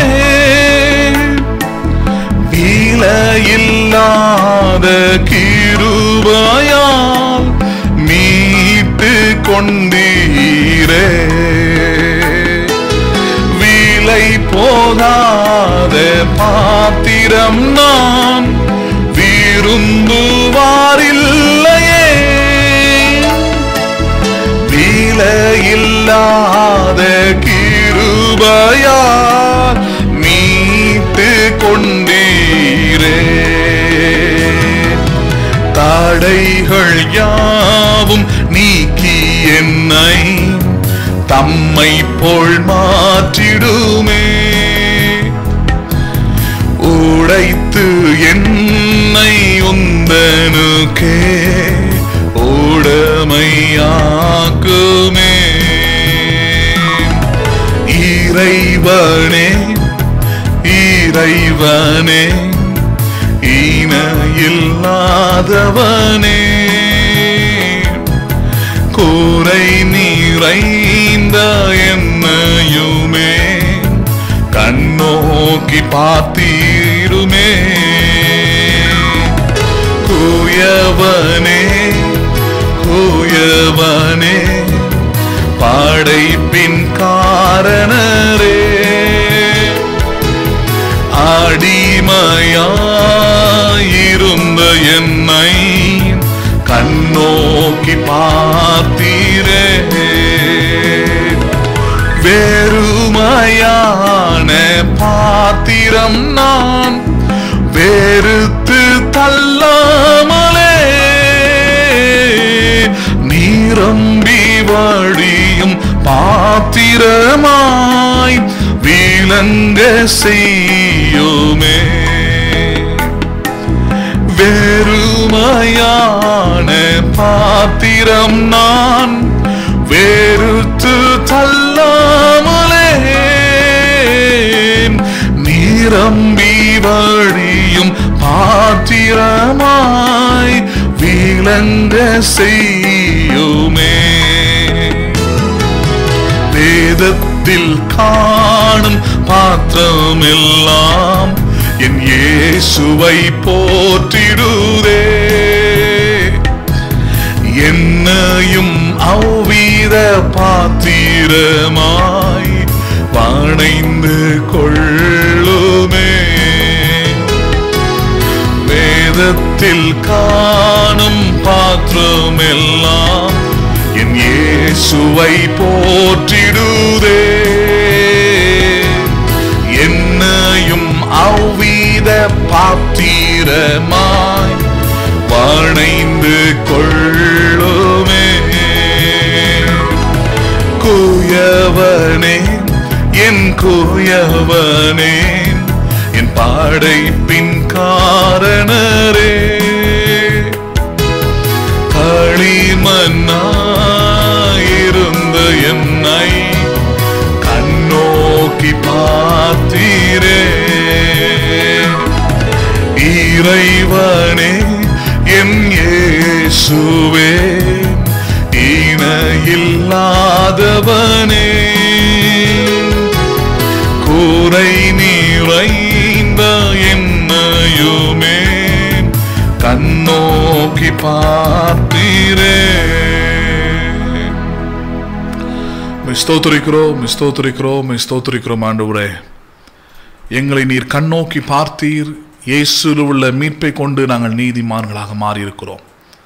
விலையில்லாத கிருபையால் மீட்டு கொண்டீரே. விலை போகாத பாத்திரம் நான் விரும்புவாரில்லையே, விலையில்லாத கிருபையால் மீட்டு கொண்டீரே. தடைகள் யாவும் நீக்கி என்னை தம்மை போல் மாற்றிடுமே, உடைத்து என்னை உந்தனுக்கே உடமையாக்குமே. இறைவனே இறைவனே இணையில்லாதவனே, குறை நிறைந்த என்னையுமே கண்ணோக்கி பார்த்தீருமே. குயவனே குயவனே படைப்பின் காரணரே, அடிமையாயிருந்த என்னை கண்ணோக்கி பார்த்தீரே. வெறுமையான பாத்திரம் நான் வெறுத்து தள்ளாமலே, நீரம்பி வழியும் பாத்திரமாய் விளங்க செய்யுமே. வெறு வெறுமையான பாத்திரம் நான் வெறுத்து தள்ளாமலே நிரம்பி வழியும் பாத்திரமாய் விளங்க செய்யுமே. வேதத்தில் காணும் பாத்திரமெல்லாம் என் இயேசுவை போற்றிடுதே. என்னையும் அவ்வித பாத்திரமாய் வணைந்து கொள்ளுமே. வேதத்தில் காணும் பாத்திரமெல்லாம் என் இயேசுவை போற்றிடுதே. என்னையும் அவ்வித பாத்திரமாய் வணைந்து கொள்ளுமே. குயவனே என் குயவனே என் படைப்பின் காரணரே, களிமண்ணாயிருந்த என்னை கண்ணோக்கி பார்த்தீரே. இறைவனே என் இயேசுவே இணையில்லாதவனே, குறை நிறைந்த என்னையுமே கண்ணோக்கி பார்த்தீரே. ஸ்தோத்திரிக்கிறோம் ஆண்டவரே. எங்களை நீர் கண்ணோக்கி பார்த்தீர். இயேசுவில் உள்ள மீட்பை கொண்டு நாங்கள் நீதிமான்களாக மாறியிருக்கிறோம்.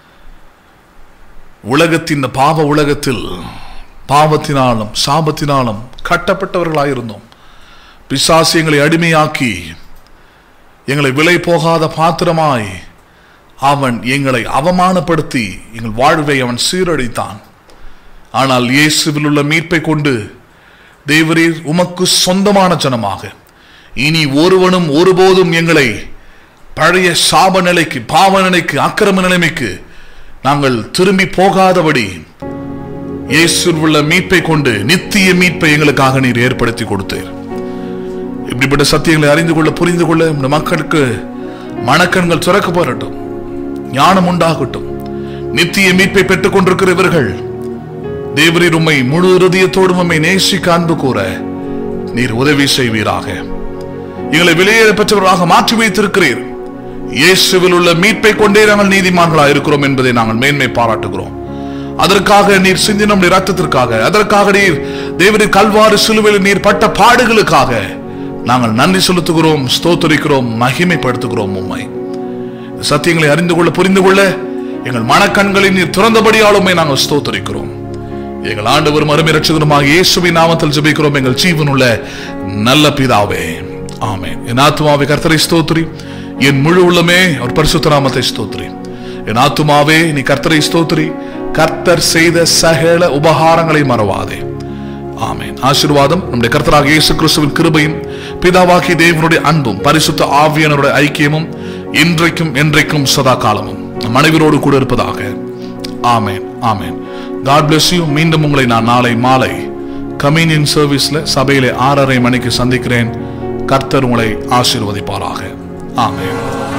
உலகத்தின் பாவ உலகத்தில் பாவத்தினாலும் சாபத்தினாலும் கட்டப்பட்டவர்களாயிருந்தோம். பிசாசு எங்களை அடிமையாக்கி எங்களை விலை போகாத பாத்திரமாய் அவன் எங்களை அவமானப்படுத்தி எங்கள் வாழ்வை அவன் சீரழித்தான். ஆனால் இயேசுவில் உள்ள மீட்பை கொண்டு தேவரீர் உமக்கு சொந்தமான ஜனமாக இனி ஒருவனும் ஒருபோதும் எங்களை பழைய சாப நிலைக்கு, பாவ நிலைக்கு, அக்கிரம நிலைமைக்கு நாங்கள் திரும்பி போகாதபடி இயேசுவில் உள்ள மீட்பை கொண்டு நித்திய மீட்பை எங்களுக்காக நீர் ஏற்படுத்தி கொடுத்தீர். இப்படிப்பட்ட சத்தியங்களை அறிந்து கொள்ள, புரிந்து கொள்ள இந்த மக்களுக்கு மனக்கண்கள் திறக்கப்படட்டும், ஞானம் உண்டாகட்டும். நித்திய மீட்பை பெற்றுக் கொண்டிருக்கிற இவர்கள் தேவரீர் உம்மை முழு இருதயத்தோடு உம்மை நேசிக்க அன்பு கூற நீர் உதவி செய்வீராக. எங்களை வெளியேற பெற்றவர்களாக மாற்றி வைத்திருக்கிறீர். இயேசுவில் உள்ள மீட்பை கொண்டே நாங்கள் நீதிமான்களாக இருக்கிறோம் என்பதை நாங்கள் மேன்மை பாராட்டுகிறோம். அதற்காக நீர் சிந்தின ரத்தத்திற்காக, அதற்காக நீர் தேவரீர் கல்வாரி சிலுவையில் நீர் பட்ட பாடுகளுக்காக நாங்கள் நன்றி செலுத்துகிறோம், ஸ்தோத்திரிக்கிறோம், மகிமைப்படுத்துகிறோம். உம்மை சத்தியங்களை அறிந்து கொள்ள, புரிந்து கொள்ள எங்கள் மனக்கண்களை நீர் திறந்தபடியால் உம்மை நாங்கள் ஸ்தோத்திரிக்கிறோம். எங்கள் ஆண்டவரும் அருமை இரட்சகருமாகிய இயேசுவின் நாமத்தில் ஜெபிக்கிறோம் எங்கள் ஜீவனுள்ள நல்ல பிதாவே, ஆமென். என் ஆத்துமாவே கர்த்தரை ஸ்தோத்திரி, என் முழு உள்ளமே அவர் பரிசுத்த நாமத்தை ஸ்தோத்திரி. என் ஆத்துமாவே நீ கர்த்தரை ஸ்தோத்திரி, கர்த்தர் செய்த சகல உபகாரங்களை மறவாதே. ஆமென். ஆசீர்வாதம் நம்முடைய கர்த்தராகிய இயேசு கிறிஸ்துவின் கிருபையும் பிதாவாகிய தேவனுடைய அன்பும் பரிசுத்த ஆவியானவருடைய ஐக்கியமும் இன்றைக்கும் என்றைக்கும் சதா காலமும் நம் அனைவரோடு கூட இருப்பதாக. ஆமென், ஆமென். God bless you. மீண்டும் உங்களை நான் நாளை மாலை கம்யூனியன் சர்வீஸ்ல சபையிலே 6:30 மணிக்கு சந்திக்கிறேன். கர்த்தர் உங்களை ஆசீர்வதிப்பாராக. ஆமென்.